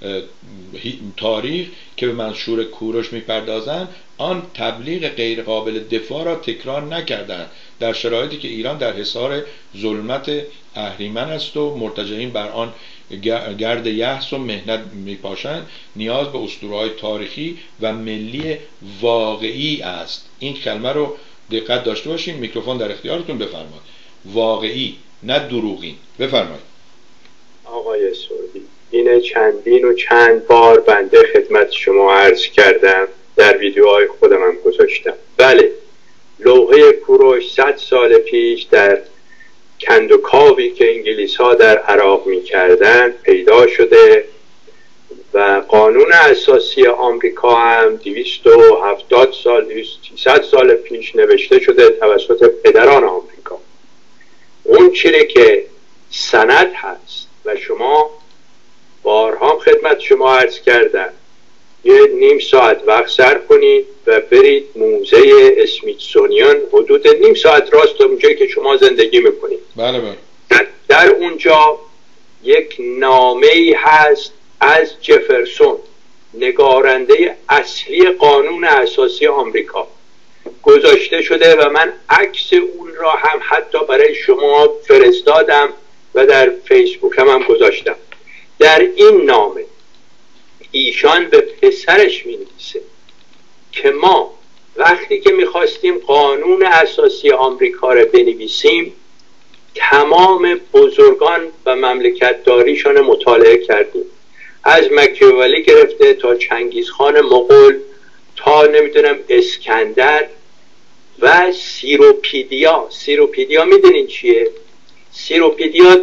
تاریخ که به منشور کوروش میپردازند، آن تبلیغ غیر قابل دفاع را تکرار نکردند. در شرایطی که ایران در حصار ظلمت اهریمن است و مرتجعین بر آن گرد یأس و محنت میپاشند، نیاز به اسطوره‌های تاریخی و ملی واقعی است. این کلمه رو دقت داشته باشین. میکروفون در اختیارتون، بفرمایید. واقعی، نه دروغین. بفرمایید. آقای سعودی، این چندین و چند بار بنده خدمت شما عرض کردم، در ویدیوهای خودم هم گذاشتم. بله، لوحه کوروش 100 سال پیش در کندوکاوی که انگلیس ها در عراق می کردن پیدا شده و قانون اساسی آمریکا هم 270 سال 300 سال پیش نوشته شده توسط پدران آمریکا. اون چیزی که سند هست و شما بارها خدمت شما عرض کردم، یه نیم ساعت وقت صرف کنید و برید موزه اسمیتسونیان، حدود نیم ساعت راست تا اونجایی که شما زندگی میکنید. بله بله. در اونجا یک نامه‌ای هست از جفرسون، نگارنده اصلی قانون اساسی آمریکا، گذاشته شده و من عکس اون را هم حتی برای شما فرستادم و در فیسبوک هم گذاشتم. در این نامه ایشان به پسرش می‌نویسه که ما وقتی که می‌خواستیم قانون اساسی آمریکا را بنویسیم، تمام بزرگان و مملکت‌داریشان مطالعه کردیم، از مکیاولی گرفته تا چنگیزخان مغول تا نمیدونم اسکندر و سیروپیدیا میدونین چیه؟ سیروپیدیا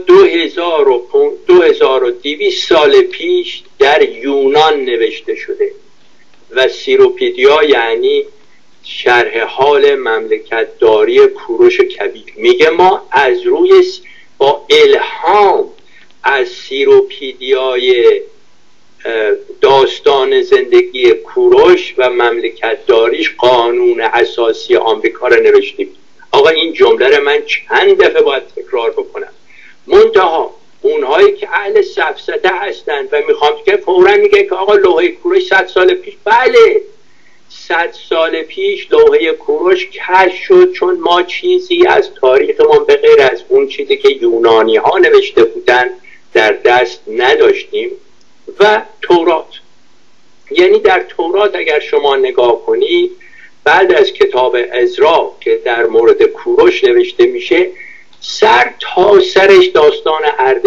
2200 سال پیش در یونان نوشته شده و سیروپیدیا یعنی شرح حال مملکت داری کوروش کبیر. میگه ما از روی با الهام از سیروپیدیای داستان زندگی کوروش و مملکت داریش قانون اساسی آمریکا را نوشتیم. آقا این جمله را من چند دفعه باید تکرار بکنم، منتها اونهایی که اهل سفسطه هستند و میخوام که فوراً میگه که آقا لوحه کوروش 100 سال پیش، بله 100 سال پیش لوحه کوروش کشف شد، چون ما چیزی از تاریخمون به غیر از اون چیزی که یونانی ها نوشته بودن در دست نداشتیم. و تورات، یعنی در تورات اگر شما نگاه کنید بعد از کتاب عزرا که در مورد کوروش نوشته میشه، سر تا سرش داستان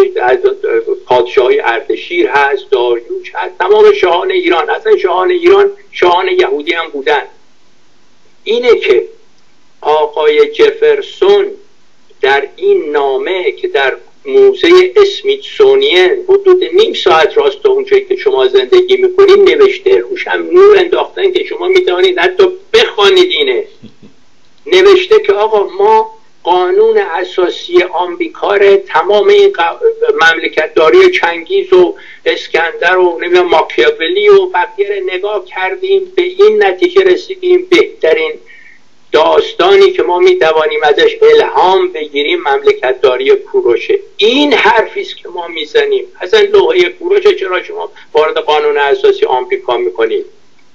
پادشاهی اردشیر هست، داریوش هست، تمام شاهان ایران، اصلا شاهان ایران شاهان یهودی هم بودن. اینه که آقای جفرسون در این نامه که در موزه اسمیتسونیان حدود نیم ساعت راست اونجایی که شما زندگی میکنید نوشته، روش هم نور انداختن که شما میتوانید حتی بخوانید. اینه نوشته که آقا ما قانون اساسی آمریکا را تمام این مملکت داری چنگیز و اسکندر و ماکیاولی و بقیه نگاه کردیم، به این نتیجه رسیدیم بهترین داستانی که ما میتوانیم ازش الهام بگیریم مملکت داری کوروشه. این حرفیست که ما میزنیم. اصلا لوحه کوروش چرا شما وارد قانون اساسی آمریکا میکنید؟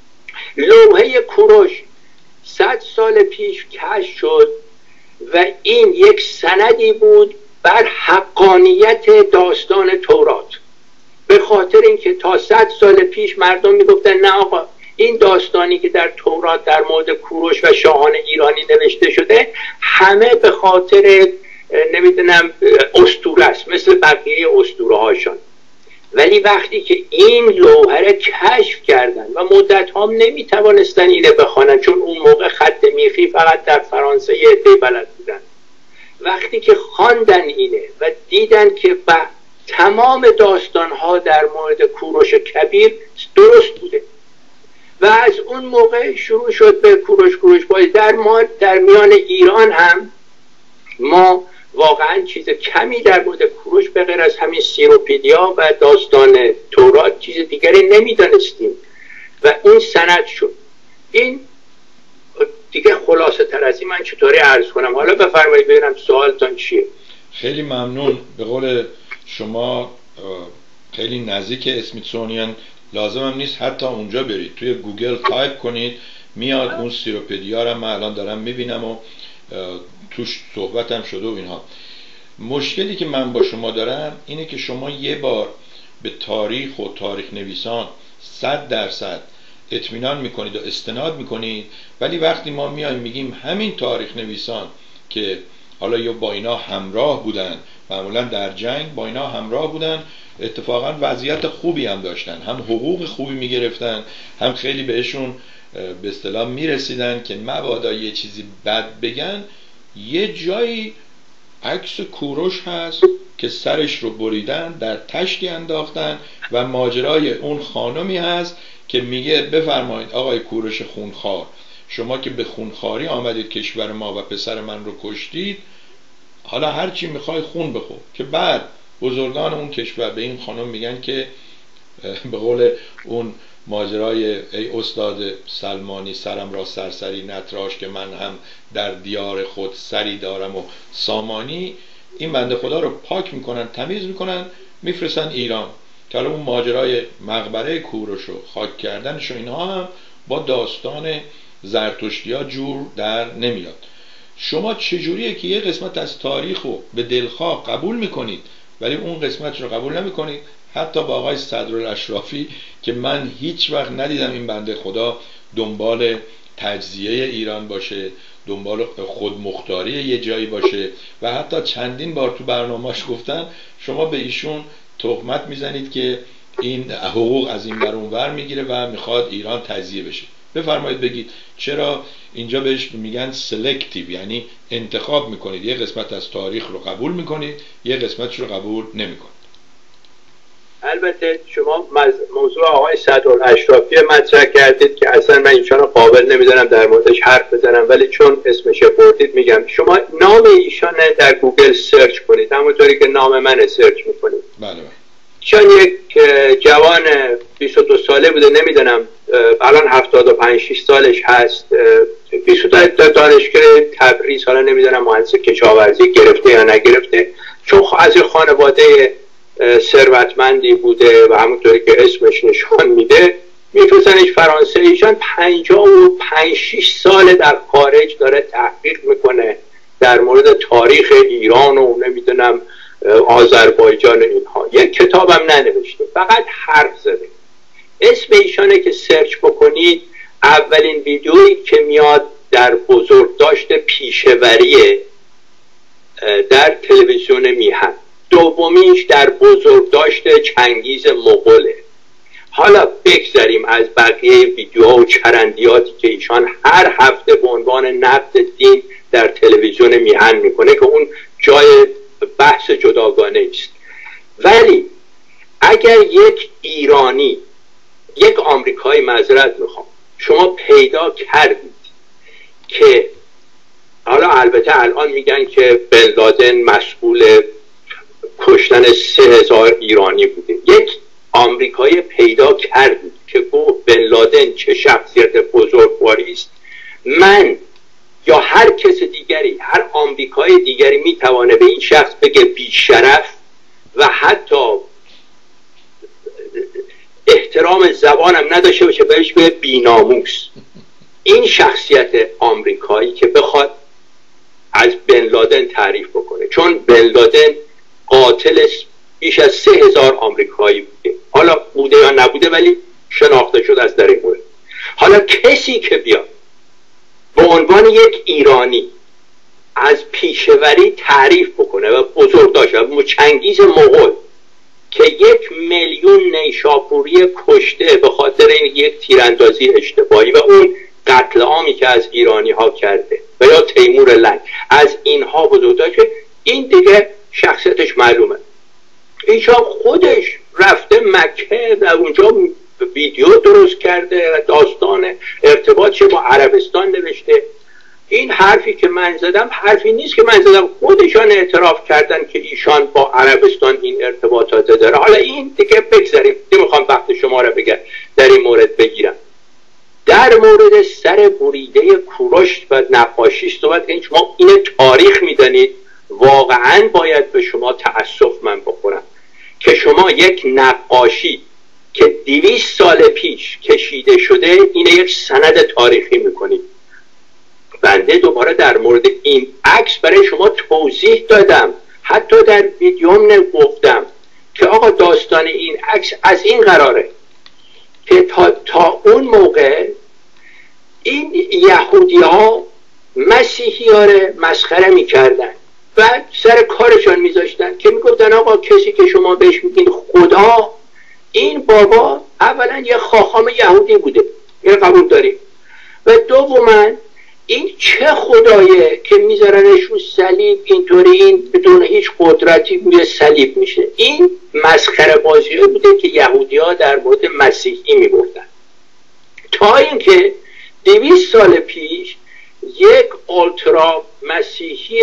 لوحه کوروش 100 سال پیش کشف شد و این یک سندی بود بر حقانیت داستان تورات، به خاطر اینکه تا 100 سال پیش مردم میگفتن نه آقا این داستانی که در تورات در مورد کوروش و شاهان ایرانی نوشته شده همه به خاطر نمیدونم اسطوره است، مثل بقیه اسطوره هاشون. ولی وقتی که این لوحه را کشف کردن و مدت هم نمیتوانستن اینه بخوانن، چون اون موقع خط میخی فقط در فرانسه یه عده بلد بودن، وقتی که خواندن اینه و دیدن که تمام داستانها در مورد کوروش کبیر درست بوده و از اون موقع شروع شد به کوروش باید. در میان ایران هم ما واقعا چیز کمی در مورد کوروش به غیر از همین سیروپیدیا و داستان تورات چیز دیگری نمیدانستیم و اون سند شد. این دیگه خلاصه تر از این من چطوری عرض کنم؟ حالا بفرمایید ببینم سوالتون چیه. خیلی ممنون. به قول شما خیلی نزدیک اسمیتسونیان، لازم هم نیست حتی اونجا برید، توی گوگل تایپ کنید میاد اون سیروپیدیا رو من الان دارم میبینم و توش صحبتم شده و اینها. مشکلی که من با شما دارم اینه که شما یه بار به تاریخ و تاریخ نویسان 100% اطمینان میکنید و استناد میکنید، ولی وقتی ما میایم میگیم همین تاریخ نویسان که حالا یا با اینا همراه بودن، معمولا در جنگ با اینا همراه بودن، اتفاقا وضعیت خوبی هم داشتن، هم حقوق خوبی میگرفتن، هم خیلی بهشون به اصطلاح میرسیدن که مبادا یه چیزی بد بگن. یه جایی عکس کوروش هست که سرش رو بریدن، در تشتی انداختن و ماجرای اون خانمی هست که میگه بفرمایید آقای کوروش خونخوار، شما که به خونخواری آمدید کشور ما و پسر من رو کشتید، حالا هر چی میخوای خون بخور. که بعد بزرگان اون کشور به این خانم میگن که به قول اون ماجرای ای استاد سلمانی سرم را سرسری نتراش که من هم در دیار خود سری دارم و سامانی، این بنده خدا رو پاک میکنن، تمیز میکنن، میفرستن ایران. که حالا اون ماجرای مقبره کوروش و خاک کردنش و اینها هم با داستان زرتشتی‌ها جور در نمیاد. شما چجوریه که یه قسمت از تاریخ رو به دلخواه قبول میکنید ولی اون قسمت رو قبول نمیکنید؟ حتی با آقای صدرالاشرافی که من هیچ وقت ندیدم این بنده خدا دنبال تجزیه ایران باشه، دنبال خودمختاری یه جایی باشه، و حتی چندین بار تو برنامه‌اش گفتن شما به ایشون تهمت میزنید که این حقوق از این بر اون ور میگیره و میخواد ایران تجزیه بشه. بفرمایید بگید چرا اینجا بهش میگن سلکتیو، یعنی انتخاب میکنید، یه قسمت از تاریخ رو قبول میکنید، یه قسمتش رو قبول نمیکنید. البته شما موضوع آقای صدرالاشرافی مطرح کردید که اصلا من ایشان رو قابل نمیدونم در موردش حرف بزنم، ولی چون اسمش بردید میگم شما نام ایشان در گوگل سرچ کنید همونطوری که نام من سرچ میکنید. بله. چون یک جوان 22 ساله بوده، نمیدونم الان 75-6 سالش هست، 22 دانشگاه تبریز، حالا نمیدونم مهندس کشاورزی گرفته یا نگرفته، چون از خانواده ثروتمندی بوده و همونطوری که اسمش نشان میده میفرستنش فرانسه. ایشان 55-6 ساله در خارج داره تحقیق میکنه در مورد تاریخ ایران و نمیدونم آذربایجان اینها. یک کتابم ننوشته، فقط حرف زده. اسم ایشانه که سرچ بکنید اولین ویدیویی که میاد در بزرگداشت پیشوریه در تلویزیون میهن، دومیش در بزرگداشت چنگیز مغوله. حالا بگذاریم از بقیه ویدیوها و چرندیاتی که ایشان هر هفته به عنوان نقد دین در تلویزیون میهن میکنه که اون جای بحث جداگانه است. ولی اگر یک ایرانی، یک آمریکایی، معذرت میخوام، شما پیدا کردید که حالا البته الان میگن که بن لادن مسئول کشتن 3000 ایرانی بوده، یک آمریکایی پیدا کردید که گفت بن لادن چه شخصیت بزرگواری است، من یا هر کس دیگری، هر آمریکایی دیگری میتوانه به این شخص بگه بیشرف و حتی احترام زبانم نداشته باشه، بهش بگه بیناموس. این شخصیت آمریکایی که بخواد از بن لادن تعریف بکنه، چون بن لادن قاتل بیش از 3000 آمریکایی بوده، حالا بوده یا نبوده ولی شناخته شد از در این مورد. حالا کسی که بیاد به عنوان یک ایرانی از پیشوری تعریف بکنه و بزرگداشت و چنگیز مغول که 1,000,000 نیشاپوری کشته به خاطر این یک تیراندازی اشتباهی و اون قتل عامی که از ایرانی ها کرده و یا تیمور لنگ، از اینها بزرگداشت، این دیگه شخصیتش معلومه. ایشان خودش رفته مکه، در اونجا ویدیو درست کرده، داستان ارتباطش با عربستان نوشته. این حرفی که من زدم حرفی نیست که من زدم، خودشان اعتراف کردن که ایشان با عربستان این ارتباطات داره. حالا این دیگه بگذاریم، نمیخوام وقت شما را در این مورد بگیرم. در مورد سر بریده کوروش و نقاشی صحبت کنید. شما این تاریخ میدانید، واقعا باید به شما تأسف من بخورم که شما یک نقاشی که 200 سال پیش کشیده شده اینه یک سند تاریخی میکنید. بنده دوباره در مورد این عکس برای شما توضیح دادم، حتی در ویدیوم گفتم که آقا داستان این عکس از این قراره که تا اون موقع این یهودی ها مسیحی ها رو مسخره میکردن و سر کارشان میذاشتن که میگفتن آقا کسی که شما بهش میگین خدا، این بابا اولا یه خاخام یهودی بوده، این قبول داریم، و دوما این چه خدایه که میذارنش رو صلیب اینطوری، این بدون هیچ قدرتی بوده صلیب میشه. این مسخره بازی بوده که یهودی ها در مورد مسیحی میگفتن، تا اینکه 200 سال پیش یک اولترا مسیحی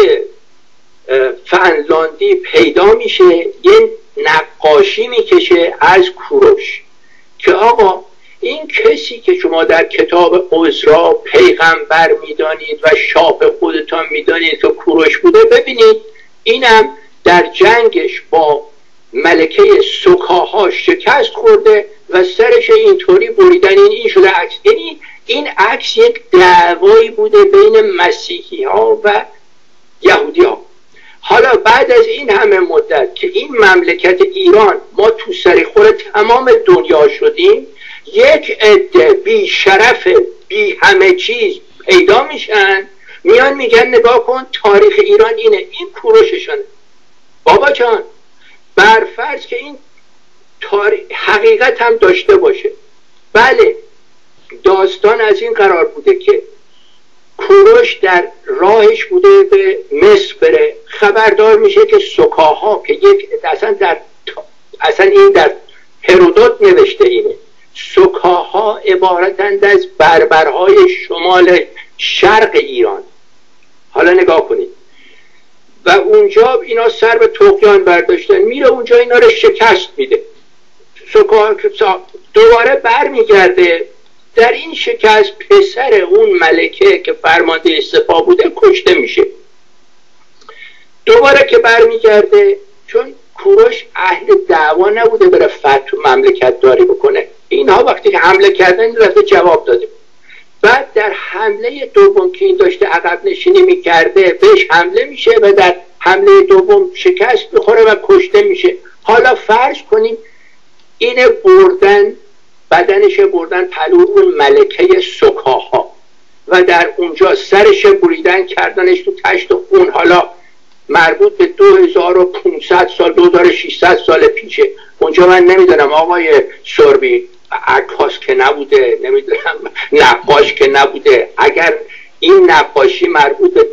فنلاندی پیدا میشه، یه نقاشی میکشه از کوروش که آقا این کسی که شما در کتاب عزرا پیغمبر میدانید و شاه خودتان میدانید که کوروش بوده، ببینید اینم در جنگش با ملکه سکاها شکست خورده و سرش اینطوری بریدن، این شده عکس. یعنی این عکس یک دعوایی بوده بین مسیحی ها و یهودی ها. حالا بعد از این همه مدت که این مملکت ایران ما تو سریخور تمام دنیا شدیم، یک عده بی شرف بی همه چیز پیدا میشن، میان میگن نگاه کن تاریخ ایران اینه، این کوروششونه. بابا جان برفرض که این حقیقت هم داشته باشه، بله داستان از این قرار بوده که کوروش در راهش بوده به مصر بره، خبردار میشه که سکاها که یک اصلا این در هرودوت نوشته اینه، سکاها عبارتند از بربرهای شمال شرق ایران. حالا نگاه کنید و اونجا اینا سر به طغیان برداشتن، میره اونجا اینا رو شکست میده، سکاها دوباره بر میگرده، در این شکست پسر اون ملکه که فرمانده سپاه بوده کشته میشه. دوباره که برمیگرده، چون کوروش اهل دعوا نبوده بره فتح مملکت داری بکنه، اینها وقتی که حمله کردن رفته جواب داده. بعد در حمله دوم که این داشته عقب نشینی میکرده بهش حمله میشه و در حمله دوم شکست میخوره و کشته میشه. حالا فرض کنیم اینه بردن، بدنش بردن پلو اون ملکه سکاها و در اونجا سرش بریدن کردنش تو تشت خون. حالا مربوط به 2500 سال 2600 سال پیشه. اونجا من نمیدونم آقای سربی عکاس که نبوده، نمیدونم نقاش که نبوده، اگر این نقاشی مربوط به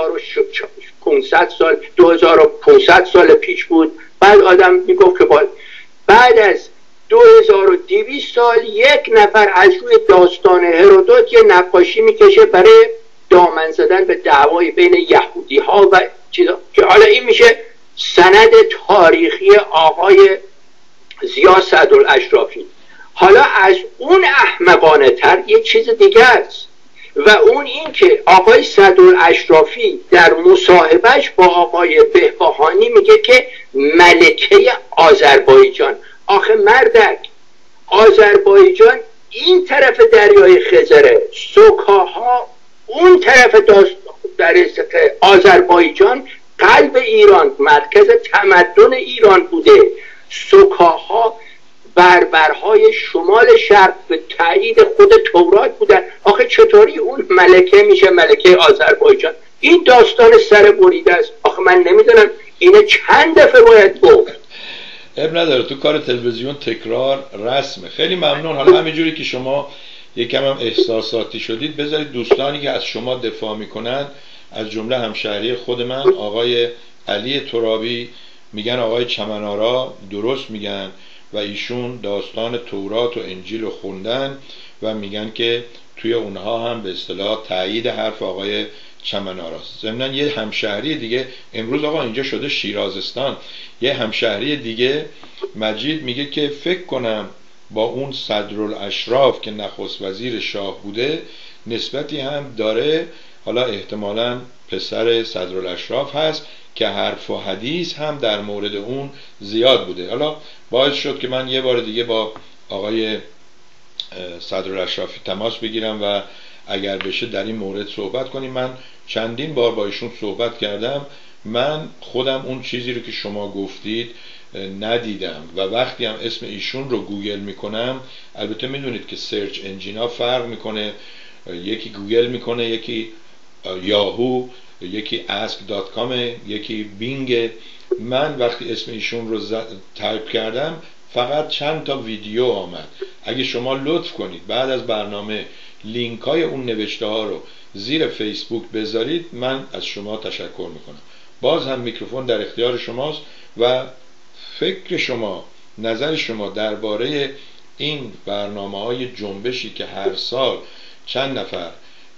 2500 سال پیش بود، بعد آدم میگفت که بعد از 2200 سال یک نفر از روی داستان هرودوت یه نقاشی میکشه برای دامن زدن به دعوای بین یهودی ها و چیزا، که حالا این میشه سند تاریخی آقای ضیا صدرالاشرافی. حالا از اون احمقانه تر یه چیز دیگه است و اون این که آقای صدرالاشرافی در مصاحبهش با آقای بهبهانی میگه که ملکه آذربایجان، آخه مردک آذربایجان این طرف دریای خزره، سکاها اون طرف در آذربایجان قلب ایران، مرکز تمدن ایران بوده. سکاها بربرهای شمال شرق به تایید خود تورات بودن. آخه چطوری اون ملکه میشه ملکه آذربایجان؟ این داستان سر بریده است. آخه من نمیدونم اینه چند دفعه باید گفت. اب نداره، تو کار تلویزیون تکرار رسمه. خیلی ممنون. حالا همینجوری که شما یکم هم احساساتی شدید، بذارید دوستانی که از شما دفاع میکنن، از جمله همشهری خود من آقای علی ترابی میگن آقای چمنارا درست میگن و ایشون داستان تورات و انجیل رو خوندن و میگن که توی اونها هم به اصطلاح تایید حرف آقای چمناراست. ضمناً یه همشهری دیگه امروز آقا اینجا شده شیرازستان، یه همشهری دیگه مجید میگه که فکر کنم با اون صدرالاشراف که نخست وزیر شاه بوده نسبتی هم داره، حالا احتمالاً پسر صدرالاشراف هست که حرف و حدیث هم در مورد اون زیاد بوده. حالا باعث شد که من یه بار دیگه با آقای صدرالاشرافی تماس بگیرم و اگر بشه در این مورد صحبت کنیم. من چندین بار با ایشون صحبت کردم. من خودم اون چیزی رو که شما گفتید ندیدم و وقتی هم اسم ایشون رو گوگل میکنم، البته میدونید که سرچ انجین ها فرق میکنه، یکی گوگل میکنه، یکی یاهو، یکی ask.com، یکی بینگ. من وقتی اسم ایشون رو تایپ کردم فقط چند تا ویدیو آمد. اگه شما لطف کنید بعد از برنامه لینک های اون نوشته ها رو زیر فیسبوک بذارید، من از شما تشکر میکنم. باز هم میکروفون در اختیار شماست و فکر شما، نظر شما درباره این برنامه‌های جنبشی که هر سال چند نفر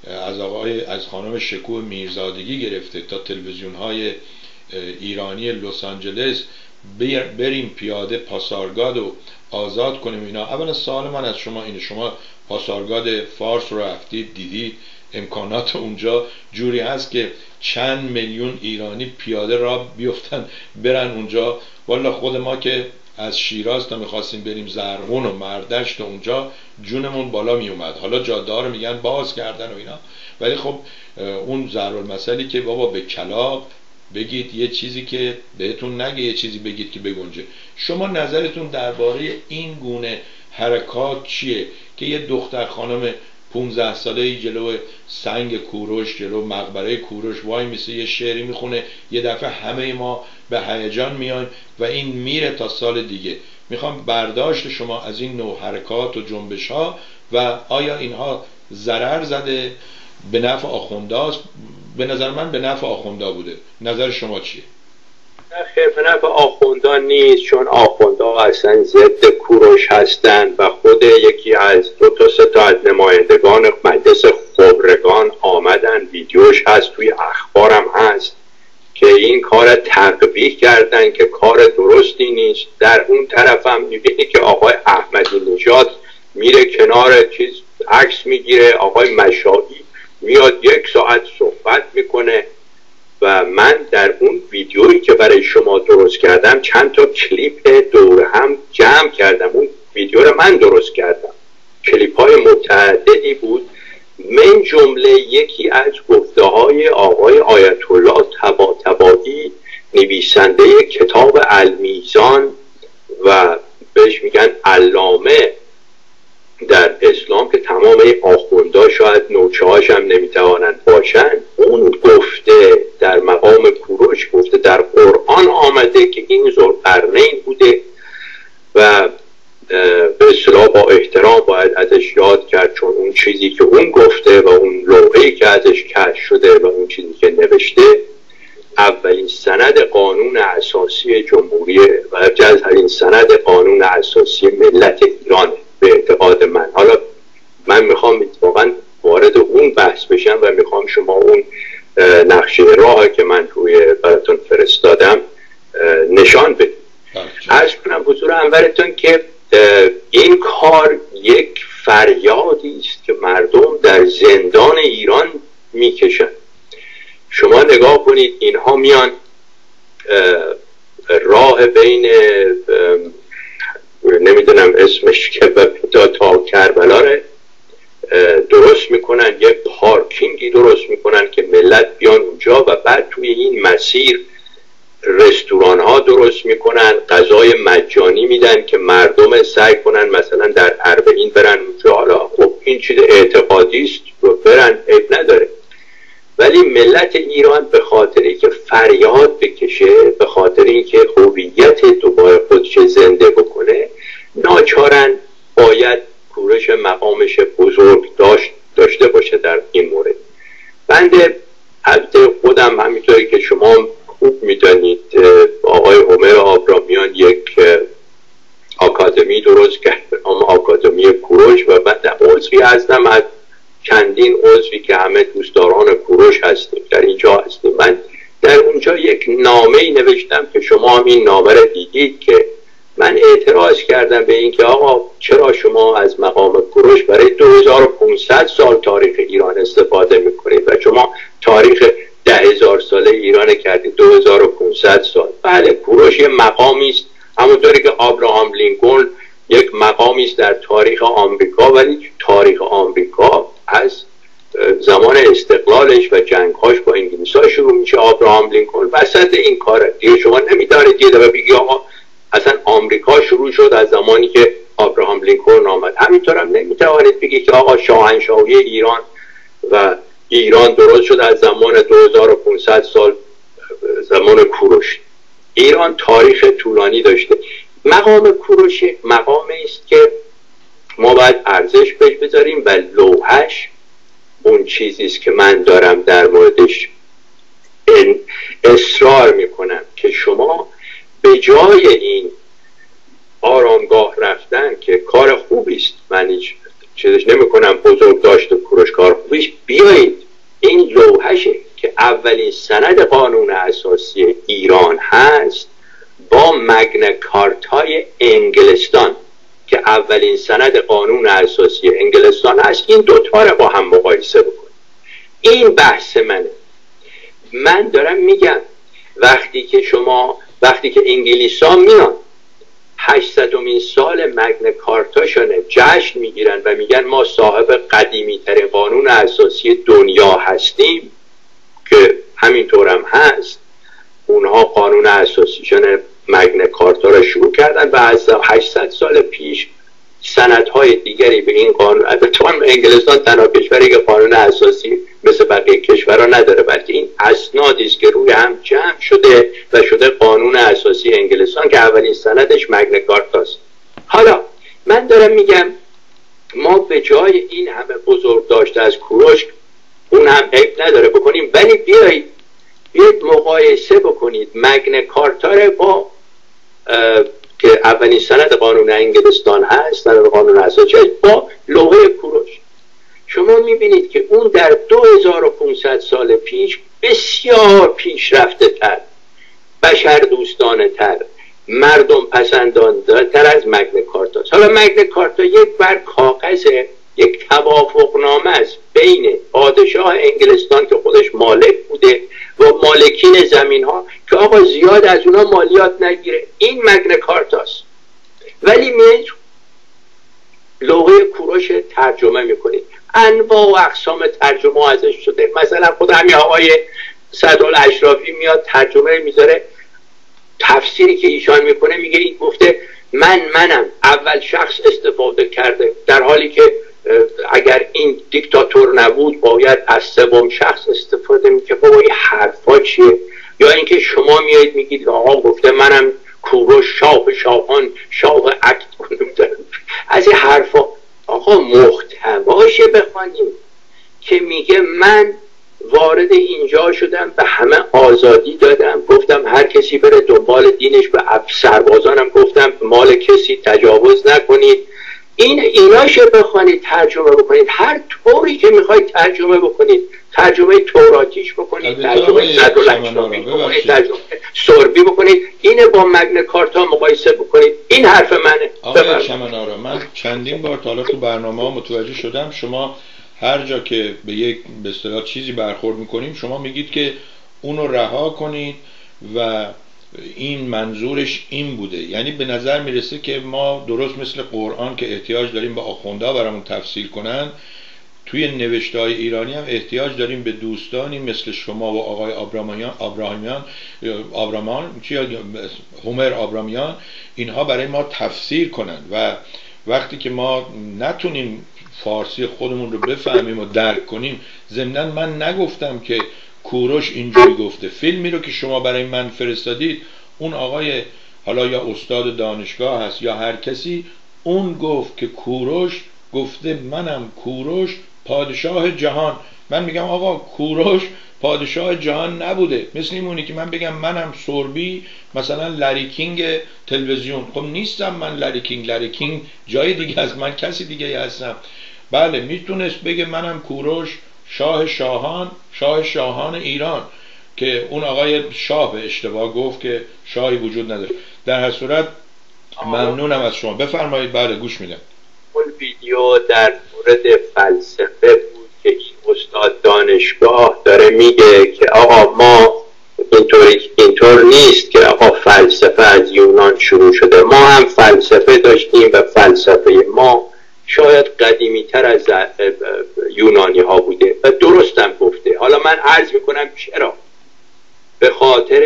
از خانم شکوه میرزادگی گرفته تا تلویزیون‌های ایرانی لس آنجلس بریم پیاده پاسارگاد رو آزاد کنیم اینا. اولا سوال من از شما اینه، شما پاسارگاد فارس رو رفتید دیدید؟ امکانات اونجا جوری هست که چند میلیون ایرانی پیاده را بیفتن برن اونجا؟ والا خود ما که از شیراز تا میخواستیم بریم زرغون و مردشت و اونجا جونمون بالا میومد. حالا جاده ها رو میگن باز کردن و اینا، ولی خب اون ضرورالمثلی که بابا به کلاغ بگید یه چیزی که بهتون نگه یه چیزی بگید که بگنجه. شما نظرتون درباره این گونه حرکات چیه که یه دختر خانم 15 ساله جلو سنگ کوروش، جلو مقبره کوروش وای میسه یه شعری میخونه، یه دفعه همه ما به هیجان میایم و این میره تا سال دیگه. میخوام برداشت شما از این نوع حرکات و جنبش ها و آیا اینها ضرر زده به نفع آخونداست؟ به نظر من به نفع آخوندا بوده. نظر شما چیه؟ خیر، به نفع آخوندا نیست، چون آخوندا اصلا ضد کوروش هستن و خود یکی از 2-3 تا از نمایندگان مجلس خبرگان آمدن، ویدیوش هست توی اخبارم هست که این کار تقبیح کردن که کار درستی نیست. در اون طرف هم میبینی که آقای احمدی نژاد میره کنار چیز عکس میگیره، آقای مشایی میاد 1 ساعت صحبت میکنه و من در اون ویدیویی که برای شما درست کردم چند تا کلیپ دور هم جمع کردم. اون ویدیو رو من درست کردم، کلیپ های متعددی بود، من جمله یکی از گفته های آقای آیت الله طباطبایی، نویسنده کتاب المیزان و بهش میگن علامه در اسلام که تمام آخوندا شاید نوچه‌هاش هم نمیتوانند باشن. اون گفته در مقام کوروش گفته در قرآن آمده که این ذوالقرنین بوده و به اصطلاح با احترام باید ازش یاد کرد، چون اون چیزی که اون گفته و اون لوحه‌ای که ازش کشف شده و اون چیزی که نوشته اولین سند قانون اساسی جمهوریه و جزء سند قانون اساسی ملت ایرانه به اعتقاد من. حالا من میخوام واقعا وارد اون بحث بشم و میخوام شما اون نقشه راه که من روی براتون فرستادم نشان بدید. عرض کنم حضور انورتون که این کار یک فریادی است که مردم در زندان ایران میکشن. شما نگاه کنید، اینها میان راه بین نمیدونم اسمش که تا کربلا رو درست میکنن، یه پارکینگی درست میکنن که ملت بیان اونجا و بعد توی این مسیر رستوران ها درست میکنن، غذای مجانی میدن که مردم سعی کنن مثلا در اربعین برن اونجا. حالا خب این چیز اعتقادی است، برن، عیب نداره، ولی ملت ایران به خاطر که فریاد بکشه، به خاطر اینکه هویت دوباره خودش زنده بکنه، ناچارن باید کوروش مقامش بزرگ داشته باشه در این مورد. بنده البته خودم همینطوری که شما خوب میدانید آقای عمر آبرامیان یک آکادمی درست کرد به نام آکادمی کوروش و بعد عضوی هستم از چندین عضوی که همه دوستداران کوروش هستیم در اینجا هستیم. من در اونجا یک نامه‌ای نوشتم که شما هم این نامه رو دیدید که من اعتراض کردم به این که آقا چرا شما از مقام کوروش برای 2500 سال تاریخ ایران استفاده میکنید و شما تاریخ 10,000 ساله ایران کردید 2500 سال. بله، کوروش یه مقامی است، همونطوری که ابراهام لینکلن یک مقامی است در تاریخ آمریکا، ولی تاریخ آمریکا از زمان استقلالش و جنگ‌هاش با انگلیس‌ها شروع میشه. آبراهام لینکلن وسط این کاره دیگه. شما نمیتونید یه دفعه بگی آقا اصلا آمریکا شروع شد از زمانی که آبراهام لینکلن آمد. همینطور هم نمیتوانید بگی که آقا شاهنشاهی ایران و ایران درست شد از زمان 2500 سال زمان کوروش. ایران تاریخ طولانی داشته. مقام کوروش مقامی است که ما باید ارزش بهش بذاریم و لوحش اون چیزی است که من دارم در موردش اصرار میکنم که شما به جای این آرامگاه رفتن که کار خوبی است، من هیچ چیزش نمیکنم، بزرگ داشت و کوروش کار خوبیش، بیایید این لوحشه که اولین سند قانون اساسی ایران هست با مگنا کارتای انگلستان که اولین سند قانون اساسی انگلستان هست، این دوتا رو با هم مقایسه بکن. این بحث منه. من دارم میگم وقتی که انگلیس‌ها میان 800مین سال مگنا کارتاشونه جشن میگیرن و میگن ما صاحب قدیمی ترین قانون اساسی دنیا هستیم، که همینطور هم هست. اونها قانون اساسیشون مگنا کارتا را شروع کردن و از 800 سال پیش سندهای دیگری به این قانون، البته انگلستان تنها کشوری که قانون اساسی مثل بقیه کشورها نداره، بلکه این اسنادی است که روی هم جمع شده و شده قانون اساسی انگلستان که اولین سندش مگنا کارتاست. حالا من دارم میگم ما به جای این همه بزرگ داشته از کوروش، اون هم عیب نداره بکنیم، ولی بیایید مقایسه بکنید مگنا کارتا رو با که اولین سند قانون انگلستان هست، سند قانون اساسی با لوحه کوروش. شما میبینید که اون در 2500 سال پیش بسیار پیشرفته تر، بشر دوستانه تر، مردم پسندانده تر از مگنا کارتا. حالا مگنا کارتا یک بر کاغذ، یک توافقنامه است بین پادشاه انگلستان که خودش مالک بوده و مالکین زمین ها که آقا زیاد از اونا مالیات نگیره. این مگنا کارتاست. ولی میاد لوحه کوروش ترجمه میکنید، انواع و اقسام ترجمه ازش شده. مثلا خود همین آقای سعدالاشرافی میاد ترجمه میذاره، تفسیری که ایشان میکنه میگه این گفته منم اول شخص استفاده کرده، در حالی که اگر این دیکتاتور نبود باید از سوم شخص استفاده میکنه. بابا این حرفا چیه؟ یا اینکه شما میایید میگید آقا گفته منم کوروش شاه شاهان شاه عقد کنم. از این حرفا آقا محتواشه بخوانیم که میگه من وارد اینجا شدم، به همه آزادی دادم، گفتم هر کسی بره دنبال دینش، به سربازانم گفتم مال کسی تجاوز نکنید. ایناشه بخوانید ترجمه بکنید، هر طوری که میخواید ترجمه بکنید، ترجمه توراتیش بکنید، ترجمه سعدالاشرافی بکنید، ترجمه سوربی بکنید، اینه با مگنا کارتا مقایسه بکنید. این حرف منه. آقای شمنارا، من چندین بار تا حالا تو برنامه ها متوجه شدم شما هر جا که به یک به اصطلاح چیزی برخورد میکنیم شما میگید که اونو رها کنید و این منظورش این بوده. یعنی به نظر میرسه که ما درست مثل قرآن که احتیاج داریم به آخونده برامون تفسیر کنن، توی نوشته‌های ایرانی هم احتیاج داریم به دوستانی مثل شما و آقای هومر آبرامیان، اینها برای ما تفسیر کنن. و وقتی که ما نتونیم فارسی خودمون رو بفهمیم و درک کنیم، ضمناً من نگفتم که کوروش اینجوری گفته. فیلمی رو که شما برای من فرستادید، اون آقای حالا یا استاد دانشگاه هست یا هر کسی، اون گفت که کوروش گفته منم کوروش پادشاه جهان. من میگم آقا کوروش پادشاه جهان نبوده. مثل اینی که من بگم منم سوربی مثلا لری کینگ تلویزیون. خب نیستم من لری کینگ جای دیگه از من کسی دیگه هستم. بله میتونست بگه منم کوروش شاه شاهان ایران، که اون آقای شاه به اشتباه گفت که شاهی وجود نداره. در هر صورت ممنونم از شما، بفرمایید. بله گوش میدم. اون ویدیو در مورد فلسفه بود که این استاد دانشگاه داره میگه که آقا ما اینطور نیست که آقا فلسفه از یونان شروع شده، ما هم فلسفه داشتیم و فلسفه ما شاید قدیمی تر از یونانی ها بوده و خاطر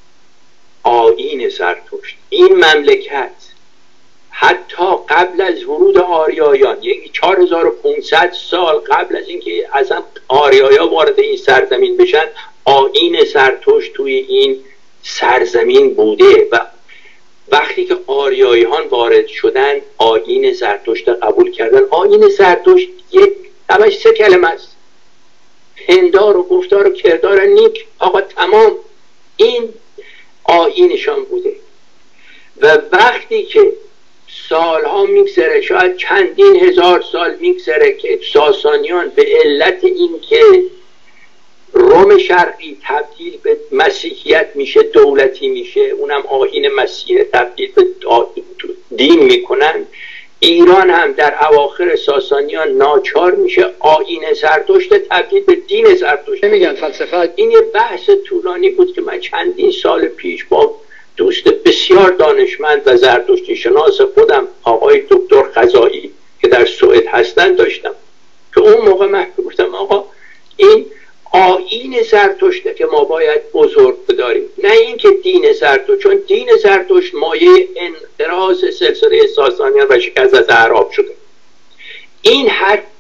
آیین زرتشت. این مملکت حتی قبل از ورود آریایان، یکی 4500 سال قبل از اینکه اصلا آریایا وارد این سرزمین بشن، آیین زرتشت توی این سرزمین بوده و وقتی که آریاییان وارد شدن آیین زرتشت قبول کردن. آیین زرتشت یک همش 3 کلمه است: پندار و گفتار و کردار نیک. آقا تمام این آیینشان بوده. و وقتی که سالها میگذره، شاید چندین هزار سال میگذره، که ساسانیان به علت این که روم شرقی تبدیل به مسیحیت میشه، دولتی میشه، اونم آیین مسیح تبدیل به دین میکنن، ایران هم در اواخر ساسانیان ناچار میشه آیین زرتشت تبدیل به دین زرتشت. نمیگن فلسفه. این یه بحث طولانی بود که من چندین سال پیش با دوست بسیار دانشمند و زرتشتی شناس خودم، آقای دکتر خزایی که در سوئد هستن، داشتم که اون موقع من گفتم آقا این آیین زرتشته که ما باید بزرگ بداریم، نه اینکه دین زرتشت، چون دین زرتشت مایه انقراض سلسله ساسانیان و شکست از اعراب شده. این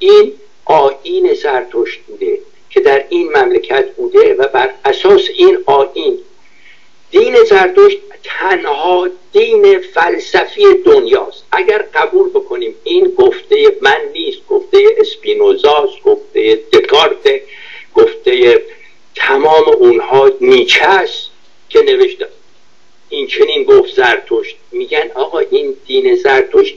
آیین زرتشت بوده که در این مملکت بوده و بر اساس این آیین دین زرتشت تنها دین فلسفی دنیاست. اگر قبول بکنیم این گفته من نیست، گفته اسپینوزاست، گفته دکارت، گفته تمام اونها، نیچه است که نوشته این چنین گفت زرتشت. میگن آقا این دین زرتشت،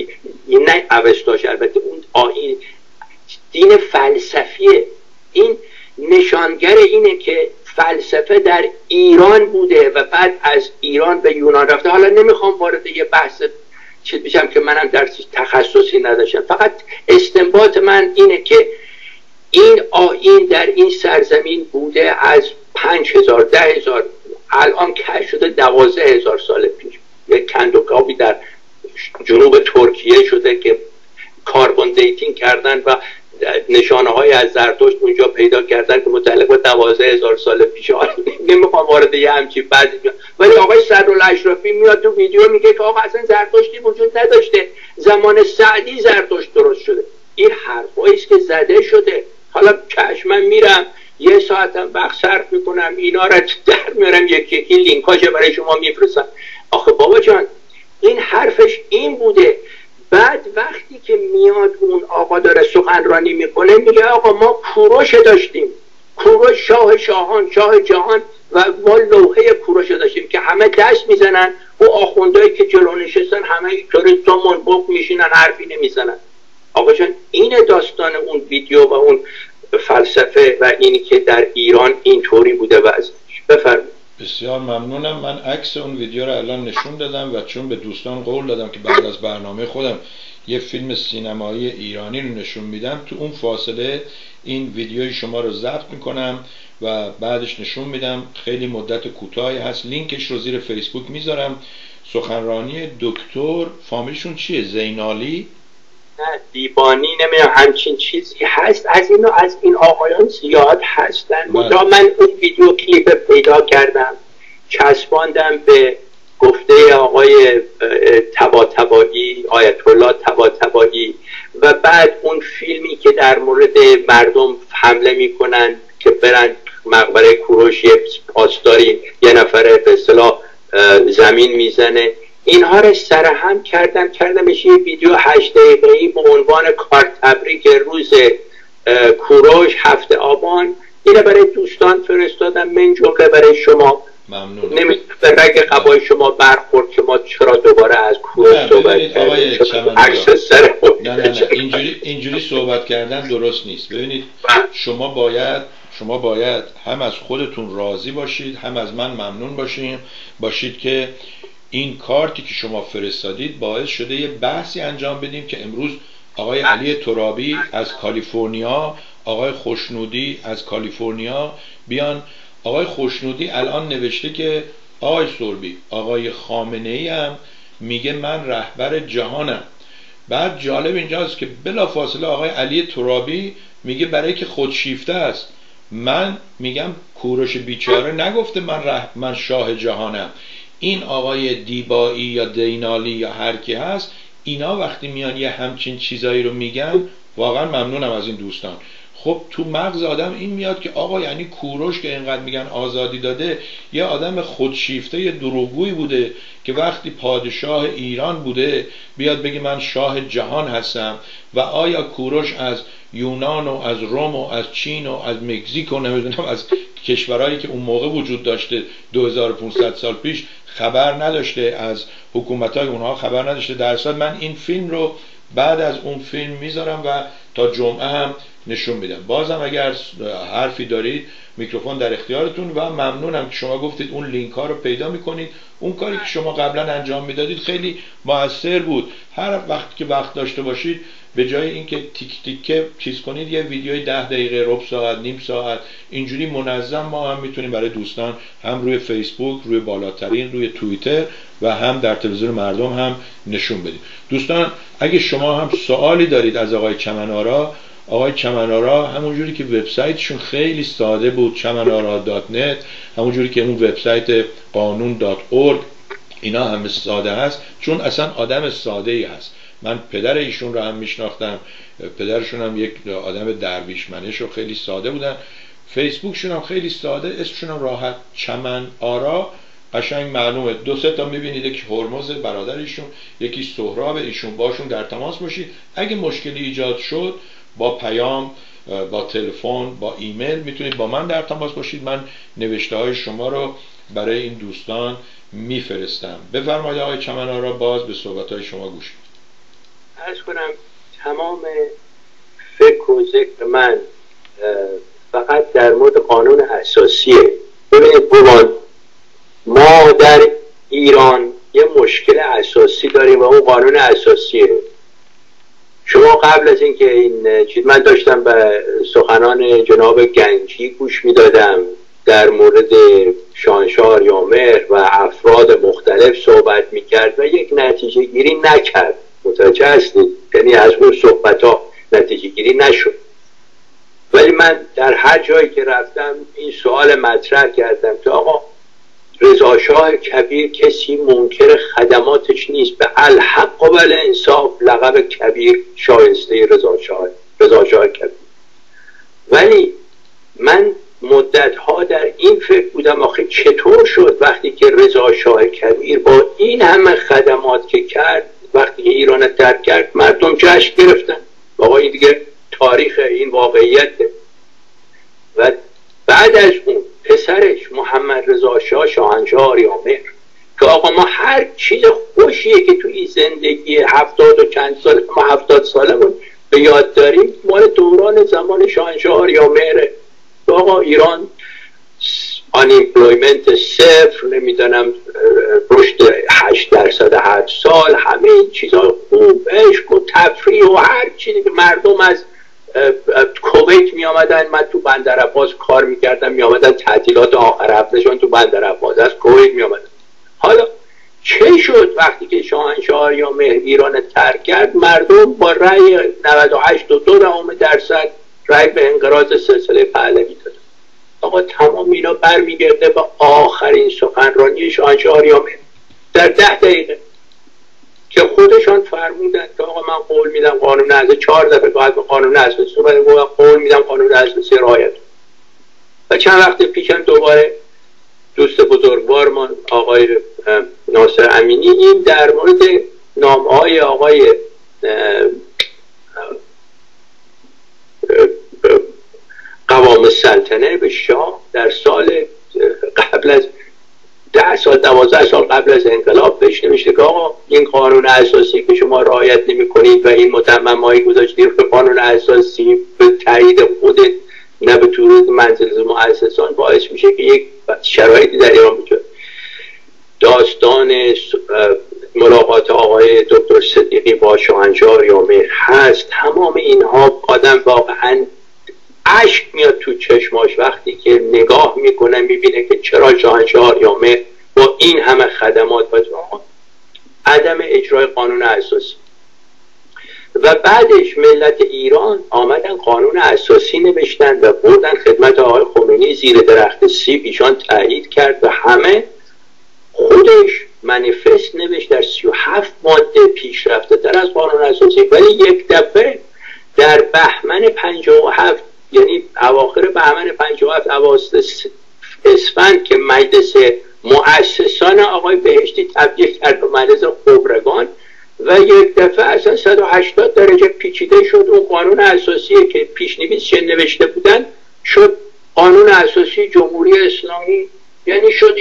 نه اوستاش، البته اون آیین دین فلسفیه. این نشانگر اینه که فلسفه در ایران بوده و بعد از ایران به یونان رفته. حالا نمیخوام وارد یه بحث چیز بشم که منم در تخصصی نداشتم، فقط استنباط من اینه که این آیین در این سرزمین بوده از 5000 10000 الان کش شده 12000 سال پیش. یک کندوکاوی در جنوب ترکیه شده که کاربن دیتینگ کردن و نشانه های از زرتشت اونجا پیدا کردن که متعلق به 12000 سال پیش. نمیخوام وارد یه همچی بعضی، ولی آقای صدرالاشرفی میاد تو ویدیو میگه که آقا اصلا زرتشتی وجود نداشته، زمان سعدی زرتشت درست شده. این حرفایی است که زده شده. حالا چشم من میرم یه ساعتم وقت صرف میکنم اینا را در میارم یکی یکی لینکاشو برای شما میفرستم. آخه بابا جان این حرفش این بوده. بعد وقتی که میاد اون آقا داره سخنرانی میکنه میگه آقا ما کوروش داشتیم، کوروش شاه شاهان، شاه جهان، و ما لوحه کوروش داشتیم که همه دست میزنن و آخوندهایی که جلو نشستن همه اینطوری تا منبق میشینن حرفی نمیزنن. آقا جان این داستان اون ویدیو و اون فلسفه و اینی که در ایران اینطوری بوده وضعش. بفرمایید. بسیار ممنونم. من عکس اون ویدیو رو الان نشون دادم و چون به دوستان قول دادم که بعد از برنامه خودم یه فیلم سینمایی ایرانی رو نشون میدم، تو اون فاصله این ویدیوی شما رو ضبط میکنم و بعدش نشون میدم. خیلی مدت کوتاهی هست، لینکش رو زیر فیسبوک میذارم. سخنرانی دکتر فامیلشون چیه؟ زینالی؟ نه دیبانی، نمیدونم همچین چیزی هست. از این آقایان زیاد هستن. من اون ویدیو کلیپ پیدا کردم، چسباندم به گفته آقای طباطبایی، آیت الله طباطبایی، و بعد اون فیلمی که در مورد مردم حمله میکنن که برن مقبره کوروش، یه پاسداری یه نفره به اصطلاح زمین میزنه، اینها رو سرهم کردمش یه ویدیو 8 دقیقه‌ای به عنوان کارت تبریک روز کوروش 7 آبان. اینو برای دوستان فرستادم، من جمله برای شما. ممنون. نمیشه به رگ قبای شما برخورد که ما چرا دوباره از کوروش صحبت کردیم. نه اینجوری صحبت کردن درست نیست. ببینید شما باید هم از خودتون راضی باشید، هم از من ممنون باشید که این کارتی که شما فرستادید باعث شده یه بحثی انجام بدیم که امروز آقای علی ترابی از کالیفرنیا، آقای خوشنودی از کالیفرنیا بیان. آقای خوشنودی الان نوشته که آقای سوربی، آقای خامنه‌ای هم میگه من رهبر جهانم. بعد جالب اینجاست که بلافاصله آقای علی ترابی میگه برای که خودشیفته است. من میگم کوروش بیچاره نگفته من شاه جهانم. این آقای دیبایی یا دینالی یا هر کی هست، اینا وقتی میان یه همچین چیزایی رو میگن، واقعا ممنونم از این دوستان. خب تو مغز آدم این میاد که آقا یعنی کوروش که اینقدر میگن آزادی داده، یه آدم خودشیفته، یه دروغگویی بوده که وقتی پادشاه ایران بوده بیاد بگه من شاه جهان هستم؟ و آیا کوروش از یونان و از روم و از چین و از مکزیک و نمیدونم از کشورهایی که اون موقع وجود داشته 2500 سال پیش خبر نداشته، از حکومت‌های اونها خبر نداشته؟ در اصل من این فیلم رو بعد از اون فیلم میذارم و تا جمعه هم نشون میدم. بازم اگر حرفی دارید میکروفون در اختیارتون و ممنونم که شما گفتید اون لینک ها رو پیدا میکنید. اون کاری که شما قبلا انجام میدادید خیلی موثر بود. هر وقت که وقت داشته باشید به جای اینکه تیک تیکه چیز کنید، یه ویدیوی 10 دقیقه، ربع ساعت، نیم ساعت اینجوری منظم ما هم میتونیم برای دوستان هم روی فیسبوک، روی بالاترین، روی توییتر و هم در تلویزیون مردم هم نشون بدیم. دوستان اگه شما هم سوالی دارید از آقای چمن‌آرا، آقای چمن‌آرا همونجوری که وبسایتشون خیلی ساده بود، chamanara.net، همونجوری که اون وبسایت قانون.org، اینا همه ساده هست چون اصلا آدم ساده ای هست. من پدر ایشون رو هم میشناختم، پدرشون هم یک آدم درویش منش و خیلی ساده بودن. فیسبوکشون هم خیلی ساده، اسمشون هم راحت، چمن‌آرا، قشنگ معلومه. 2-3 تا میبینید، یکی هرمز برادر ایشون، یکی سهراب ایشون، باشون در تماس باشید. اگه مشکلی ایجاد شد با پیام، با تلفن، با ایمیل میتونید با من در تماس باشید. من نوشته های شما رو برای این دوستان میفرستم. بفرمایید آقای چمن‌آرا، باز به صحبت های شما گوش میدم. عرض کنم تمام فکر و ذکر من فقط در مورد قانون اساسیه. ببینید بابان، ما در ایران یه مشکل اساسی داریم و اون قانون اساسیه. شما قبل از اینکه این چیز، من داشتم به سخنان جناب گنجی گوش میدادم در مورد شاهنشاه آریامهر و افراد مختلف صحبت میکرد و یک نتیجه گیری نکرد. متوجه هستید؟ یعنی از اون صحبت ها نتیجه گیری نشد. ولی من در هر جایی که رفتم این سوال مطرح کردم که آقا رضا شاه کبیر کسی منکر خدماتش نیست، به الحق و بالانصاف لقب کبیر شایسته رضا شاه کبیر. ولی من مدتها در این فکر بودم آخه چطور شد وقتی که رضا شاه کبیر با این همه خدمات که کرد، وقتی که ایران ترک کرد مردم جشن گرفتن. آقا این دیگه تاریخ، این واقعیته. و بعد از اون پسرش محمد رضا شاه، شاهنشاه آریامهر، که آقا ما هر چیز خوشیه که تو این زندگی 70 و چند سال، ما 70 سالمون به یاد داریم مال دوران زمان شاهنشاه آریامهره. آقا ایران unemployment 0، نمیدونم رشد 8% هر سال، همه این چیزا خوب، عشق و تفریح و هر چیزی که مردم از کویت می آمدن. من تو بندر عباس کار میکردم، می آمدن تعطیلات آخر هفتهشون تو بندر عباس از کویت می آمدن. حالا چه شد وقتی که شاهنشاه آریامهر ایران ترک کرد؟ مردم با رأی 98.2% رأی به انقراض سلسله پهلوی دادن. آقا تمام اینا برمیگرده به آخرین سخنرانی شاهنشاه آریامهر در 10 دقیقه که خودشان فرمودن که آقا من قول میدم قانون اساسی، 4 دفعه باید به قانون اساسی قول میدم قانون اساسی رعایت. و چند وقت پیشم دوباره دوست بزرگوارمان آقای ناصر امینی این در مورد نامه‌های آقای قوام السلطنه به شاه در سال قبل از 10 سال 12 سال قبل از انقلاب بهش نمیشه که آقا این قانون اساسی که شما رعایت نمی کنید و این متمم‌هایی گذاشتید به قانون اساسی به تایید خودت نه به طور منزل مؤسسان باعث میشه که یک شرایطی در ایران بشه. داستان ملاقات آقای دکتر صدیقی با شاهنشاه آریامهر هست. تمام اینها آدم واقعا اشک میاد تو چشماش وقتی که نگاه میکنه میبینه که چرا شاهنشاه آریامهر با این همه خدمات و عدم اجرای قانون اساسی و و بعدش ملت ایران آمدن قانون اساسی نوشتن و بردن خدمت آقای خمینی زیر درخت سیب، ایشان تایید کرد و همه خودش منیفست نوشت در 37 ماده پیشرفته تر از قانون اساسی. ولی یک دفعه در بهمن 57 یعنی اواخر بهمن 57 اواسط اسفند که مجلس مؤسسان آقای بهشتی تبدیل کرد به مجلس خبرگان و یک دفعه اصلا 180 درجه پیچیده شد. اون قانون اساسی که پیش‌نویس نوشته بودن شد قانون اساسی جمهوری اسلامی. یعنی شد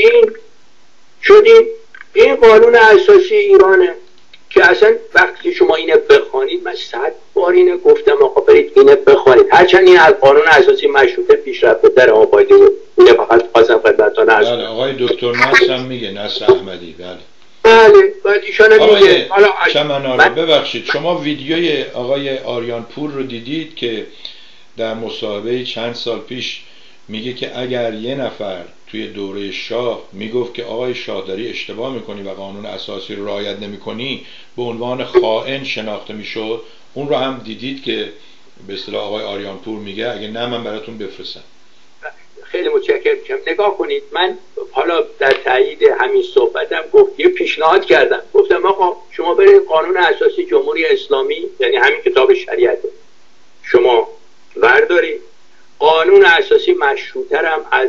این قانون اساسی ایرانه که اصلا وقتی شما اینه بخوانید، من 100 بار اینه گفتم آقا برید اینه بخوانید، هرچند این از قانون اساسی مشروطه پیشرفته تر، اما باید اینه فقط خواستم خدمتتون عرض کنم. آقای دکتر نصر هم میگه، نصر احمدی. بله باید ایشان میگه. حالا چمنارا ببخشید، شما ویدیوی آقای آریان پور رو دیدید که در مصاحبه چند سال پیش میگه که اگر یه نفر توی دوره شاه میگفت که آقای شاه داری اشتباه میکنی و قانون اساسی رو رعایت نمیکنی، به عنوان خائن شناخته میشد؟ اون رو هم دیدید که به اصطلاح آقای آریان پور میگه اگه نه من براتون بفرستم. خیلی متشکرم میشم. نگاه کنید، من حالا در تایید همین صحبتم یه پیشنهاد کردم، گفتم آقا شما برید قانون اساسی جمهوری اسلامی، یعنی همین کتاب شریعت، شما وردارید قانون اساسی مشروطه هم از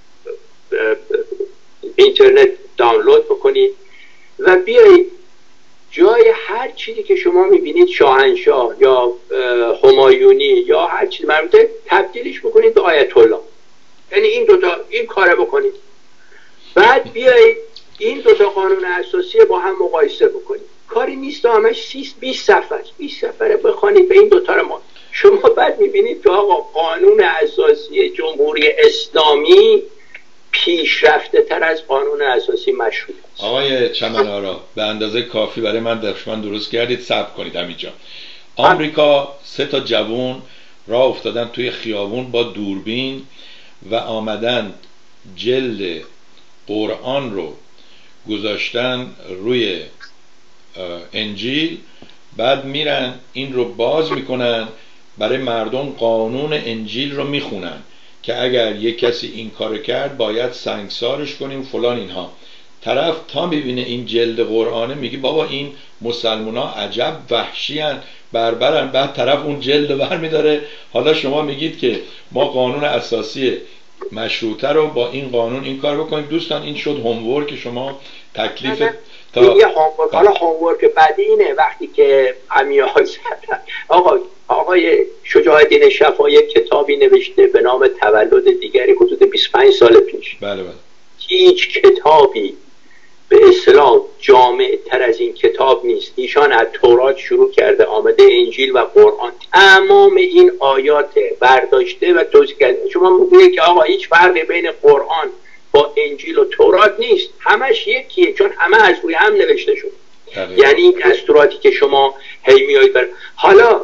اینترنت دانلود بکنید و بیایید جای هر چیزی که شما میبینید شاهنشاه یا همایونی یا هر چیز مربوطه تبدیلش بکنید به آیت الله. یعنی این کارو بکنید، بعد بیایید این دوتا قانون اساسی با هم مقایسه بکنید. کاری نیست، همش 20 صفحه است، 20 صفحه بخونید به این دوتا رو شما بعد میبینید که آقا قانون اساسی جمهوری اسلامی پیشرفته تر از قانون اساسی مشروطه است. آقای چمنارا به اندازه کافی برای من دشمن درست کردید، صبر کنید همینجا. آمریکا 3 تا جوون راه افتادن توی خیابون با دوربین و آمدن جلد قرآن رو گذاشتن روی انجیل، بعد میرن این رو باز میکنن برای مردم قانون انجیل رو میخونن که اگر یک کسی این کار کرد باید سنگسارش کنیم فلان اینها. طرف تا میبینه این جلد قرآنه میگه بابا این مسلمونا عجب وحشیان، بربرن. بعد طرف اون جلد بر میداره. حالا شما میگید که ما قانون اساسی مشروطه رو با این قانون این کار بکنیم. دوستان این شد هومورک شما، تکلیف تا یه هومورک. حالا هومورک بعدی اینه وقتی که امیال آقای شجاع الدین شفایی کتابی نوشته به نام تولد دیگری حدود 25 سال پیش. بله. هیچ کتابی به اصطلاح جامع تر از این کتاب نیست. ایشان از تورات شروع کرده، آمده انجیل و قرآن، تمام این آیات برداشته و توضیح کرده. شما میگید که آقا هیچ فرقی بین قرآن با انجیل و تورات نیست، همش یکیه، چون همه از روی هم نوشته شد. یعنی این دستوراتی که شما هی میایید حالا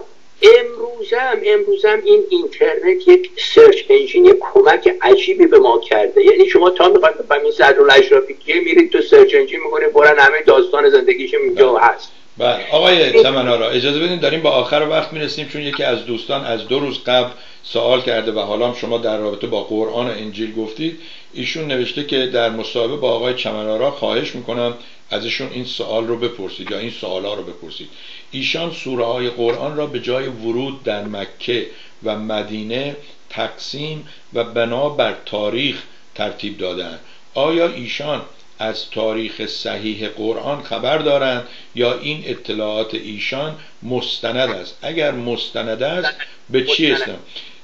امروزم این اینترنت یک سرچ انجین، یک کمک عجیبی به ما کرده. یعنی شما تا میخواید بفهمید صدرالاشرافی کیه، میرید تو سرچ انجین میکنید، برن همه داستان زندگیش اینجا هست. بله آقای چمنارا اجازه بدین داریم با آخر وقت میرسیم، چون یکی از دوستان از 2 روز قبل سوال کرده و حالا شما در رابطه با قرآن و انجیل گفتید. ایشون نوشته که در مصاحبه با آقای چمنارا خواهش میکنم ازشون این سوال رو بپرسید یا این سوالا رو بپرسید. ایشان سوره های قرآن را به جای ورود در مکه و مدینه تقسیم و بنا بر تاریخ ترتیب دادند. آیا ایشان از تاریخ صحیح قرآن خبر دارند یا این اطلاعات ایشان مستند است؟ اگر مستند است به چی استم؟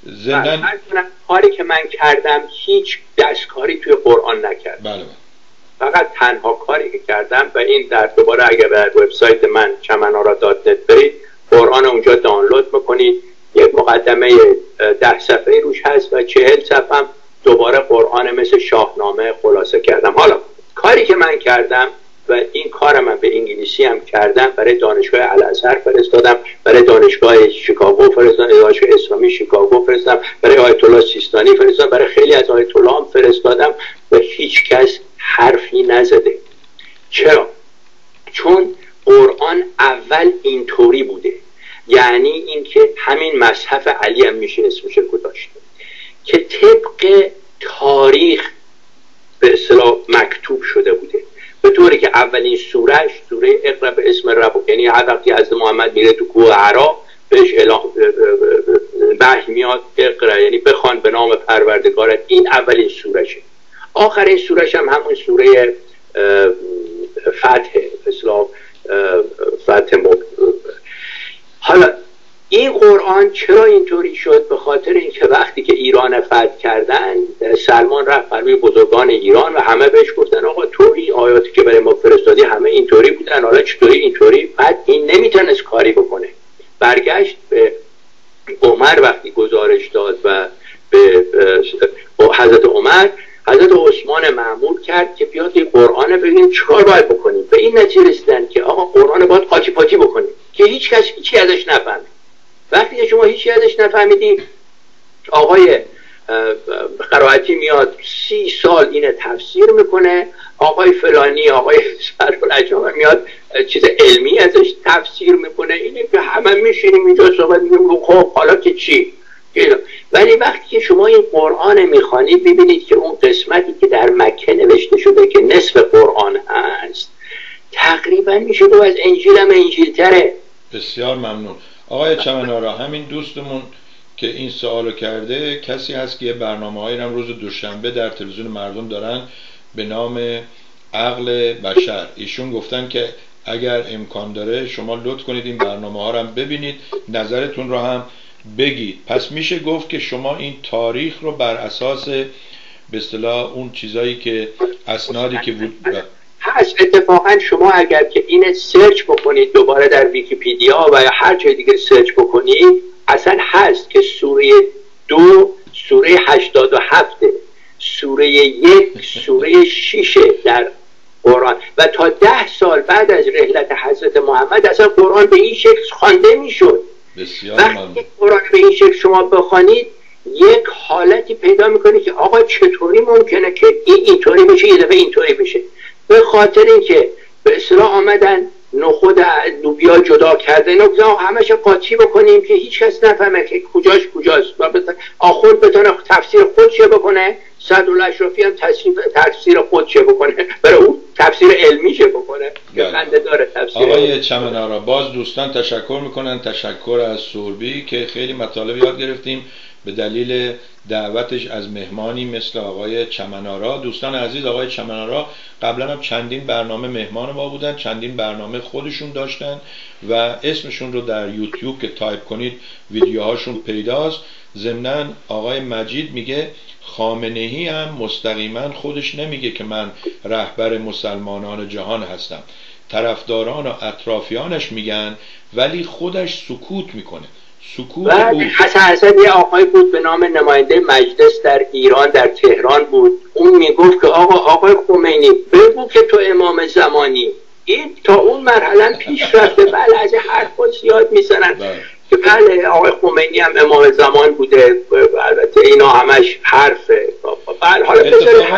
کاری که من کردم هیچ دستکاری توی قرآن نکردم. بله. فقط تنها کاری که کردم و این در دوباره اگر به وبسایت من چمنارا.net برید قرآن اونجا دانلود میکنید، یک مقدمه 10 صفحه روش هست و 40 صفحه هم دوباره قرآن مثل شاهنامه خلاصه کردم. حالا کاری که من کردم و این کار من به انگلیسی هم کردم، برای دانشگاه الازهر فرستادم، برای دانشگاه شیکاگو فرستادم، دانشگاه اسلامی شیکاگو فرستادم، برای آیت الله سیستانی فرستادم، برای خیلی از آیت الله هم فرستادم و هیچ کس حرفی نزده. چرا؟ چون قرآن اول اینطوری بوده یعنی اینکه همین مصحف علی هم میشه اسمش گذاشت که طبق تاریخ به اصطلاح مکتوب شده بوده، به طوری که اولین سوره اقرا به اسم ربک، یعنی هر وقتی حضرت محمد میره تو کوه حرا بهش وحی میاد اقرا، یعنی بخوان به نام پروردگارت. این اولین سورشه. آخرین سورش هم همون سوره فتح، اصلا فتح. حالا این قرآن چرا اینطوری شد؟ به خاطر اینکه وقتی که ایران فتح کردن، سلمان رفت برای بزرگان ایران و همه بهش گفتن آقا تو این آیاتی که برای ما فرستادی همه اینطوری بودن، حالا چطوری اینطوری؟ بعد این نمیتونست کاری بکنه. برگشت به عمر وقتی گزارش داد و به حضرت عمر، حضرت عثمان مأمور کرد که بیاد این قرآن ببینیم چیکار باید بکنیم. به این نتیجه رسیدن که آقا قرآن باید قاطی پاتی بکنیم که هیچ کس هیچی ازش نفهمه. وقتی که شما هیچی ازش نفهمیدی، آقای قرائتی میاد 30 سال اینه تفسیر میکنه، آقای فلانی، آقای سرفراجام میاد چیز علمی ازش تفسیر میکنه، اینه که همه میشینیم اینجا صحبت میکنیم خب حالا که چی؟ ولی وقتی که شما این قرآن میخوانید ببینید که اون قسمتی که در مکه نوشته شده که نصف قرآن هست تقریبا میشه دو از انجیل هم انجیل تره. بسیار ممنون آقای چمنارا. همین دوستمون که این سوالو کرده کسی هست که برنامه‌هایی هم روز دوشنبه در تلویزیون مردم دارن به نام عقل بشر. ایشون گفتن که اگر امکان داره شما لطف کنید این برنامه‌ها رو هم ببینید، نظرتون رو هم بگید. پس میشه گفت که شما این تاریخ رو بر اساس به اصطلاح اون چیزایی که اسنادی که هست. اتفاقا شما اگر که این سرچ بکنید دوباره در ویکی‌پدیا و یا هر جای دیگه سرچ بکنید، اصلا هست که سوره 2 سوره 87 سوره 1 سوره 6 در قرآن و تا 10 سال بعد از رحلت حضرت محمد اصلا قرآن به این شکل خوانده میشد. وقتی قرآن به این شکل شما بخوانید یک حالتی پیدا میکنه که آقا چطوری ممکنه که اینطوری بشه یه دفعه اینطوری بشه؟ به خاطر اینکه به اصطلاح آمدن نخود لوبیا جدا کرده، همش قاطی بکنیم که هیچ کس نفهمه که کجاست و آخوند بتونه تفسیر خودش بکنه، سعدالله اشرافی هم تفسیر خودش بکنه، برای اون تفسیر علمیشه بکنه که خنده داره تفسیر. آقای چمنارا باز دوستان تشکر میکنن، تشکر از سوربی که خیلی مطالب یاد گرفتیم به دلیل دعوتش از مهمانی مثل آقای چمنارا. دوستان عزیز، آقای چمنارا قبلا هم چندین برنامه مهمان ما بودن، چندین برنامه خودشون داشتن و اسمشون رو در یوتیوب که تایپ کنید ویدیوهاشون پیداست. ضمناً آقای مجید میگه خامنه‌ای هم مستقیما خودش نمیگه که من رهبر مسلمانان جهان هستم، طرفداران و اطرافیانش میگن ولی خودش سکوت میکنه. حسن حسن یه آقای بود به نام نماینده مجلس در ایران در تهران بود، اون میگفت که آقای خمینی بگو که تو امام زمانی. این تا اون مرحله پیش رفته. بله از حرفا زیاد میزنن که بله آقای خمینی هم امام زمان بوده، البته اینا همش حرفه. بله حالا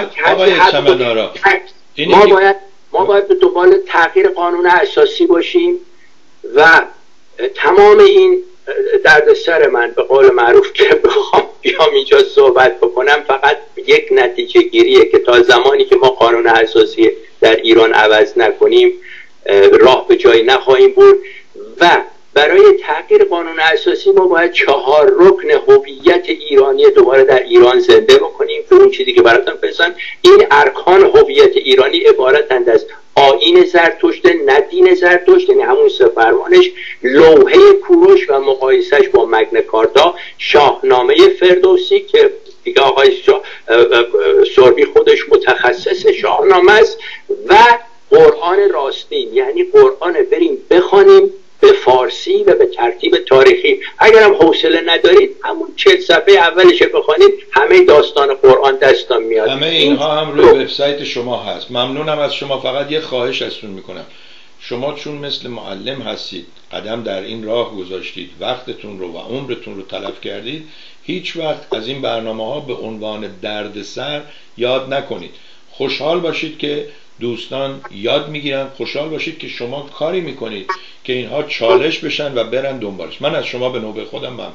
ما باید به دنبال تغییر قانون اساسی باشیم و تمام این دردسر من به قول معروف که بخوام بیام اینجا صحبت بکنم فقط یک نتیجه گیریه که تا زمانی که ما قانون اساسی در ایران عوض نکنیم راه به جایی نخواهیم برد و برای تغییر قانون اساسی ما باید 4 رکن هویت ایرانی دوباره در ایران زنده بکنیم که اون چیزی که براتون بزن این ارکان هویت ایرانی عبارتند از آیین زرتشت، نه دین زرتشت، یعنی همون سفرمانش، لوحه کوروش و مقایسش با مگنا کارتا، شاهنامه فردوسی که دیگه آقای سوربی خودش متخصص شاهنامه است و قرآن راستین، یعنی قرآن بریم بخوانیم به فارسی و به ترتیب تاریخی. اگرم حوصله ندارید همون 40 صفحه اولش بخوانید همه داستان قرآن دستان میاد. همه اینها هم روی وبسایت شما هست. ممنونم از شما. فقط یه خواهش ازتون میکنم، شما چون مثل معلم هستید، قدم در این راه گذاشتید، وقتتون رو و عمرتون رو تلف کردید، هیچ وقت از این برنامه ها به عنوان دردسر یاد نکنید. خوشحال باشید که دوستان یاد میگیرن. خوشحال باشید که شما کاری میکنید که اینها چالش بشن و برن دنبالش. من از شما به نوبه خودم ممنونم.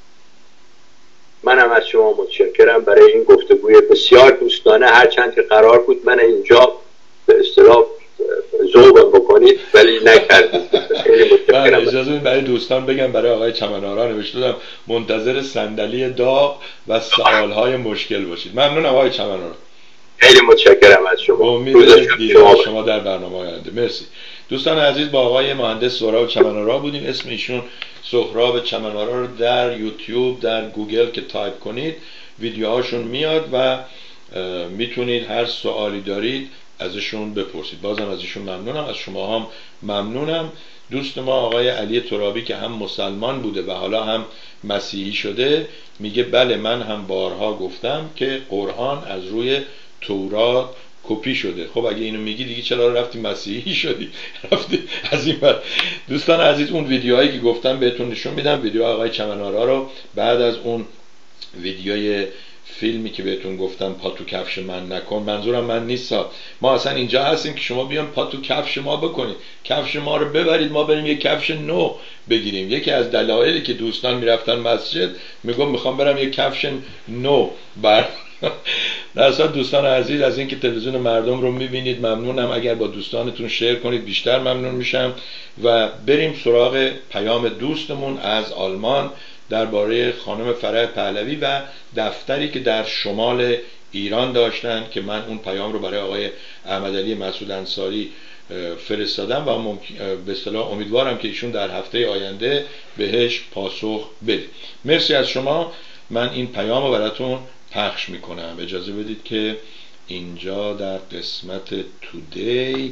منم از شما متشکرم برای این گفتگوی بسیار دوستانه، هرچند که قرار بود من اینجا به اصطلاح ذوقم بکنید ولی نکردید. خیلی متشکرم. اجازه بدید برای دوستان بگم، برای آقای چمن‌آرا نوشته بودم منتظر صندلی داغ و سوالهای مشکل باشید. ممنونم آقای چمن‌آرا. خیلی متشکرم از شما. امید دیدار شما در برنامه آینده. مرسی. دوستان عزیز، با آقای مهندس سهراب چمن‌آرا بودیم. اسم ایشون سهراب چمن‌آرا رو در یوتیوب، در گوگل که تایپ کنید ویدیوهاشون میاد و میتونید هر سوالی دارید ازشون بپرسید. بازم از ایشون ممنونم، از شما هم ممنونم. دوست ما آقای علی ترابی که هم مسلمان بوده و حالا هم مسیحی شده میگه بله من هم بارها گفتم که قرآن از روی تورات کپی شده. خب اگه اینو میگی دیگه چرا رفتی مسیحی شدی؟ رفتی از این بر. دوستان عزیز، اون ویدیوهایی که گفتم بهتون نشون میدم، ویدیو آقای چمن‌آرا رو بعد از اون ویدیوی فیلمی که بهتون گفتم پا تو کفش من نکن، منظورم من نیست، ما اصلا اینجا هستیم که شما بیان پا تو کفش ما بکنید، کفش ما رو ببرید ما بریم یک کفش نو بگیریم. یکی از دلایلی که دوستان میرفتن مسجد میگم میخوام برم یک کفش نو بر در اصل دوستان عزیز از اینکه تلویزیون مردم رو میبینید ممنونم. اگر با دوستانتون شیر کنید بیشتر ممنون میشم. و بریم سراغ پیام دوستمون از آلمان درباره خانم فرح پهلوی و دفتری که در شمال ایران داشتن که من اون پیام رو برای آقای احمدعلی مسعود انصاری فرستادم و به اصطلاح امیدوارم که ایشون در هفته آینده بهش پاسخ بده. مرسی از شما. من این پیام رو براتون پخش میکنم. اجازه بدید که اینجا در قسمت تودی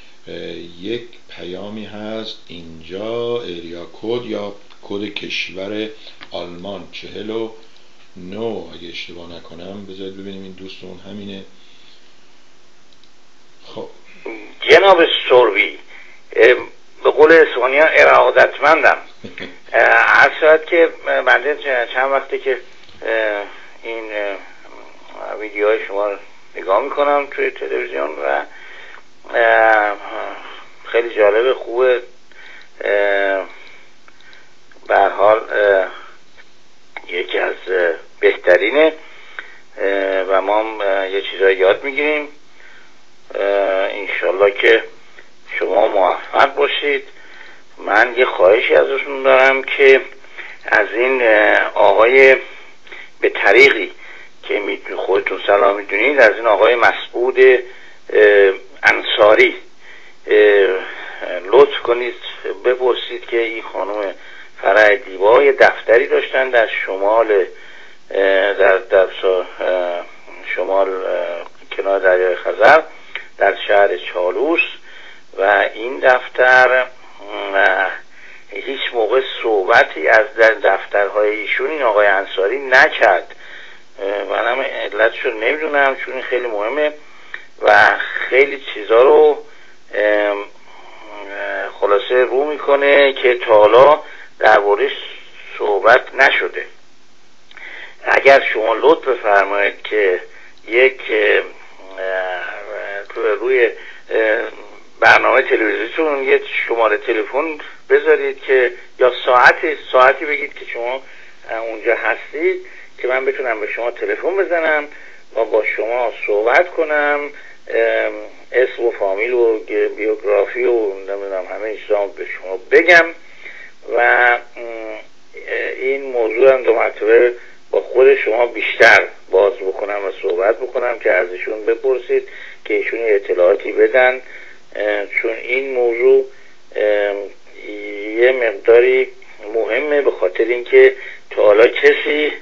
یک پیامی هست. اینجا ایریا کد یا کد کشور آلمان 49 اگه اشتباه نکنم. بذارید ببینیم این دوستمون همینه. خب جناب سروی، به قول اسپانیا ارادتمندم. هر شاید که بنده چند وقتی که این ویدیوهای شما رو نگاه میکنم توی تلویزیون و خیلی جالب، خوبه، به هر حال یکی از بهترینه و ما یه چیزایی یاد میگیریم. انشالله که شما موفق باشید. من یه خواهشی ازشون دارم که از این آقای به طریقی که خودتون سلام میدونید، از این آقای مسعود انصاری لطف کنید بپرسید که این خانم فرح دیبا یه دفتری داشتن در شمال در شمال کنار دریای خزر در شهر چالوس و این دفتر هیچ موقع صحبتی از دفترهای ایشون این آقای انصاری نکرد. منم علتشو نمیدونم چون این خیلی مهمه و خیلی چیزا رو خلاصه رو میکنه که تا حالا درباره‌اش صحبت نشده. اگر شما لطف بفرمایید که یک روی برنامه تلویزیونتون یه شماره تلفن بذارید که یا ساعتی بگید که شما اونجا هستید که من بتونم به شما تلفن بزنم و با شما صحبت کنم، اسم و فامیل و بیوگرافی و نمیدونم همه چیزا به شما بگم و این موضوع هم 2 مرتبه با خود شما بیشتر باز بکنم و صحبت بکنم که از ایشون بپرسید که ایشون اطلاعاتی بدن، چون این موضوع یه مقداری مهمه به خاطر اینکه تا حالا کسی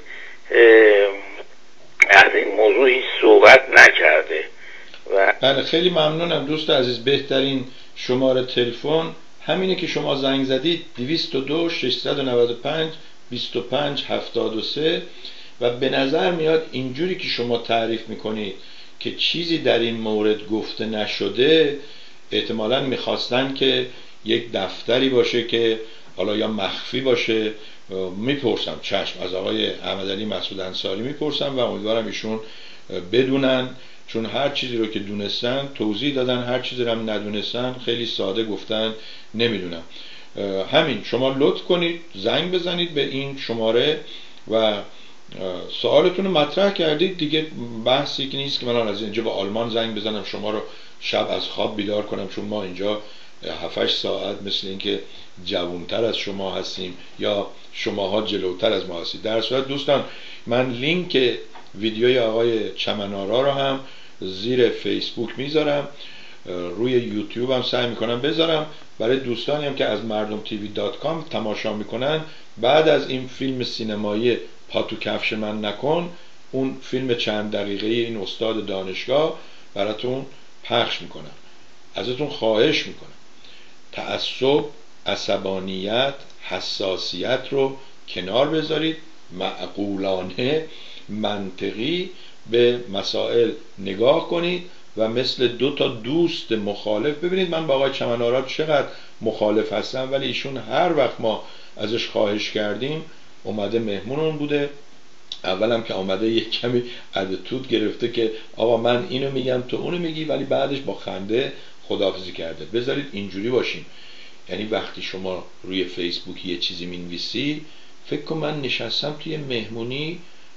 از این موضوعی صحبت نکرده. بله خیلی ممنونم دوست عزیز. بهترین شماره تلفن همینه که شما زنگ زدید 202 695 25 73 و به نظر میاد اینجوری که شما تعریف میکنید که چیزی در این مورد گفته نشده، احتمالاً میخواستن که یک دفتری باشه که حالا یا مخفی باشه. میپرسم چشم از آقای احمدعلی مسعود انصاری میپرسم و امیدوارم ایشون بدونن. چون هر چیزی رو که دونستن توضیح دادن، هر چیزی رو هم ندونستن خیلی ساده گفتن نمیدونم. همین شما لطف کنید زنگ بزنید به این شماره و سوالتون رو مطرح کردید دیگه. بحثی که نیست که من از اینجا به آلمان زنگ بزنم شما رو شب از خواب بیدار کنم، چون ما اینجا 7-8 ساعت مثل اینکه جوانتر از شما هستیم یا شماها جلوتر از ما هستید. در صورت دوستان من لینک ویدیوی آقای چمن‌آرا رو هم زیر فیسبوک میذارم، روی یوتیوب هم سعی میکنم بذارم برای دوستانی هم که از mardomtv.com تماشا میکنن. بعد از این فیلم سینمایی پا تو کفش من نکن، اون فیلم چند دقیقه این استاد دانشگاه براتون پخش میکنم. ازتون خواهش میکنم تعصب، عصبانیت، حساسیت رو کنار بذارید، معقولانه منطقی به مسائل نگاه کنید و مثل 2 تا دوست مخالف. ببینید من با آقای چمن‌آرا چقدر مخالف هستم، ولی ایشون هر وقت ما ازش خواهش کردیم اومده مهمونمون بوده. اولم که آمده یک کمی اتیتود گرفته که آقا من اینو میگم تو اونو میگی، ولی بعدش با خنده خداحافظی کرده. بذارید اینجوری باشیم، یعنی وقتی شما روی فیسبوک یه چیزی مینویسی فکر کن من نشستم توی مهمونی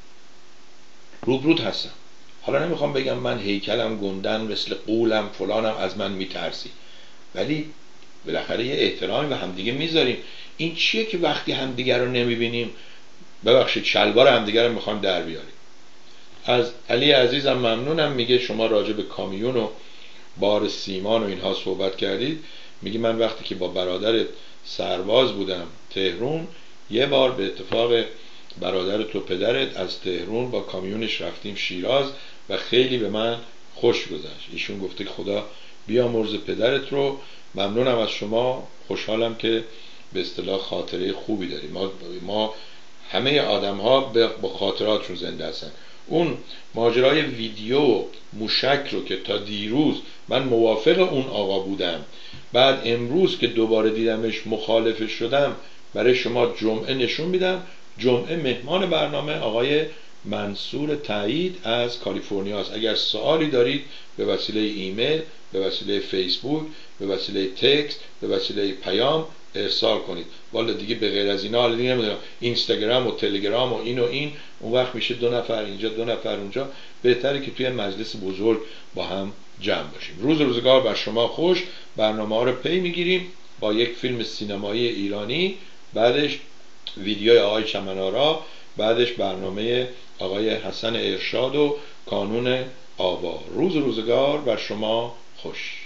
روبرود هستم. حالا نمیخوام بگم من هیکلم گندن مثل قولم فلانم از من میترسی، ولی بالاخره یه احترامی به همدیگه میذاریم. این چیه که وقتی همدیگه رو نمیبینیم ببخشید شلوار همدیگه رو میخوایم در بیاریم؟ از علی عزیزم ممنونم، میگه شما راجع به کامیون و بار سیمان و اینها صحبت کردید. میگه من وقتی که با برادرت سرباز بودم تهران، یه بار به اتفاق برادرت و پدرت از تهران با کامیونش رفتیم شیراز و خیلی به من خوش گذشت. ایشون گفته خدا بیامرز پدرت رو. ممنونم از شما، خوشحالم که به اصطلاح خاطره خوبی داریم. ما همه آدم ها با خاطراتشون زنده هستن. اون ماجرای ویدیو موشک رو که تا دیروز من موافق اون آقا بودم، بعد امروز که دوباره دیدمش مخالفش شدم، برای شما جمعه نشون میدم. جمعه مهمان برنامه آقای منصور تایید از کالیفرنیا است. اگر سوالی دارید به وسیله ایمیل، به وسیله فیسبوک، به وسیله تکست، به وسیله پیام ارسال کنید. والا دیگه به غیر از اینا حالا دیگه نمیدونم اینستاگرام و تلگرام و این و این، اون وقت میشه 2 نفر اینجا 2 نفر اونجا. بهتره که توی مجلس بزرگ با هم جمع باشیم. روزگار بر شما خوش. برنامه ها رو پی میگیریم با یک فیلم سینمایی ایرانی، بعدش ویدیوی آقای چمن‌آرا، بعدش برنامه آقای حسن ارشاد و کانون آوا. روزگار بر شما خوش.